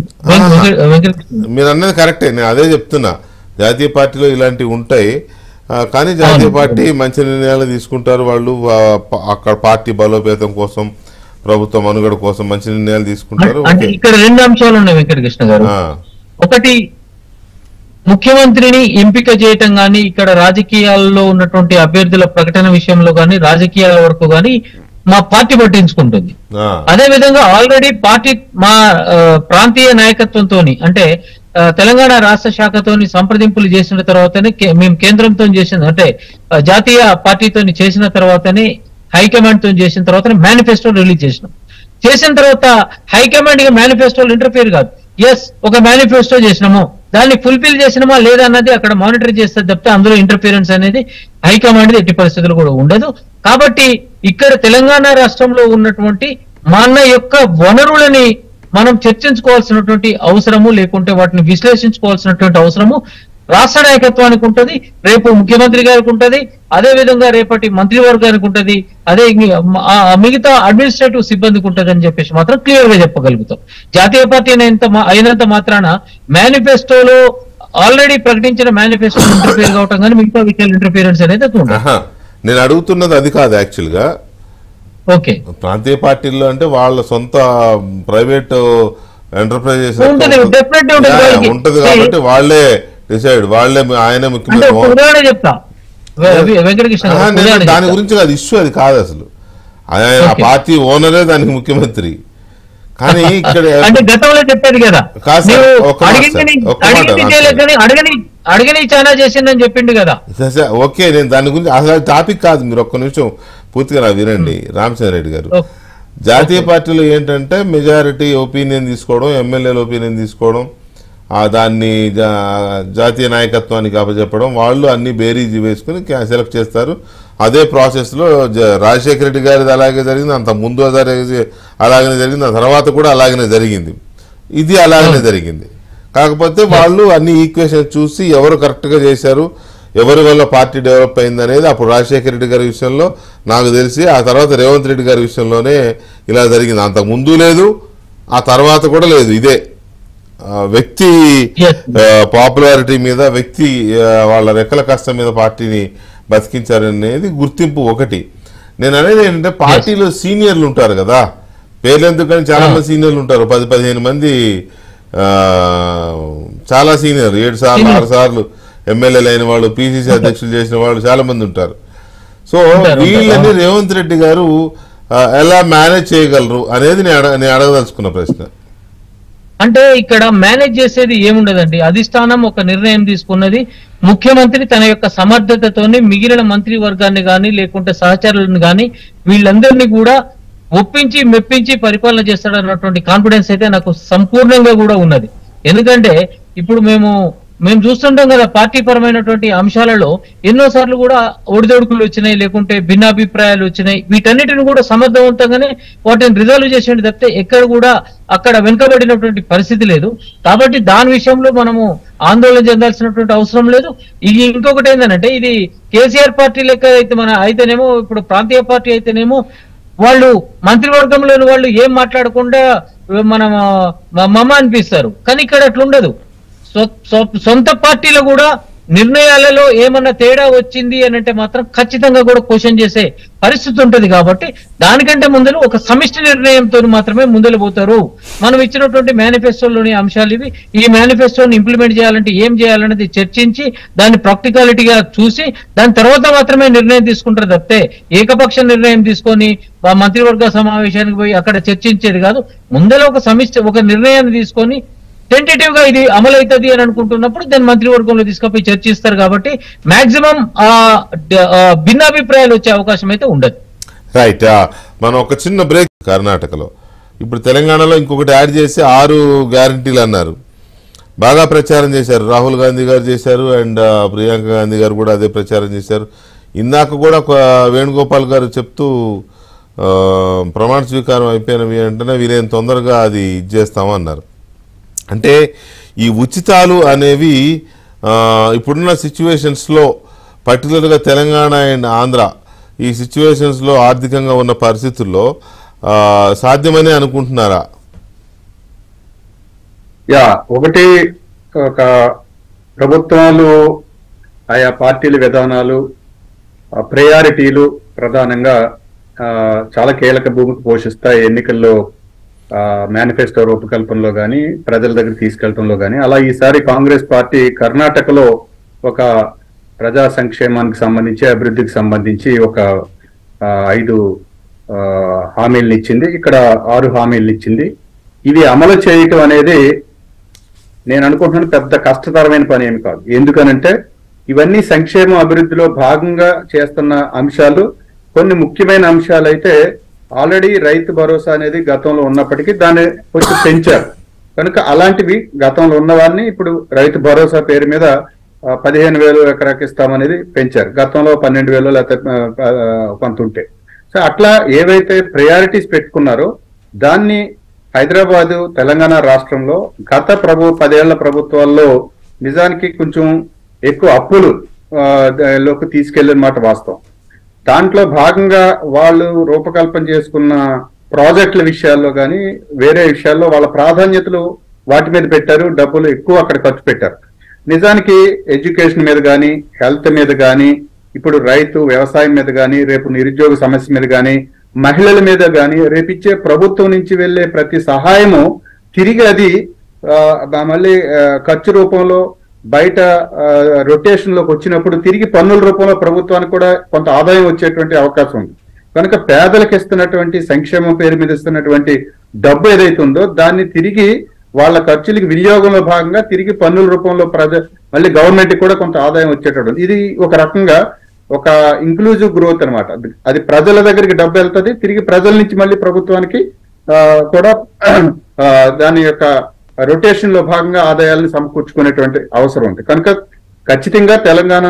మీరు అన్నది కరెక్టే, నేను అదే చెప్తున్నా. జాతీయ పార్టీలో ఇలాంటివి ఉంటాయి. కానీ జాతీయ పార్టీ మంచి నిర్ణయాలు తీసుకుంటారు. వాళ్ళు అక్కడ పార్టీ బలోపేతం కోసం, ప్రభుత్వ మనుగడ కోసం మంచి నిర్ణయాలు తీసుకుంటారు. ఇక్కడ 2 అంశాలు ఉన్నాయి వెంకటకృష్ణ గారు. ఒకటి, ముఖ్యమంత్రిని ఎంపిక చేయటం గాని, ఇక్కడ రాజకీయాల్లో ఉన్నటువంటి అభ్యర్థుల ప్రకటన విషయంలో గాని, రాజకీయాల వరకు గాని మా పార్టీ పట్టించుకుంటుంది. అదే విధంగా ఆల్రెడీ పార్టీ మా ప్రాంతీయ నాయకత్వంతో అంటే తెలంగాణ రాష్ట్ర శాఖతోని సంప్రదింపులు చేసిన తర్వాతనే మేము కేంద్రంతో చేసిన అంటే జాతీయ పార్టీతో చేసిన తర్వాతనే హైకమాండ్ తో చేసిన తర్వాతనే మేనిఫెస్టో రిలీజ్ చేసిన తర్వాత హైకమాండ్ మేనిఫెస్టోలు ఇంటర్ఫియర్ కాదు. ఎస్, ఒక మేనిఫెస్టో చేసినాము, దాన్ని ఫుల్ఫిల్ చేసినామా లేదా అన్నది అక్కడ మానిటర్ చేస్తే తప్పితే అందులో ఇంటర్ఫియరెన్స్ అనేది హైకమాండ్ ఎట్టి పరిస్థితులు కూడా ఉండదు. కాబట్టి ఇక్కడ తెలంగాణ రాష్ట్రంలో ఉన్నటువంటి మన యొక్క వనరులని మనం చర్చించుకోవాల్సినటువంటి అవసరము, లేకుంటే వాటిని విశ్లేషించుకోవాల్సినటువంటి అవసరము రాష్ట్ర నాయకత్వానికి ఉంటుంది, రేపు ముఖ్యమంత్రి గారికి ఉంటుంది, అదే విధంగా రేపటి మంత్రివర్గానికి ఉంటుంది, అదే మిగతా అడ్మినిస్ట్రేటివ్ సిబ్బందికి ఉంటుంది అని చెప్పేసి మాత్రం క్లియర్ గా చెప్పగలుగుతాం. జాతీయ పార్టీ అయినంత మాత్రాన మేనిఫెస్టోలో ఆల్రెడీ ప్రకటించిన మేనిఫెస్టో ఇంటర్ఫియర్ కావటం కానీ మిగతా విషయాలు ఇంటర్ఫియరెన్స్ అనేది నేను అడుగుతున్నది అది కాదు. యాక్చువల్ గా ఓకే, ప్రాంతీయ పార్టీల్లో అంటే వాళ్ళ సొంత ప్రైవేట్ ఎంటర్ప్రైజెస్ ఉంటది కాబట్టి వాళ్ళే డిసైడ్, వాళ్ళే ఆయనే ముఖ్యమంత్రి. చెప్తా దాని గురించి అది ఇష్యూ అది కాదు అసలు. ఆయన ఆ పార్టీ ఓనరే దానికి ముఖ్యమంత్రి. కానీ ఇక్కడ గతంలో చెప్పారు కదా, అడగని చాలా చేసిందని చెప్పిండు కదా. ఓకే, నేను దాని గురించి అసలు టాపిక్ కాదు. మీరు ఒక్క నిమిషం పూర్తిగా నా వినండి రామచంద్ర రెడ్డి గారు. జాతీయ పార్టీలో ఏంటంటే మెజారిటీ ఒపీనియన్ తీసుకోవడం, ఎమ్మెల్యేల ఒపీనియన్ తీసుకోవడం, దాన్ని జాతీయ నాయకత్వానికి అప్పచెప్పడం, వాళ్ళు అన్ని బేరీజీ వేసుకుని సెలెక్ట్ చేస్తారు. అదే ప్రాసెస్లో రాజశేఖర రెడ్డి గారిది అలాగే జరిగింది, అంత ముందు అలాగనే జరిగింది, ఆ తర్వాత కూడా అలాగనే జరిగింది, ఇది అలాగనే జరిగింది. కాకపోతే వాళ్ళు అన్ని ఈక్వేషన్ చూసి ఎవరు కరెక్ట్గా చేశారు, ఎవరి వల్ల పార్టీ డెవలప్ అయింది అనేది అప్పుడు రాజశేఖర రెడ్డి గారి విషయంలో నాకు తెలిసి, ఆ తర్వాత రేవంత్ రెడ్డి గారి విషయంలోనే ఇలా జరిగింది. అంతకు ముందు లేదు, ఆ తర్వాత కూడా లేదు. ఇదే వ్యక్తి పాపులారిటీ మీద, వ్యక్తి వాళ్ళ రెక్కల కష్టం మీద పార్టీని బతికించారనేది గుర్తింపు ఒకటి. నేను అనేది ఏంటంటే పార్టీలో సీనియర్లు ఉంటారు కదా, పేర్లు ఎందుకని చాలా మంది సీనియర్లు ఉంటారు, 10-15 మంది చాలా సీనియర్, 7 సార్లు 6 సార్లు ఎమ్మెల్యేలు అయిన వాళ్ళు, పిసిసి అధ్యక్షులు చేసిన వాళ్ళు చాలా మంది ఉంటారు. సో వీళ్ళని రేవంత్ రెడ్డి గారు ఎలా మేనేజ్ చేయగలరు అనేది నేను అడగదలుచుకున్న ప్రశ్న. అంటే ఇక్కడ మేనేజ్ చేసేది ఏముండదండి. అధిష్టానం ఒక నిర్ణయం తీసుకున్నది, ముఖ్యమంత్రి తన యొక్క సమర్థతతోని మిగిలిన మంత్రి వర్గాన్ని కానీ లేకుంటే సహచరులను కానీ వీళ్ళందరినీ కూడా ఒప్పించి మెప్పించి పరిపాలన చేస్తాడన్నటువంటి కాన్ఫిడెన్స్ అయితే నాకు సంపూర్ణంగా కూడా ఉన్నది. ఎందుకంటే ఇప్పుడు మేము చూస్తుంటాం కదా, పార్టీ పరమైనటువంటి అంశాలలో ఎన్నోసార్లు కూడా ఒడిదొడుకులు వచ్చినాయి, లేకుంటే భిన్నాభిప్రాయాలు వచ్చినాయి. వీటన్నిటిని కూడా సమర్థవంతంగానే వాటిని రిజాల్వ్ చేసేది తప్పితే ఎక్కడ కూడా అక్కడ వెనుకబడినటువంటి పరిస్థితి లేదు. కాబట్టి దాని విషయంలో మనము ఆందోళన చెందాల్సినటువంటి అవసరం లేదు. ఇది ఇంకొకటి ఏంటంటే, ఇది కేసీఆర్ పార్టీ లెక్క అయితే అయితేనేమో, ఇప్పుడు ప్రాంతీయ పార్టీ అయితేనేమో వాళ్ళు మంత్రివర్గంలోని వాళ్ళు ఏం మాట్లాడకుండా మన మమ్మ అనిపిస్తారు. కానీ ఇక్కడ అట్లుండదు. సొంత పార్టీలో కూడా నిర్ణయాలలో ఏమన్నా తేడా వచ్చింది అని అంటే మాత్రం ఖచ్చితంగా కూడా క్వశ్చన్ చేసే పరిస్థితి ఉంటుంది. కాబట్టి దానికంటే ముందర ఒక సమిష్టి నిర్ణయంతో మాత్రమే ముందలు పోతారు. మనం ఇచ్చినటువంటి మేనిఫెస్టోలోని అంశాలు ఇవి. ఈ మేనిఫెస్టోని ఇంప్లిమెంట్ చేయాలంటే ఏం చేయాలనేది చర్చించి దాన్ని ప్రాక్టికాలిటీగా చూసి దాని తర్వాత మాత్రమే నిర్ణయం తీసుకుంటారు తప్పితే ఏకపక్ష నిర్ణయం తీసుకొని మంత్రివర్గ సమావేశానికి పోయి అక్కడ చర్చించేది కాదు. ముందర ఒక నిర్ణయాన్ని తీసుకొని టెంటేటివ్ గా ఇది అమలు అవుతుంది అని అనుకుంటున్నప్పుడు దాన్ని మంత్రివర్గంలో తీసుకుపోయి చర్చిస్తారు. కాబట్టి మాక్సిమం భిన్నాభిప్రాయాలు వచ్చే అవకాశం అయితే ఉండదు. రైట్. మనం ఒక చిన్న బ్రేక్. కర్ణాటకలో ఇప్పుడు తెలంగాణలో ఇంకొకటి యాడ్ చేసి 6 గ్యారంటీలు అన్నారు. బాగా ప్రచారం చేశారు. రాహుల్ గాంధీ గారు చేశారు అండ్ ప్రియాంక గాంధీ గారు కూడా అదే ప్రచారం చేశారు. ఇందాక కూడా వేణుగోపాల్ గారు చెప్తూ ప్రమాణ స్వీకారం అయిపోయినవి వెంటనే వీరేం తొందరగా అది ఇచ్చేస్తామన్నారు. అంటే ఈ ఉచితాలు అనేవి ఇప్పుడున్న సిచ్యువేషన్స్లో పర్టికులర్గా తెలంగాణ అండ్ ఆంధ్ర ఈ సిచ్యువేషన్స్లో ఆర్థికంగా ఉన్న పరిస్థితుల్లో సాధ్యమని అనుకుంటున్నారా? ఒకటి, ఒక ప్రభుత్వాలు ఆయా పార్టీల విధానాలు ప్రయారిటీలు ప్రధానంగా చాలా కీలక భూమికి పోషిస్తాయి ఎన్నికల్లో మేనిఫెస్టో రూపకల్పనలో కానీ ప్రజల దగ్గర తీసుకెళ్లడంలో కానీ. అలా ఈసారి కాంగ్రెస్ పార్టీ కర్ణాటకలో ఒక ప్రజా సంక్షేమానికి సంబంధించి అభివృద్ధికి సంబంధించి ఒక 5 హామీలను ఇచ్చింది. ఇక్కడ 6 హామీలను ఇచ్చింది. ఇవి అమలు చేయటం అనేది నేను అనుకుంటున్నాను పెద్ద కష్టతరమైన పని ఏమి కాదు. ఎందుకనంటే ఇవన్నీ సంక్షేమ అభివృద్ధిలో భాగంగా చేస్తున్న అంశాలు. కొన్ని ముఖ్యమైన అంశాలు అయితే ఆల్రెడీ రైతు భరోసా అనేది గతంలో ఉన్నప్పటికీ దాన్ని కొంచెం పెంచారు కనుక అలాంటివి గతంలో ఉన్న వారిని ఇప్పుడు రైతు భరోసా పేరు మీద 15,000 ఎకరాకి ఇస్తామనేది పెంచారు. గతంలో 12,000 లేకపోతే కొంత ఉంటే. సో అట్లా ఏవైతే ప్రయారిటీస్ పెట్టుకున్నారో దాన్ని హైదరాబాదు తెలంగాణ రాష్ట్రంలో గత 10 ఏళ్ల ప్రభుత్వాల్లో నిజానికి కొంచెం ఎక్కువ అప్పులు లోకి తీసుకెళ్లిన మాట వాస్తవం. దాంట్లో భాగంగా వాళ్ళు రూపకల్పన చేసుకున్న ప్రాజెక్టుల విషయాల్లో కానీ వేరే విషయాల్లో వాళ్ళ ప్రాధాన్యతలు వాటి మీద పెట్టారు. డబ్బులు ఎక్కువ అక్కడ ఖర్చు పెట్టారు. నిజానికి ఎడ్యుకేషన్ మీద కానీ హెల్త్ మీద కానీ ఇప్పుడు రైతు వ్యవసాయం మీద కానీ రేపు నిరుద్యోగ సమస్య మీద కానీ మహిళల మీద కానీ రేపిచ్చే ప్రభుత్వం నుంచి వెళ్లే ప్రతి సహాయము తిరిగి అది మళ్ళీ ఖర్చు రూపంలో బయట రొటేషన్ లోకి వచ్చినప్పుడు తిరిగి పన్నుల రూపంలో ప్రభుత్వానికి కూడా కొంత ఆదాయం వచ్చేటువంటి అవకాశం ఉంది. కనుక పేదలకు ఇస్తున్నటువంటి సంక్షేమం పేరు మీద ఇస్తున్నటువంటి డబ్బు ఏదైతే ఉందో దాన్ని తిరిగి వాళ్ళ ఖర్చులకి వినియోగంలో భాగంగా తిరిగి పన్నుల రూపంలో మళ్ళీ గవర్నమెంట్ కూడా కొంత ఆదాయం వచ్చేటట్టు. ఇది ఒక రకంగా ఒక ఇంక్లూజివ్ గ్రోత్ అనమాట. అది ప్రజల దగ్గరికి డబ్బు వెళ్తుంది, తిరిగి ప్రజల నుంచి మళ్ళీ ప్రభుత్వానికి కూడా దాని యొక్క రొటేషన్ లో భాగంగా ఆదాయాలను సమకూర్చుకునేటువంటి అవసరం ఉంది. కనుక ఖచ్చితంగా తెలంగాణ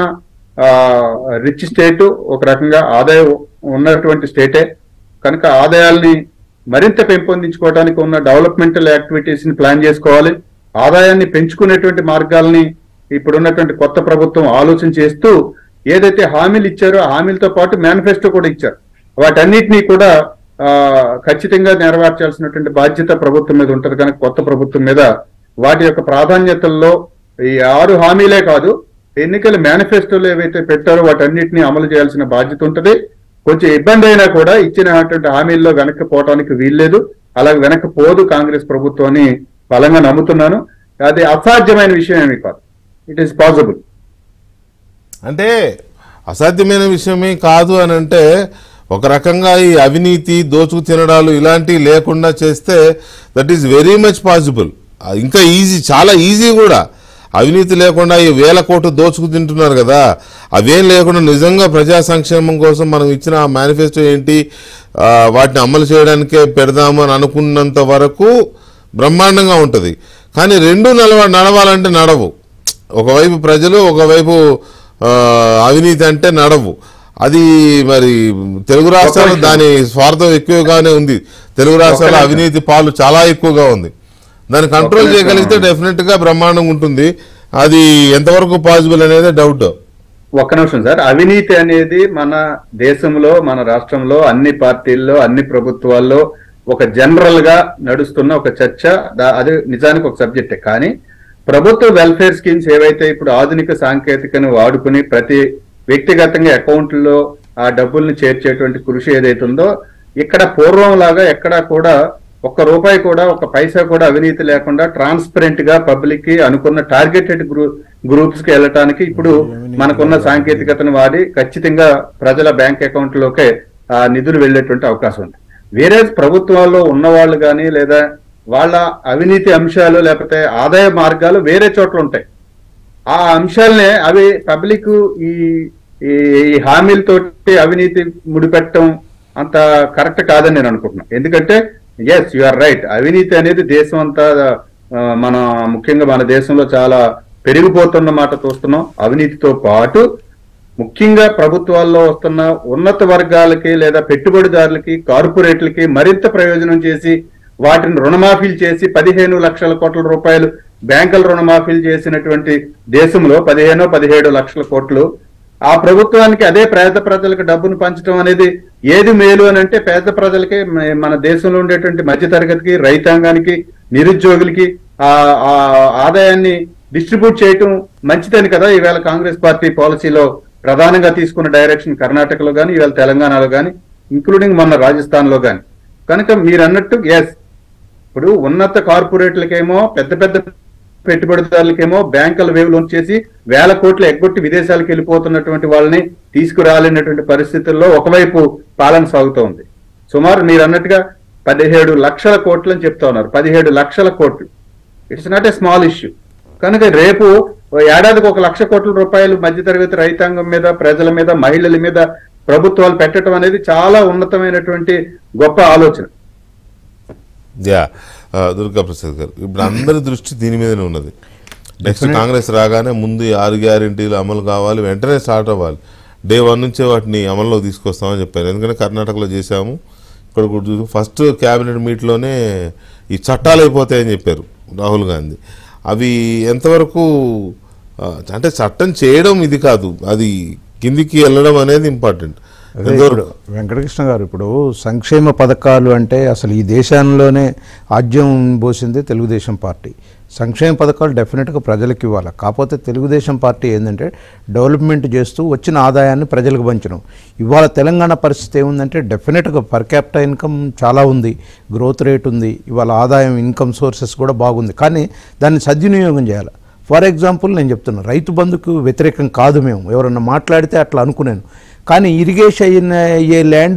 రిచ్ స్టేట్, ఒక రకంగా ఆదాయం ఉన్నటువంటి స్టేటే. కనుక ఆదాయాల్ని మరింత పెంపొందించుకోవడానికి ఉన్న డెవలప్మెంటల్ యాక్టివిటీస్ ని ప్లాన్ చేసుకోవాలి. ఆదాయాన్ని పెంచుకునేటువంటి మార్గాల్ని ఇప్పుడున్నటువంటి కొత్త ప్రభుత్వం ఆలోచన చేస్తూ ఏదైతే హామీలు ఇచ్చారో హామీలతో పాటు మేనిఫెస్టో కూడా ఇచ్చారు. వాటన్నిటినీ కూడా ఖచ్చితంగా నెరవేర్చాల్సినటువంటి బాధ్యత ప్రభుత్వం మీద ఉంటుంది. కనుక కొత్త ప్రభుత్వం మీద వాటి యొక్క ప్రాధాన్యతల్లో ఈ 6 హామీలే కాదు, ఎన్నికల మేనిఫెస్టోలో ఏవైతే పెట్టారో వాటన్నిటిని అమలు చేయాల్సిన బాధ్యత ఉంటుంది. కొంచెం ఇబ్బంది అయినా కూడా ఇచ్చినటువంటి హామీల్లో వెనక్కి పోవటానికి వీల్లేదు. అలాగే వెనక్కి పోదు కాంగ్రెస్ ప్రభుత్వాన్ని బలంగా నమ్ముతున్నాను. అది అసాధ్యమైన విషయం ఏమీ కాదు. It is possible. అంటే అసాధ్యమైన విషయమే కాదు అని అంటే ఒక రకంగా ఈ అవినీతి దోచుకు తినడాలు ఇలాంటివి లేకుండా చేస్తే that is very much possible. ఇంకా ఈజీ, చాలా ఈజీ కూడా. అవినీతి లేకుండా ఈ 1000 కోట్లు దోచుకు తింటున్నారు కదా, అవేం లేకుండా నిజంగా ప్రజా సంక్షేమం కోసం మనం ఇచ్చిన ఆ మేనిఫెస్టో ఏంటి, వాటిని అమలు చేయడానికే పెడదాము అని అనుకున్నంత వరకు బ్రహ్మాండంగా ఉంటుంది. కానీ రెండు నడవాలంటే నడవు. ఒకవైపు ప్రజలు, ఒకవైపు అవినీతి అంటే నడవు. అది మరి తెలుగు రాష్ట్రాల్లో దాని స్వార్థం ఎక్కువగానే ఉంది. తెలుగు రాష్ట్రాల్లో అవినీతి పాలు చాలా ఎక్కువగా ఉంది. దాన్ని కంట్రోల్ చేయగలిగితే డెఫినెట్ గా బ్రహ్మాండంగా ఉంటుంది. అది ఎంతవరకు పాసిబుల్ అనేది డౌట్. ఒక్క నిమిషం సార్. అవినీతి అనేది మన దేశంలో, మన రాష్ట్రంలో, అన్ని పార్టీల్లో, అన్ని ప్రభుత్వాల్లో ఒక జనరల్ గా నడుస్తున్న ఒక చర్చ. అది నిజానికి ఒక సబ్జెక్టే. కానీ ప్రభుత్వ వెల్ఫేర్ స్కీమ్స్ ఏవైతే ఇప్పుడు ఆధునిక సాంకేతికను వాడుకుని ప్రతి వ్యక్తిగతంగా అకౌంట్లో ఆ డబ్బుల్ని చేర్చేటువంటి కృషి ఏదైతే ఉందో, ఇక్కడ పూర్వం లాగా ఎక్కడా కూడా ₹1 కూడా, ఒక పైసా కూడా అవినీతి లేకుండా ట్రాన్స్పరెంట్ గా పబ్లిక్ కి అనుకున్న టార్గెటెడ్ గ్రూప్స్ కి వెళ్ళటానికి ఇప్పుడు మనకున్న సాంకేతికతను వాడి ఖచ్చితంగా ప్రజల బ్యాంక్ అకౌంట్ లోకే ఆ నిధులు వెళ్లేటువంటి అవకాశం ఉంది. వేరే ప్రభుత్వాల్లో ఉన్నవాళ్ళు కానీ లేదా వాళ్ళ అవినీతి అంశాలు లేకపోతే ఆదాయ మార్గాలు వేరే చోట్ల ఉంటాయి. ఆ అంశాలనే అవి పబ్లిక్ ఈ హామీలతోటి అవినీతి ముడిపెట్టడం అంత కరెక్ట్ కాదని నేను అనుకుంటున్నాను. ఎందుకంటే ఎస్, యు ఆర్ రైట్, అవినీతి అనేది దేశం అంతా మన ముఖ్యంగా మన దేశంలో చాలా పెరిగిపోతున్న మాట చూస్తున్నాం. అవినీతితో పాటు ముఖ్యంగా ప్రభుత్వాల్లో వస్తున్న ఉన్నత వర్గాలకి లేదా పెట్టుబడిదారులకి, కార్పొరేట్లకి మరింత ప్రయోజనం చేసి వాటిని రుణమాఫీలు చేసి 15 లక్షల కోట్ల రూపాయలు బ్యాంకుల రుణమాఫీలు చేసినటువంటి దేశంలో 15-17 లక్షల కోట్లు ఆ ప్రభుత్వానికి అదే పేద ప్రజలకు డబ్బును పంచడం అనేది ఏది మేలు అని అంటే పేద ప్రజలకి, మన దేశంలో ఉండేటువంటి మధ్యతరగతికి, రైతాంగానికి, నిరుద్యోగులకి ఆ ఆదాయాన్ని డిస్ట్రిబ్యూట్ చేయటం మంచిదని కదా ఈవేళ కాంగ్రెస్ పార్టీ పాలసీలో ప్రధానంగా తీసుకున్న డైరెక్షన్. కర్ణాటకలో కానీ, ఈవేళ తెలంగాణలో కానీ, ఇంక్లూడింగ్ మన రాజస్థాన్ లో కానీ. కనుక మీరు అన్నట్టు ఎస్, ఇప్పుడు ఉన్నత కార్పొరేట్లకేమో, పెద్ద పెద్ద పెట్టుబడిదారులకేమో బ్యాంకుల వేవ్ లోన్ చేసి 1000 కోట్లు ఎగ్గొట్టి విదేశాలకు వెళ్ళిపోతున్నటువంటి వాళ్ళని తీసుకురాలేనటువంటి పరిస్థితుల్లో ఒకవైపు పాలన సాగుతోంది. సుమారు మీరు అన్నట్టుగా 17 లక్షల కోట్లు అని చెప్తా ఉన్నారు. 17 లక్షల కోట్లు, it's not a small issue. కనుక రేపు ఏడాదికి 1 లక్ష కోట్ల రూపాయలు మధ్యతరగతి రైతాంగం మీద, ప్రజల మీద, మహిళల మీద ప్రభుత్వాలు పెట్టడం అనేది చాలా ఉన్నతమైనటువంటి గొప్ప ఆలోచన. దుర్గా ప్రసాద్ గారు, ఇప్పుడు అందరి దృష్టి దీని మీదనే ఉన్నది. నెక్స్ట్ కాంగ్రెస్ రాగానే ముందు 6 గ్యారెంటీలు అమలు కావాలి, వెంటనే స్టార్ట్ అవ్వాలి. డే 1 నుంచే వాటిని అమల్లో తీసుకొస్తామని చెప్పారు. ఎందుకంటే కర్ణాటకలో చేశాము, ఇక్కడ కూడా చూసి ఫస్ట్ క్యాబినెట్ మీట్లోనే ఈ చట్టాలు అయిపోతాయని చెప్పారు రాహుల్ గాంధీ. అవి ఎంతవరకు అంటే చట్టం చేయడం ఇది కాదు, అది కిందికి వెళ్ళడం అనేది ఇంపార్టెంట్. వెంకటకృష్ణ గారు, ఇప్పుడు సంక్షేమ పథకాలు అంటే అసలు ఈ దేశంలోనే ఆజ్యం పోసింది తెలుగుదేశం పార్టీ. సంక్షేమ పథకాలు డెఫినెట్గా ప్రజలకు ఇవ్వాలి. కాకపోతే తెలుగుదేశం పార్టీ ఏంటంటే డెవలప్మెంట్ చేస్తూ వచ్చిన ఆదాయాన్ని ప్రజలకు పంచడం. ఇవాళ తెలంగాణ పరిస్థితి ఏముందంటే డెఫినెట్గా పర్ క్యాపిటల్ ఇన్కమ్ చాలా ఉంది, గ్రోత్ రేట్ ఉంది, ఇవాళ ఆదాయం ఇన్కమ్ సోర్సెస్ కూడా బాగుంది. కానీ దాన్ని సద్వినియోగం చేయాలి. ఫర్ ఎగ్జాంపుల్ నేను చెప్తున్నా, రైతు బంధుకు వ్యతిరేకం కాదు మేము, ఎవరన్నా మాట్లాడితే అట్లా అనుకున్నాను. కానీ ఇరిగేషన్ అయ్యే ల్యాండ్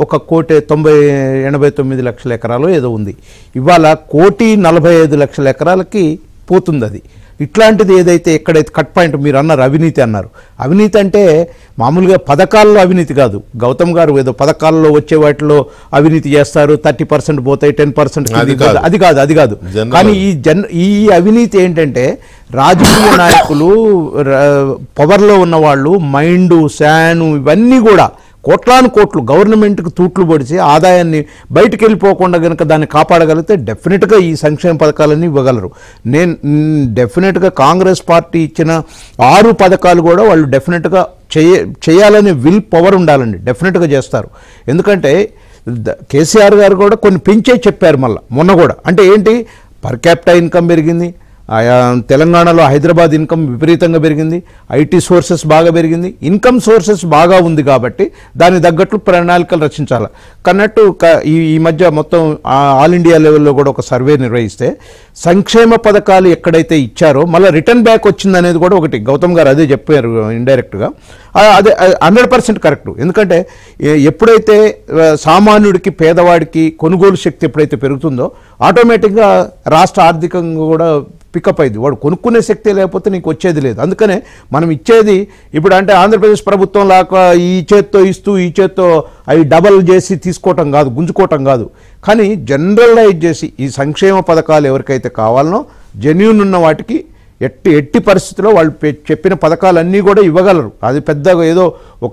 1,89 లక్షల ఎకరాలు ఏదో ఉంది. ఇవాళ 1,45 లక్షల ఎకరాలకి పోతుంది అది. ఇట్లాంటిది ఏదైతే ఎక్కడైతే కట్ పాయింట్ మీరు అన్నారు, అవినీతి అన్నారు. అవినీతి అంటే మామూలుగా పథకాల్లో అవినీతి కాదు. గౌతమ్ గారు ఏదో పథకాల్లో వచ్చే వాటిలో అవినీతి చేస్తారు, 30% పోతాయి, 10% అది కాదు. కానీ ఈ అవినీతి ఏంటంటే రాజకీయ నాయకులు, పవర్లో ఉన్న వాళ్ళు, మైండు, శాను ఇవన్నీ కూడా కోట్లాను కోట్లు గవర్నమెంట్కి తూట్లు పొడిచి ఆదాయాన్ని బయటకు వెళ్ళిపోకుండా కనుక దాన్ని కాపాడగలిగితే డెఫినెట్గా ఈ సంక్షేమ పథకాలన్నీ ఇవ్వగలరు. నేను డెఫినెట్గా కాంగ్రెస్ పార్టీ ఇచ్చిన 6 పథకాలు కూడా వాళ్ళు డెఫినెట్గా చేయాలనే విల్ పవర్ ఉండాలండి, డెఫినెట్గా చేస్తారు. ఎందుకంటే కేసీఆర్ గారు కూడా కొన్ని పెంచే చెప్పారు మళ్ళీ మొన్న కూడా. అంటే ఏంటి, పర్ క్యాపిటల్ ఇన్కమ్ పెరిగింది, తెలంగాణలో హైదరాబాద్ ఇన్కమ్ విపరీతంగా పెరిగింది, ఐటీ సోర్సెస్ బాగా పెరిగింది, ఇన్కమ్ సోర్సెస్ బాగా ఉంది కాబట్టి దానికి తగ్గట్లు ప్రణాళికలు రచించాలి. కన్నట్టు ఈ మధ్య మొత్తం ఆల్ ఇండియా లెవెల్లో కూడా ఒక సర్వే నిర్వహిస్తే సంక్షేమ పథకాలు ఎక్కడైతే ఇచ్చారో మళ్ళీ రిటర్న్ బ్యాక్ వచ్చిందనేది కూడా ఒకటి. గౌతమ్ గారు అదే చెప్పారు ఇండైరెక్ట్గా. అదే 100% కరెక్ట్. ఎందుకంటే ఎప్పుడైతే సామాన్యుడికి, పేదవాడికి కొనుగోలు శక్తి ఎప్పుడైతే పెరుగుతుందో ఆటోమేటిక్గా రాష్ట్ర ఆర్థికంగా కూడా పికప్ అయింది. వాడు కొనుక్కునే శక్తి లేకపోతే నీకు వచ్చేది లేదు. అందుకనే మనం ఇచ్చేది ఇప్పుడు అంటే ఆంధ్రప్రదేశ్ ప్రభుత్వం లాగా ఈ చేత్తో ఇస్తూ ఈ చేత్తో అవి డబల్ చేసి తీసుకోవటం కాదు, గుంజుకోవటం కాదు. కానీ జనరలైజ్ చేసి ఈ సంక్షేమ పథకాలు ఎవరికైతే కావాలనో జెన్యూన్ ఉన్న వాటికి ఎట్టి పరిస్థితుల్లో వాళ్ళు చెప్పిన పథకాలన్నీ కూడా ఇవ్వగలరు. అది పెద్దగా ఏదో ఒక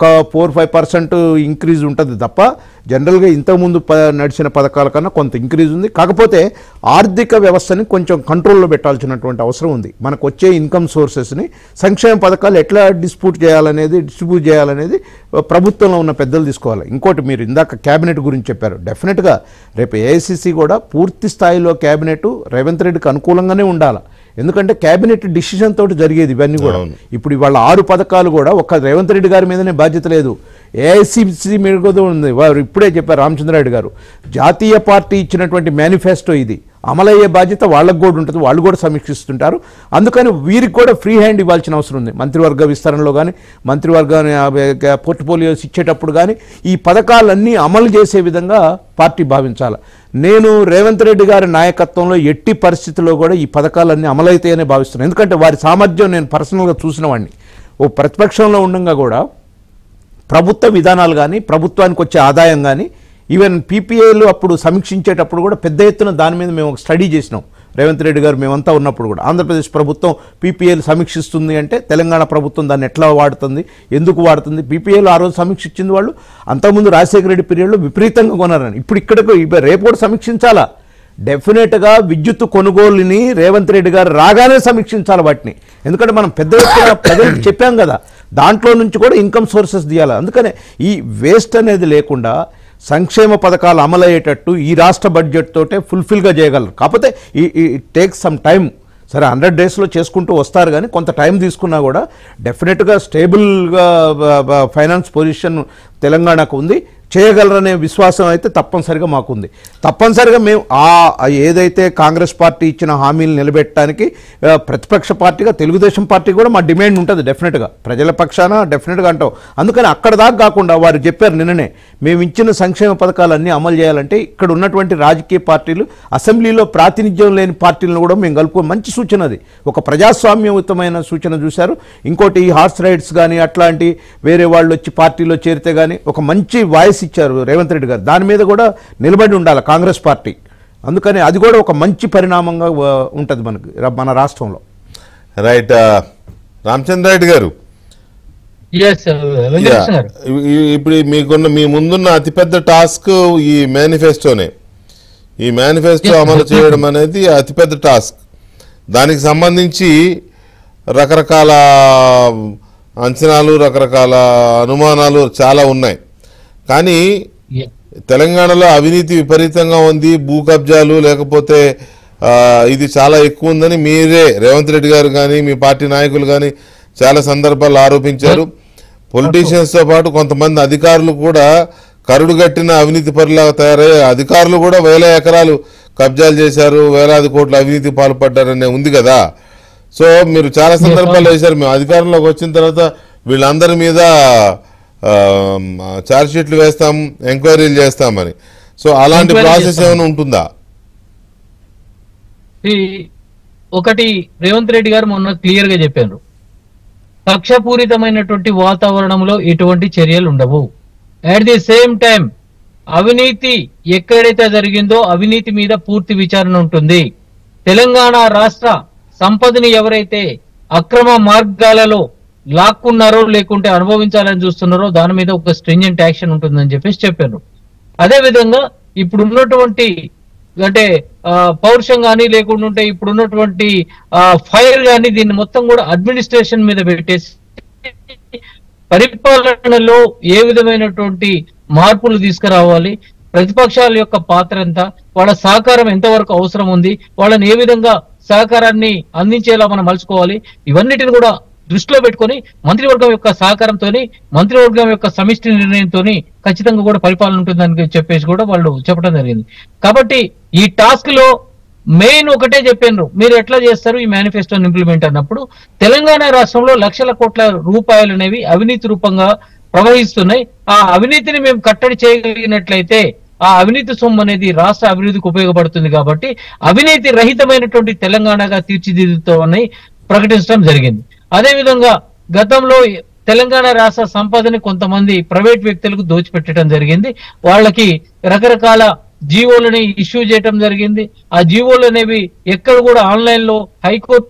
4-5% ఇంక్రీజ్ ఉంటుంది తప్ప జనరల్గా ఇంతకుముందు నడిచిన పథకాల కన్నా కొంత ఇంక్రీజ్ ఉంది. కాకపోతే ఆర్థిక వ్యవస్థని కొంచెం కంట్రోల్లో పెట్టాల్సినటువంటి అవసరం ఉంది. మనకు వచ్చే ఇన్కమ్ సోర్సెస్ని సంక్షేమ పథకాలు ఎట్లా డిస్ట్రిబ్యూట్ చేయాలనేది ప్రభుత్వంలో ఉన్న పెద్దలు తీసుకోవాలి. ఇంకోటి మీరు ఇందాక క్యాబినెట్ గురించి చెప్పారు. డెఫినెట్గా రేపు ఏఐసిసి కూడా పూర్తి స్థాయిలో క్యాబినెట్ రేవంత్ రెడ్డికి అనుకూలంగానే ఉండాలి. ఎందుకంటే క్యాబినెట్ డిసిషన్ తోటి జరిగేది ఇవన్నీ కూడా. ఇప్పుడు ఇవాళ 6 పథకాలు కూడా ఒక్క రేవంత్ రెడ్డి గారి మీదనే బాధ్యత లేదు, ఏఐసిసి మీద కూడా ఉంది. వారు ఇప్పుడే చెప్పారు రామచంద్రారెడ్డి గారు, జాతీయ పార్టీ ఇచ్చినటువంటి మేనిఫెస్టో ఇది అమలయ్యే బాధ్యత వాళ్ళకు కూడా ఉంటుంది, వాళ్ళు కూడా సమీక్షిస్తుంటారు. అందుకని వీరికి కూడా ఫ్రీ హ్యాండ్ ఇవ్వాల్సిన అవసరం ఉంది. మంత్రివర్గ విస్తరణలో కానీ మంత్రివర్గాన్ని పోర్ట్ఫోలియోస్ ఇచ్చేటప్పుడు కానీ ఈ పథకాలన్నీ అమలు చేసే విధంగా పార్టీ భావించాలి. నేను రేవంత్ రెడ్డి గారి నాయకత్వంలో ఎట్టి పరిస్థితుల్లో కూడా ఈ పథకాలన్నీ అమలైతాయనే భావిస్తున్నాను. ఎందుకంటే వారి సామర్థ్యం నేను పర్సనల్గా చూసిన వాడిని. ఓ ప్రతిపక్షంలో ఉండగా కూడా ప్రభుత్వ విధానాలు కానీ ప్రభుత్వానికి వచ్చే ఆదాయం కానీ ఈవెన్ పీపీఏలు అప్పుడు సమీక్షించేటప్పుడు కూడా పెద్ద ఎత్తున దాని మీద మేము ఒక స్టడీ చేసినాం. రేవంత్ రెడ్డి గారు మేమంతా ఉన్నప్పుడు కూడా ఆంధ్రప్రదేశ్ ప్రభుత్వం పీపీఏలు సమీక్షిస్తుంది అంటే తెలంగాణ ప్రభుత్వం దాన్ని ఎట్లా వాడుతుంది, ఎందుకు వాడుతుంది, పీపీఏలు ఆ రోజు సమీక్షించింది వాళ్ళు. అంతకుముందు రాజశేఖర రెడ్డి పీరియడ్లో విపరీతంగా కొన్నారని. ఇప్పుడు ఇక్కడకు రేపు కూడా సమీక్షించాలా. డెఫినెట్గా విద్యుత్ కొనుగోలుని రేవంత్ రెడ్డి గారు రాగానే సమీక్షించాలి వాటిని. ఎందుకంటే మనం పెద్ద ఎత్తున ప్రజలకు చెప్పాం కదా, దాంట్లో నుంచి కూడా ఇన్కమ్ సోర్సెస్ తీయాలి. అందుకనే ఈ వేస్ట్ అనేది లేకుండా సంక్షేమ పథకాలు అమలయ్యేటట్టు ఈ రాష్ట్ర బడ్జెట్ తోటే ఫుల్ఫిల్గా చేయగలరు. కాకపోతే ఇట్ టేక్స్ సమ్ టైం. సరే 100 డేస్లో చేసుకుంటూ వస్తారు కానీ కొంత టైం తీసుకున్నా కూడా డెఫినెట్గా స్టేబుల్గా ఫైనాన్స్ పొజిషన్ తెలంగాణకు ఉంది, చేయగలరనే విశ్వాసం అయితే తప్పనిసరిగా మాకుంది. తప్పనిసరిగా మేము ఏదైతే కాంగ్రెస్ పార్టీ ఇచ్చిన హామీలు నిలబెట్టడానికి ప్రతిపక్ష పార్టీగా తెలుగుదేశం పార్టీ కూడా మా డిమాండ్ ఉంటుంది. డెఫినెట్గా ప్రజల పక్షాన డెఫినెట్గా అంటాం. అందుకని అక్కడ దాకా కాకుండా వారు చెప్పారు నిన్ననే, మేము ఇచ్చిన సంక్షేమ పథకాలన్నీ అమలు చేయాలంటే ఇక్కడ ఉన్నటువంటి రాజకీయ పార్టీలు, అసెంబ్లీలో ప్రాతినిధ్యం లేని పార్టీలను కూడా మేము కలుపుకో. మంచి సూచన అది, ఒక ప్రజాస్వామ్యయుతమైన సూచన చూశారు. ఇంకోటి ఈ హార్స్ రైడ్స్ కానీ అట్లాంటి వేరే వాళ్ళు వచ్చి పార్టీలో చేరితే కానీ ఒక మంచి వాయిస్ ఇచ్చారు రేవంత్ రెడ్డి గారు. దాని మీద కూడా నిలబడి ఉండాలి కాంగ్రెస్ పార్టీ. అందుకని అది కూడా ఒక మంచి పరిణామంగా ఉంటుంది మనకి మన రాష్ట్రంలో. రైట్ రామచంద్రారెడ్డి గారు, ఇప్పుడు మీ ముందున్న అతిపెద్ద టాస్క్ ఈ మేనిఫెస్టోనే. ఈ మేనిఫెస్టో అమలు చేయడం అనేది అతిపెద్ద టాస్క్. దానికి సంబంధించి రకరకాల అంచనాలు, రకరకాల అనుమానాలు చాలా ఉన్నాయి. కానీ తెలంగాణలో అవినీతి విపరీతంగా ఉంది, భూ కబ్జాలు లేకపోతే ఇది చాలా ఎక్కువ ఉందని మీరే రేవంత్ రెడ్డి గారు కానీ మీ పార్టీ నాయకులు కానీ చాలా సందర్భాల్లో ఆరోపించారు. పొలిటీషియన్స్తో పాటు కొంతమంది అధికారులు కూడా కరుడుగట్టిన అవినీతి పరులాగా తయారయ్యే అధికారులు కూడా వేల ఎకరాలు కబ్జాలు చేశారు, వేలాది కోట్ల అవినీతి పాల్పడ్డారనే ఉంది కదా. సో మీరు చాలా సందర్భాల్లో వేశారు, మేము అధికారంలోకి వచ్చిన తర్వాత వీళ్ళందరి మీద ఛార్జ్ షీట్లు వేస్తాం, ఎంక్వైరీలు చేస్తామని. సో అలాంటి ప్రాసెస్ ఏమైనా ఉంటుందా? ఒకటి రేవంత్ రెడ్డి గారు మొన్న క్లియర్ గా చెప్పారు, కక్షపూరితమైనటువంటి వాతావరణంలో ఎటువంటి చర్యలు ఉండవు. అట్ ది సేమ్ టైం అవినీతి ఎక్కడైతే జరిగిందో అవినీతి మీద పూర్తి విచారణ ఉంటుంది. తెలంగాణ రాష్ట్ర సంపదని ఎవరైతే అక్రమ మార్గాలలో లాక్కున్నారో లేకుంటే అనుభవించాలని చూస్తున్నారో దాని మీద ఒక స్ట్రింజెంట్ యాక్షన్ ఉంటుందని చెప్పేసి చెప్పారు. అదే విధంగా ఇప్పుడున్నటువంటి అంటే పౌరుషం కానీ లేకుంటే ఇప్పుడున్నటువంటి ఫైర్ కానీ దీన్ని మొత్తం కూడా అడ్మినిస్ట్రేషన్ మీద పెట్టేసి పరిపాలనలో ఏ విధమైనటువంటి మార్పులు తీసుకురావాలి, ప్రతిపక్షాల యొక్క పాత్ర ఎంత, వాళ్ళ సహకారం ఎంతవరకు అవసరం ఉంది, వాళ్ళని ఏ విధంగా సహకారాన్ని అందించేలా మనం మలుచుకోవాలి, ఇవన్నిటిని కూడా దృష్టిలో పెట్టుకొని మంత్రివర్గం యొక్క సహకారంతో మంత్రివర్గం యొక్క సమిష్టి నిర్ణయంతో ఖచ్చితంగా కూడా పరిపాలన ఉంటుందని చెప్పేసి కూడా వాళ్ళు చెప్పడం జరిగింది. కాబట్టి ఈ టాస్క్ లో మెయిన్ ఒకటే చెప్పారు, మీరు ఎట్లా చేస్తారు ఈ మేనిఫెస్టోని ఇంప్లిమెంట్ అన్నప్పుడు తెలంగాణ రాష్ట్రంలో లక్షల కోట్ల రూపాయలు అనేవి అవినీతి రూపంగా ప్రవహిస్తున్నాయి. ఆ అవినీతిని మేము కట్టడి చేయగలిగినట్లయితే ఆ అవినీతి సొమ్ము అనేది రాష్ట్ర అభివృద్ధికి ఉపయోగపడుతుంది కాబట్టి అవినీతి రహితమైనటువంటి తెలంగాణగా తీర్చిదిద్దుతామని ప్రకటించడం జరిగింది. అదేవిధంగా గతంలో తెలంగాణ రాష్ట్ర సంపదని కొంతమంది ప్రైవేట్ వ్యక్తులకు దోచిపెట్టడం జరిగింది. వాళ్ళకి రకరకాల జీవోలని ఇష్యూ చేయడం జరిగింది. ఆ జీవోలు అనేవి ఎక్కడ కూడా ఆన్లైన్ లో హైకోర్టు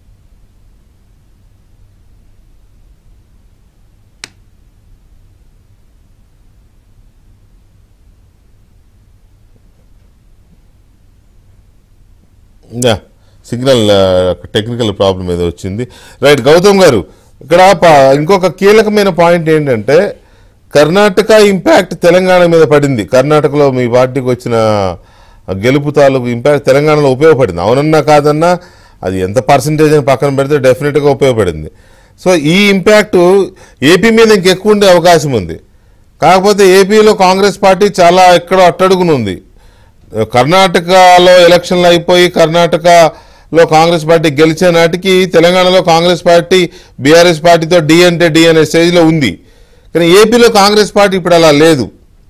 సిగ్నల్ టెక్నికల్ ప్రాబ్లం ఏదో వచ్చింది. రైట్, గౌతమ్ గారు, ఇక్కడ ఇంకొక కీలకమైన పాయింట్ ఏంటంటే కర్ణాటక ఇంపాక్ట్ తెలంగాణ మీద పడింది. కర్ణాటకలో మీ పార్టీకి వచ్చిన గెలుపు తాలూకు ఇంపాక్ట్ తెలంగాణలో ఉపయోగపడింది. అవునన్నా కాదన్నా అది ఎంత పర్సంటేజ్ అని పక్కన పెడితే డెఫినెట్గా ఉపయోగపడింది. సో ఈ ఇంపాక్ట్ ఏపీ మీద ఇంకెక్కువ ఉండే అవకాశం ఉంది. కాకపోతే ఏపీలో కాంగ్రెస్ పార్టీ చాలా ఎక్కడో అట్టడుగునుంది. కర్ణాటకలో ఎలక్షన్లు అయిపోయి కర్ణాటకలో కాంగ్రెస్ పార్టీ గెలిచే నాటికి తెలంగాణలో కాంగ్రెస్ పార్టీ బీఆర్ఎస్ పార్టీతో డి అంటే డి అనే స్టేజ్లో ఉంది. కానీ ఏపీలో కాంగ్రెస్ పార్టీ ఇప్పుడు అలా లేదు.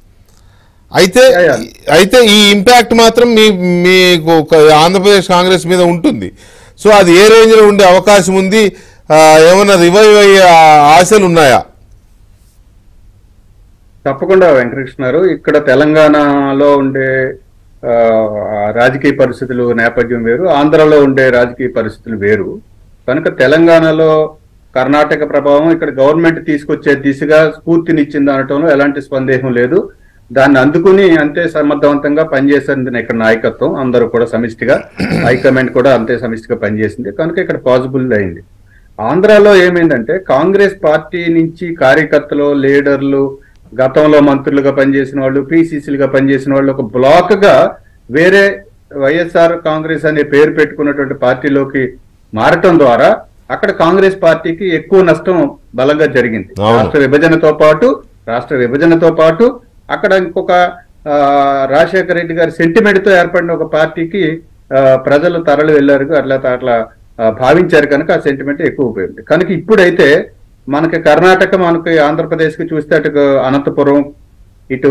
అయితే ఈ ఇంపాక్ట్ మాత్రం మీకు ఆంధ్రప్రదేశ్ కాంగ్రెస్ మీద ఉంటుంది. సో అది ఏ రేంజ్లో ఉండే అవకాశం ఉంది? ఏమైనా రివైవ్ అయ్యే ఆశలు ఉన్నాయా? తప్పకుండా వెంకటకృష్ణ గారు, ఇక్కడ తెలంగాణలో ఉండే రాజకీయ పరిస్థితులు నేపథ్యం వేరు, ఆంధ్రలో ఉండే రాజకీయ పరిస్థితులు వేరు. కనుక తెలంగాణలో కర్ణాటక ప్రభావం ఇక్కడ గవర్నమెంట్ తీసుకొచ్చే దిశగా స్ఫూర్తినిచ్చింది అనటంలో ఎలాంటి సందేహం లేదు. దాన్ని అందుకుని అంతే సమర్థవంతంగా పనిచేసింది ఇక్కడ నాయకత్వం అందరూ కూడా సమిష్టిగా, హైకమాండ్ కూడా అంతే సమిష్టిగా పనిచేసింది. కనుక ఇక్కడ పాసిబుల్ అయింది. ఆంధ్రాలో ఏమైందంటే కాంగ్రెస్ పార్టీ నుంచి కార్యకర్తలు, లీడర్లు, గతంలో మంత్రులుగా పనిచేసిన వాళ్ళు, పిసిసిలుగా పనిచేసిన వాళ్ళు ఒక బ్లాక్ గా వేరే వైఎస్ఆర్ కాంగ్రెస్ అనే పేరు పెట్టుకున్నటువంటి పార్టీలోకి మారటం ద్వారా అక్కడ కాంగ్రెస్ పార్టీకి ఎక్కువ నష్టం బలంగా జరిగింది. రాష్ట్ర విభజనతో పాటు అక్కడ ఇంకొక రాజశేఖర రెడ్డి గారి సెంటిమెంట్ తో ఏర్పడిన ఒక పార్టీకి ప్రజలు తరలి వెళ్ళారు, అట్లా భావించారు. కనుక ఆ సెంటిమెంట్ ఎక్కువ పోయింది. కనుక ఇప్పుడైతే మనకి కర్ణాటక, మనకి ఆంధ్రప్రదేశ్ కి చూస్తే అటు అనంతపురం, ఇటు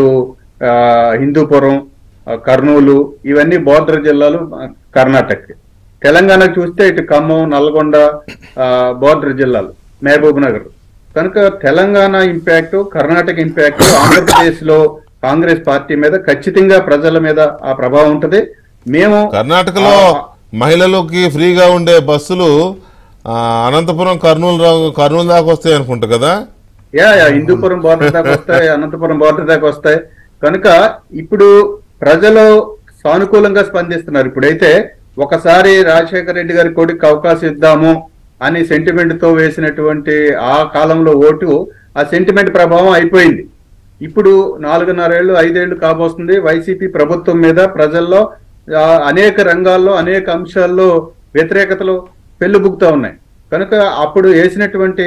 హిందూపురం, కర్నూలు, ఇవన్నీ బోర్డర్ జిల్లాలు కర్ణాటక. తెలంగాణకు చూస్తే ఇటు ఖమ్మం, నల్గొండ బోర్డర్ జిల్లాలు, మహబూబ్ నగర్. కనుక తెలంగాణ ఇంపాక్ట్, కర్ణాటక ఇంపాక్ట్ ఆంధ్రప్రదేశ్ లో కాంగ్రెస్ పార్టీ మీద ఖచ్చితంగా ప్రజల మీద ఆ ప్రభావం ఉంటది. మేము కర్ణాటకలో మహిళలకి ఫ్రీగా ఉండే బస్సులు అనంతపురం, కర్నూలు దాకా వస్తాయి అనుకుంటా కదా? హిందూపురం బోర్డర్ దాకా వస్తాయి, అనంతపురం బోర్డర్ దాకా వస్తాయి. కనుక ఇప్పుడు ప్రజలు సానుకూలంగా స్పందిస్తున్నారు. ఇప్పుడైతే ఒకసారి రాజశేఖర రెడ్డి గారి కొడుకు అవకాశం ఇద్దాము అని సెంటిమెంట్ తో వేసినటువంటి ఆ కాలంలో ఓటు, ఆ సెంటిమెంట్ ప్రభావం అయిపోయింది. ఇప్పుడు 4.5 ఏళ్ళు 5 ఏళ్ళు కాబోస్తుంది వైసీపీ ప్రభుత్వం మీద ప్రజల్లో అనేక రంగాల్లో, అనేక అంశాల్లో వ్యతిరేకతలు పెళ్లిబుక్తా ఉన్నాయి. కనుక అప్పుడు వేసినటువంటి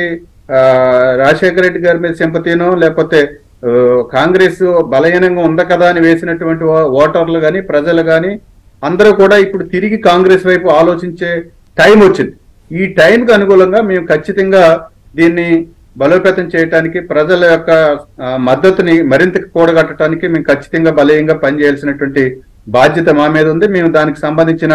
రాజశేఖర రెడ్డి గారి మీద సింపతినో, లేకపోతే కాంగ్రెస్ బలహీనంగా ఉంది కదా అని వేసినటువంటి ఓటర్లు కానీ, ప్రజలు కానీ అందరూ కూడా ఇప్పుడు తిరిగి కాంగ్రెస్ వైపు ఆలోచించే టైం వచ్చింది. ఈ టైంకి అనుకూలంగా మేము ఖచ్చితంగా దీన్ని బలోపేతం చేయడానికి, ప్రజల యొక్క మద్దతుని మరింత కూడగట్టడానికి మేము ఖచ్చితంగా బలీయంగా పనిచేయాల్సినటువంటి బాధ్యత మా మీద ఉంది. మేము దానికి సంబంధించిన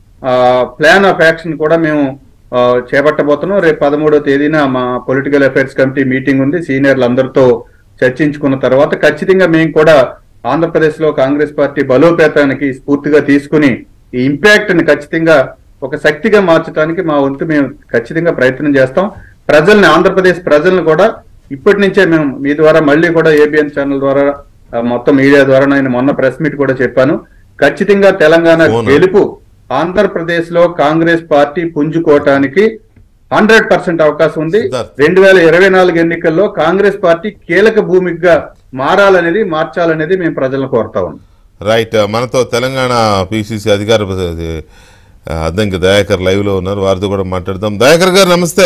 ప్లాన్ ఆఫ్ యాక్షన్ కూడా మేము చేపట్టబోతున్నాం. రేపు 13వ తేదీన మా పొలిటికల్ అఫైర్స్ కమిటీ మీటింగ్ ఉంది. సీనియర్లు అందరితో చర్చించుకున్న తర్వాత ఖచ్చితంగా మేము కూడా ఆంధ్రప్రదేశ్ లో కాంగ్రెస్ పార్టీ బలోపేతానికి స్ఫూర్తిగా తీసుకుని ఈ ఇంపాక్ట్ ని ఖచ్చితంగా ఒక శక్తిగా మార్చడానికి మా వంతు మేము ఖచ్చితంగా ప్రయత్నం చేస్తాం. ప్రజల్ని, ఆంధ్రప్రదేశ్ ప్రజలను కూడా ఇప్పటి నుంచే మేము మీ ద్వారా మళ్ళీ కూడా ఏబిఎన్ ఛానల్ ద్వారా మొత్తం మీడియా ద్వారా నేను మొన్న ప్రెస్ మీట్ కూడా చెప్పాను. ఖచ్చితంగా తెలంగాణ గెలుపు ఆంధ్రప్రదేశ్ లో కాంగ్రెస్ పార్టీ పుంజుకోవటానికి 100% అవకాశం ఉంది. 2024 ఎన్నికల్లో కాంగ్రెస్ పార్టీ కీలక భూమిగా మార్చాలనేది మేము ప్రజలను కోరుతా ఉన్నాం. రైట్, మనతో తెలంగాణ పిసిసి అధికార అద్దంకి దయాకర్ లైవ్ లో ఉన్నారు, వారితో కూడా మాట్లాడదాం. దయాకర్ గారు నమస్తే.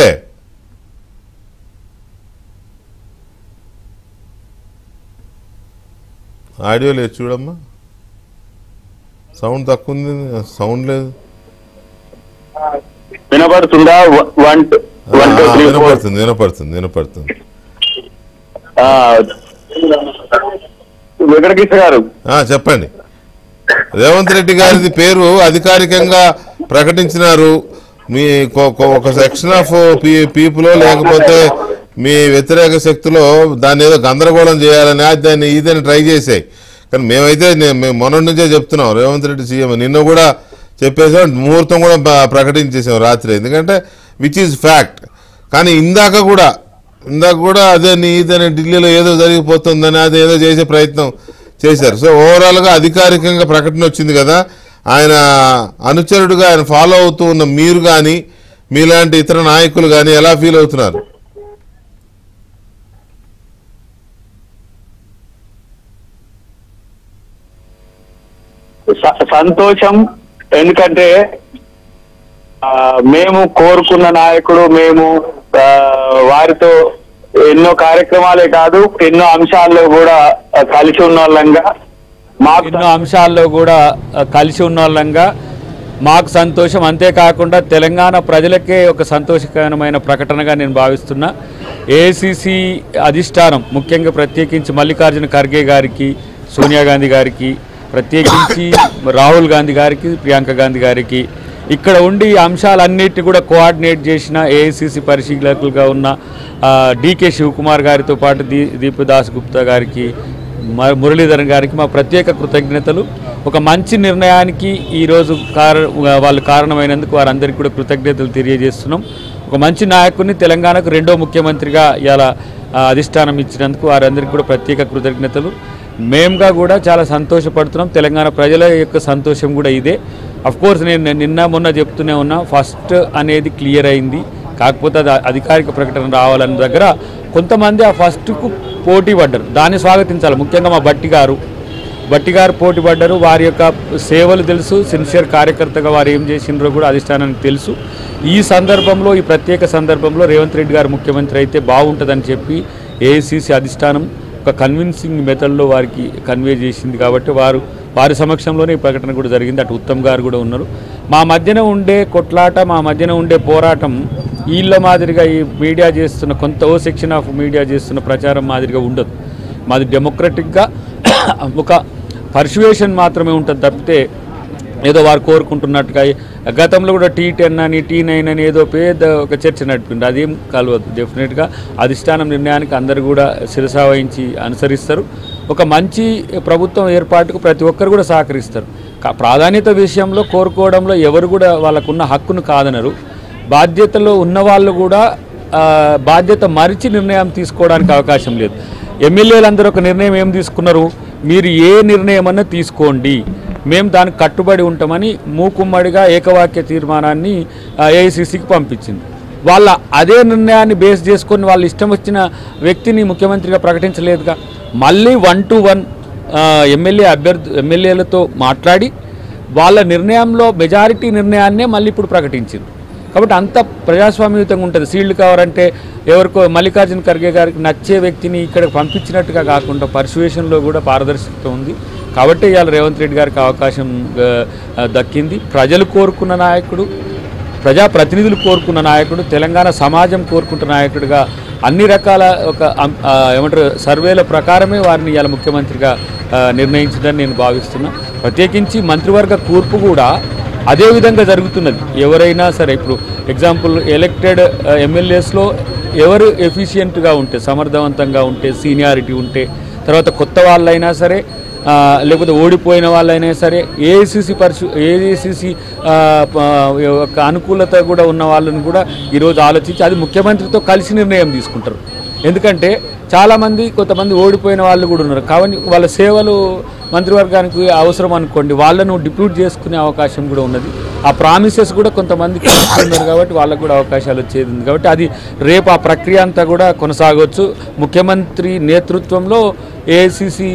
ఆడియో లేదు చూడమ్మా, సౌండ్ తక్కువ ఉంది, సౌండ్ లేదు. వినపడుతుందా? వినపడుతుంది. వెంకటకృష్ణ గారు చెప్పండి. రేవంత్ రెడ్డి గారిది పేరు అధికారికంగా ప్రకటించినారు. మీ ఒక సెక్షన్ ఆఫ్ పీపుల్ లేకపోతే మీ వ్యతిరేక శక్తిలో దాన్ని ఏదో గందరగోళం చేయాలని దాన్ని ఇదని ట్రై చేసాయి. కానీ మేమైతే మేము మొన్నటి నుంచే చెప్తున్నాం రేవంత్ రెడ్డి సీఎం. నిన్న కూడా చెప్పేసాం, ముహూర్తం కూడా ప్రకటించేసాం రాత్రి, ఎందుకంటే విచ్ ఈజ్ ఫ్యాక్ట్. కానీ ఇందాక కూడా అదే ఇదని ఢిల్లీలో ఏదో జరిగిపోతుందని అది ఏదో చేసే ప్రయత్నం చేశారు. సో ఓవరాల్గా అధికారికంగా ప్రకటన వచ్చింది కదా, ఆయన అనుచరుడుగా ఆయన ఫాలో అవుతూ ఉన్న మీరు కానీ మీలాంటి ఇతర నాయకులు కానీ ఎలా ఫీల్ అవుతున్నారు? సంతోషం. ఎందుకంటే మేము కోరుకున్న నాయకుడు, మేము వారితో ఎన్నో కార్యక్రమాలే కాదు ఎన్నో అంశాల్లో కూడా కలిసి ఉన్న వాళ్ళంగా మాకు సంతోషం. అంతేకాకుండా తెలంగాణ ప్రజలకే ఒక సంతోషకరమైన ప్రకటనగా నేను భావిస్తున్నా. ఏఐసిసి అధిష్టానం ముఖ్యంగా ప్రత్యేకించి మల్లికార్జున ఖర్గే గారికి, సోనియా గాంధీ గారికి, ప్రత్యేకించి రాహుల్ గాంధీ గారికి, ప్రియాంక గాంధీ గారికి ఇక్కడ ఉండి ఈ అంశాలన్నిటిని కూడా కోఆర్డినేట్ చేసిన ఏఐసిసి పరిశీలకులుగా ఉన్న డికే శివకుమార్ గారితో పాటు దీపదాస్ గుప్తా గారికి, మురళీధరన్ గారికి మా ప్రత్యేక కృతజ్ఞతలు. ఒక మంచి నిర్ణయానికి ఈరోజు వాళ్ళు కారణమైనందుకు వారందరికీ కూడా కృతజ్ఞతలు తెలియజేస్తున్నాం. ఒక మంచి నాయకుడిని తెలంగాణకు రెండో ముఖ్యమంత్రిగా ఇలా అధిష్టానం ఇచ్చినందుకు వారందరికీ కూడా ప్రత్యేక కృతజ్ఞతలు. మేముగా కూడా చాలా సంతోషపడుతున్నాం. తెలంగాణ ప్రజల యొక్క సంతోషం కూడా ఇదే. అఫ్కోర్స్ నేను నిన్న మొన్న చెప్తూనే ఉన్నా, ఫస్ట్ అనేది క్లియర్ అయింది. కాకపోతే అది అధికారిక ప్రకటన రావాలన్న దగ్గర కొంతమంది ఆ ఫస్ట్కు పోటీ పడ్డారు. దాన్ని స్వాగతించాలి. ముఖ్యంగా మా భట్టి గారు పోటీ పడ్డారు. వారి యొక్క సేవలు తెలుసు, సిన్సియర్ కార్యకర్తగా వారు ఏం చేసినారో కూడా అధిష్టానానికి తెలుసు. ఈ సందర్భంలో, ఈ ప్రత్యేక సందర్భంలో రేవంత్ రెడ్డి గారు ముఖ్యమంత్రి అయితే బాగుంటుందని చెప్పి ఏఐసిసి అధిష్టానం ఒక కన్విన్సింగ్ మెథడ్లో వారికి కన్వే చేసింది. కాబట్టి వారి సమక్షంలోనే ఈ ప్రకటన కూడా జరిగింది. అటు ఉత్తమ్ గారు కూడా ఉన్నారు. మా మధ్యన ఉండే కొట్లాట, మా మధ్యన ఉండే పోరాటం వీళ్ళ మాదిరిగా ఈ మీడియా చేస్తున్న ఓ సెక్షన్ ఆఫ్ మీడియా చేస్తున్న ప్రచారం మాదిరిగా ఉండదు. మాది డెమోక్రటిక్గా ఒక పర్సువేషన్ మాత్రమే ఉంటుంది తప్పితే ఏదో వారు కోరుకుంటున్నట్టుగా. గతంలో కూడా T10 అని T9 అని ఏదో పెద్ద ఒక చర్చ నడిపింది, అదేం కలవదు. డెఫినెట్గా అధిష్టానం నిర్ణయానికి అందరూ కూడా శిరస వహించి అనుసరిస్తారు. ఒక మంచి ప్రభుత్వం ఏర్పాటుకు ప్రతి ఒక్కరు కూడా సహకరిస్తారు. ప్రాధాన్యత విషయంలో కోరుకోవడంలో ఎవరు కూడా వాళ్ళకున్న హక్కును కాదనరు. బాధ్యతలో ఉన్నవాళ్ళు కూడా బాధ్యత మరిచి నిర్ణయం తీసుకోవడానికి అవకాశం లేదు. ఎమ్మెల్యేలందరూ ఒక నిర్ణయం ఏం తీసుకున్నారు, మీరు ఏ నిర్ణయం అన్నా తీసుకోండి, మేము దానికి కట్టుబడి ఉంటామని మూకుమ్మడిగా ఏకవాక్య తీర్మానాన్ని ఏఐసిసికి పంపించింది. వాళ్ళ అదే నిర్ణయాన్ని బేస్ చేసుకొని వాళ్ళు ఇష్టం వచ్చిన వ్యక్తిని ముఖ్యమంత్రిగా ప్రకటించలేదుగా. మళ్ళీ 1-to-1 ఎమ్మెల్యేలతో మాట్లాడి వాళ్ళ నిర్ణయంలో మెజారిటీ నిర్ణయాన్నే మళ్ళీ ఇప్పుడు ప్రకటించింది. కాబట్టి అంత ప్రజాస్వామ్యయుతంగా ఉంటుంది. సీల్డ్ కవర్ అంటే ఎవరికో మల్లికార్జున ఖర్గే గారికి నచ్చే వ్యక్తిని ఇక్కడ పంపించినట్టుగా కాకుండా పర్సువేషన్లో కూడా పారదర్శకత ఉంది. కాబట్టి ఇవాళ రేవంత్ రెడ్డి గారికి అవకాశం దక్కింది. ప్రజలు కోరుకున్న నాయకుడు, ప్రజాప్రతినిధులు కోరుకున్న నాయకుడు, తెలంగాణ సమాజం కోరుకుంటున్న నాయకుడిగా అన్ని రకాల ఏమంటారు సర్వేల ప్రకారమే వారిని ఇవాళ ముఖ్యమంత్రిగా నిర్ణయించదని నేను భావిస్తున్నా. ప్రత్యేకించి మంత్రివర్గ కూర్పు కూడా అదే విధంగా జరుగుతున్నది. ఎవరైనా సరే ఇప్పుడు ఎగ్జాంపుల్ ఎలక్టెడ్ ఎమ్మెల్యేస్లో ఎవరు ఎఫిషియెంట్గా ఉంటే, సమర్థవంతంగా ఉంటే, సీనియారిటీ ఉంటే, తర్వాత కొత్త వాళ్ళైనా సరే లేకపోతే ఓడిపోయిన వాళ్ళైనా సరే ఏఐసిసి యొక్క అనుకూలత కూడా ఉన్న వాళ్ళని కూడా ఈరోజు ఆలోచించి అది ముఖ్యమంత్రితో కలిసి నిర్ణయం తీసుకుంటారు. ఎందుకంటే చాలామంది కొంతమంది ఓడిపోయిన వాళ్ళు కూడా ఉన్నారు. కాబట్టి వాళ్ళ సేవలు మంత్రివర్గానికి అవసరం అనుకోండి, వాళ్ళను డిప్యూట్ చేసుకునే అవకాశం కూడా ఉన్నది. ఆ ప్రామిసెస్ కూడా కొంతమందికి ఉన్నారు కాబట్టి వాళ్ళకు కూడా అవకాశాలు వచ్చేది ఉంది. కాబట్టి అది రేపు ఆ ప్రక్రియ అంతా కూడా కొనసాగవచ్చు. ముఖ్యమంత్రి నేతృత్వంలో ఏఐసిసి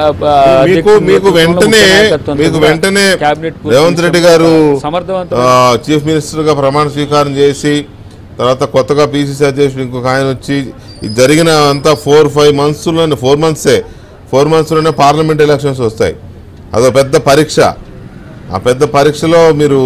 వెంటనే రేవంత్ రెడ్డి గారు చీఫ్ మినిస్టర్గా ప్రమాణ స్వీకారం చేసి తర్వాత కొత్తగా పిసిసి అధ్యక్షుడు ఇంకొక ఆయన వచ్చి జరిగిన అంతా 4-5 మంత్స్లోనే 4 మంత్స్లోనే పార్లమెంట్ ఎలక్షన్స్ వస్తాయి. అదో పెద్ద పరీక్ష. ఆ పెద్ద పరీక్షలో మీరు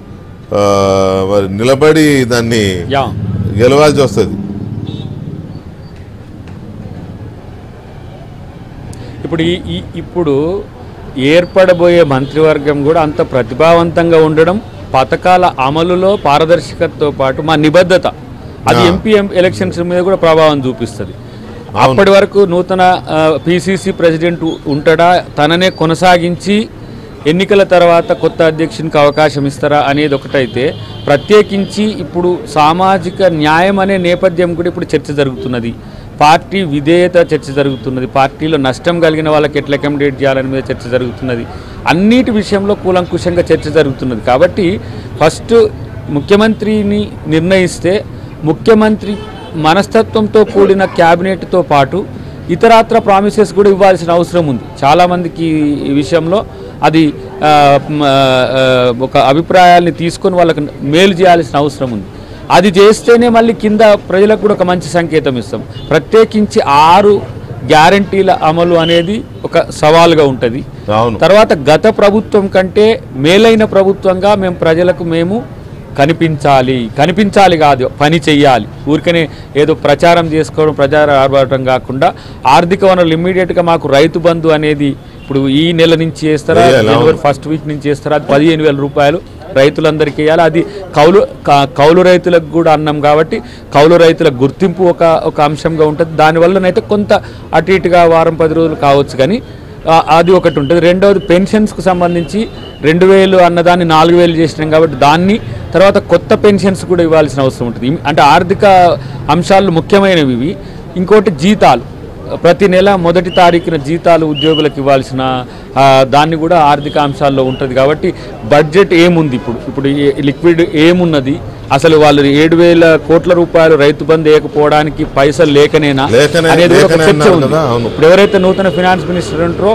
నిలబడి దాన్ని గెలవాల్సి వస్తుంది. ఇప్పుడు ఏర్పడబోయే మంత్రివర్గం కూడా అంత ప్రతిభావంతంగా ఉండడం, పథకాల అమలులో పారదర్శకతతో పాటు మా నిబద్ధత అది ఎంపీ ఎలక్షన్స్ మీద కూడా ప్రభావం చూపిస్తుంది. అప్పటి వరకు నూతన పిసిసి ప్రెసిడెంట్ ఉంటాడా, తననే కొనసాగించి ఎన్నికల తర్వాత కొత్త అధ్యక్షునికి అవకాశం ఇస్తారా అనేది ఒకటైతే, ప్రత్యేకించి ఇప్పుడు సామాజిక న్యాయం అనే నేపథ్యం కూడా ఇప్పుడు చర్చ జరుగుతున్నది. పార్టీ విధేయత చర్చ జరుగుతున్నది. పార్టీలో నష్టం కలిగిన వాళ్ళకి ఎట్లా అకామిడేట్ చేయాలని మీద చర్చ జరుగుతున్నది. అన్నిటి విషయంలో కూలంకుషంగా చర్చ జరుగుతున్నది. కాబట్టి ఫస్ట్ ముఖ్యమంత్రిని నిర్ణయిస్తే ముఖ్యమంత్రి మనస్తత్వంతో కూడిన క్యాబినెట్తో పాటు ఇతరాత్ర ప్రామిసెస్ కూడా ఇవ్వాల్సిన అవసరం ఉంది. చాలామందికి ఈ విషయంలో అది ఒక అభిప్రాయాల్ని తీసుకొని వాళ్ళకి మేలు చేయాల్సిన అవసరం ఉంది. అది చేస్తేనే మళ్ళీ కింద ప్రజలకు కూడా ఒక మంచి సంకేతం ఇస్తాం. ప్రత్యేకించి 6 గ్యారంటీల అమలు అనేది ఒక సవాలుగా ఉంటుంది. తర్వాత గత ప్రభుత్వం కంటే మేలైన ప్రభుత్వంగా మేము కనిపించాలి కాదు, పని చెయ్యాలి. ఊరికనే ఏదో ప్రచారం చేసుకోవడం, ప్రచార ఆర్భాటం కాకుండా ఆర్థిక వనరులు ఇమ్మీడియట్గా మాకు రైతు బంధు అనేది ఇప్పుడు ఈ నెల నుంచి చేస్తారా, జనవరి ఫస్ట్ వీక్ నుంచి చేస్తారా, అది 15,000 రూపాయలు రైతులందరికీ వేయాలి. అది కౌలు రైతులకు కూడా అన్నాం కాబట్టి కౌలు రైతుల గుర్తింపు ఒక అంశంగా ఉంటుంది. దానివల్లనైతే కొంత అటు ఇటుగా వారం 10 రోజులు కావచ్చు, కానీ అది ఒకటి ఉంటుంది. రెండవది పెన్షన్స్కు సంబంధించి 2,000 అన్నదాన్ని 4,000 చేసినాం కాబట్టి దాన్ని తర్వాత కొత్త పెన్షన్స్ కూడా ఇవ్వాల్సిన అవసరం ఉంటుంది. అంటే ఆర్థిక అంశాలు ముఖ్యమైనవి ఇవి. ఇంకోటి జీతాలు, ప్రతి నెల 1వ తారీఖున జీతాలు ఉద్యోగులకు ఇవ్వాల్సిన దాన్ని కూడా ఆర్థిక అంశాల్లో ఉంటుంది. కాబట్టి బడ్జెట్ ఏముంది, ఇప్పుడు లిక్విడ్ ఏమున్నది, అసలు వాళ్ళు 7,000 కోట్ల రూపాయలు రైతు బంధు వేయకపోవడానికి పైసలు లేకనేనా అనేది ఒక చర్చ ఉంది. ఇప్పుడు ఎవరైతే నూతన ఫినాన్స్ మినిస్టర్ ఉంటారో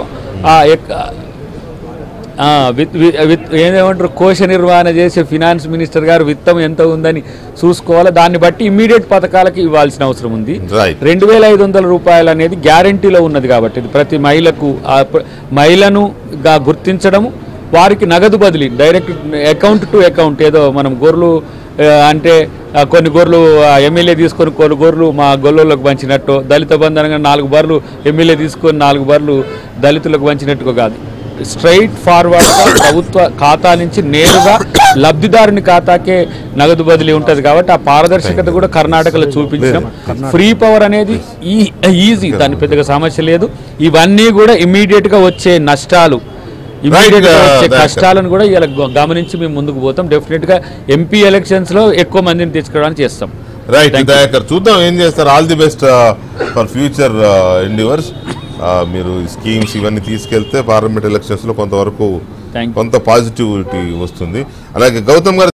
ఏదేమంటారు కోశ నిర్వహణ చేసే ఫినాన్స్ మినిస్టర్ గారు విత్తం ఎంత ఉందని చూసుకోవాలి. దాన్ని బట్టి ఇమ్మీడియట్ పథకాలకి ఇవ్వాల్సిన అవసరం ఉంది. 2,500 రూపాయలు అనేది గ్యారంటీలో ఉన్నది కాబట్టి ఇది ప్రతి మహిళను గుర్తించడము, వారికి నగదు బదిలీ డైరెక్ట్ అకౌంట్ టు అకౌంట్. ఏదో మనం గొర్రెలు అంటే కొన్ని గొర్రెలు ఎమ్మెల్యే తీసుకొని కొన్ని గొర్రెలు మా గొల్లోళ్ళకు పంచినట్టు, దళిత బంధనంగా 4 బర్రెలు ఎమ్మెల్యే తీసుకొని 4 బర్రెలు దళితులకు పంచినట్టుగా కాదు. స్ట్రైట్ ఫార్వర్డ్గా ప్రభుత్వ ఖాతా నుంచి నేరుగా లబ్ధిదారుని ఖాతాకే నగదు బదిలీ ఉంటుంది. కాబట్టి ఆ పారదర్శకత కూడా కర్ణాటకలో చూపించడం. ఫ్రీ పవర్ అనేది ఈజీ, దాని పెద్దగా సమస్య లేదు. ఇవన్నీ కూడా ఇమ్మీడియట్గా వచ్చే నష్టాలు, ఇమ్మీడియట్గా వచ్చే కష్టాలను కూడా ఇలా గమనించి మేము ముందుకు పోతాం. డెఫినెట్గా ఎంపీ ఎలక్షన్స్లో ఎక్కువ మందిని తెచ్చుకోవడానికి చేస్తాం. రైట్ దయాకర్, చూద్దాం ఏం చేస్తారు. All the best for future endeavours. మీరు స్కీమ్స్ ఇవన్నీ తీసుకెళ్తే పార్లమెంట్ ఎలక్షన్స్లో కొంతవరకు కొంత పాజిటివిటీ వస్తుంది. అలాగే గౌతమ్ గారు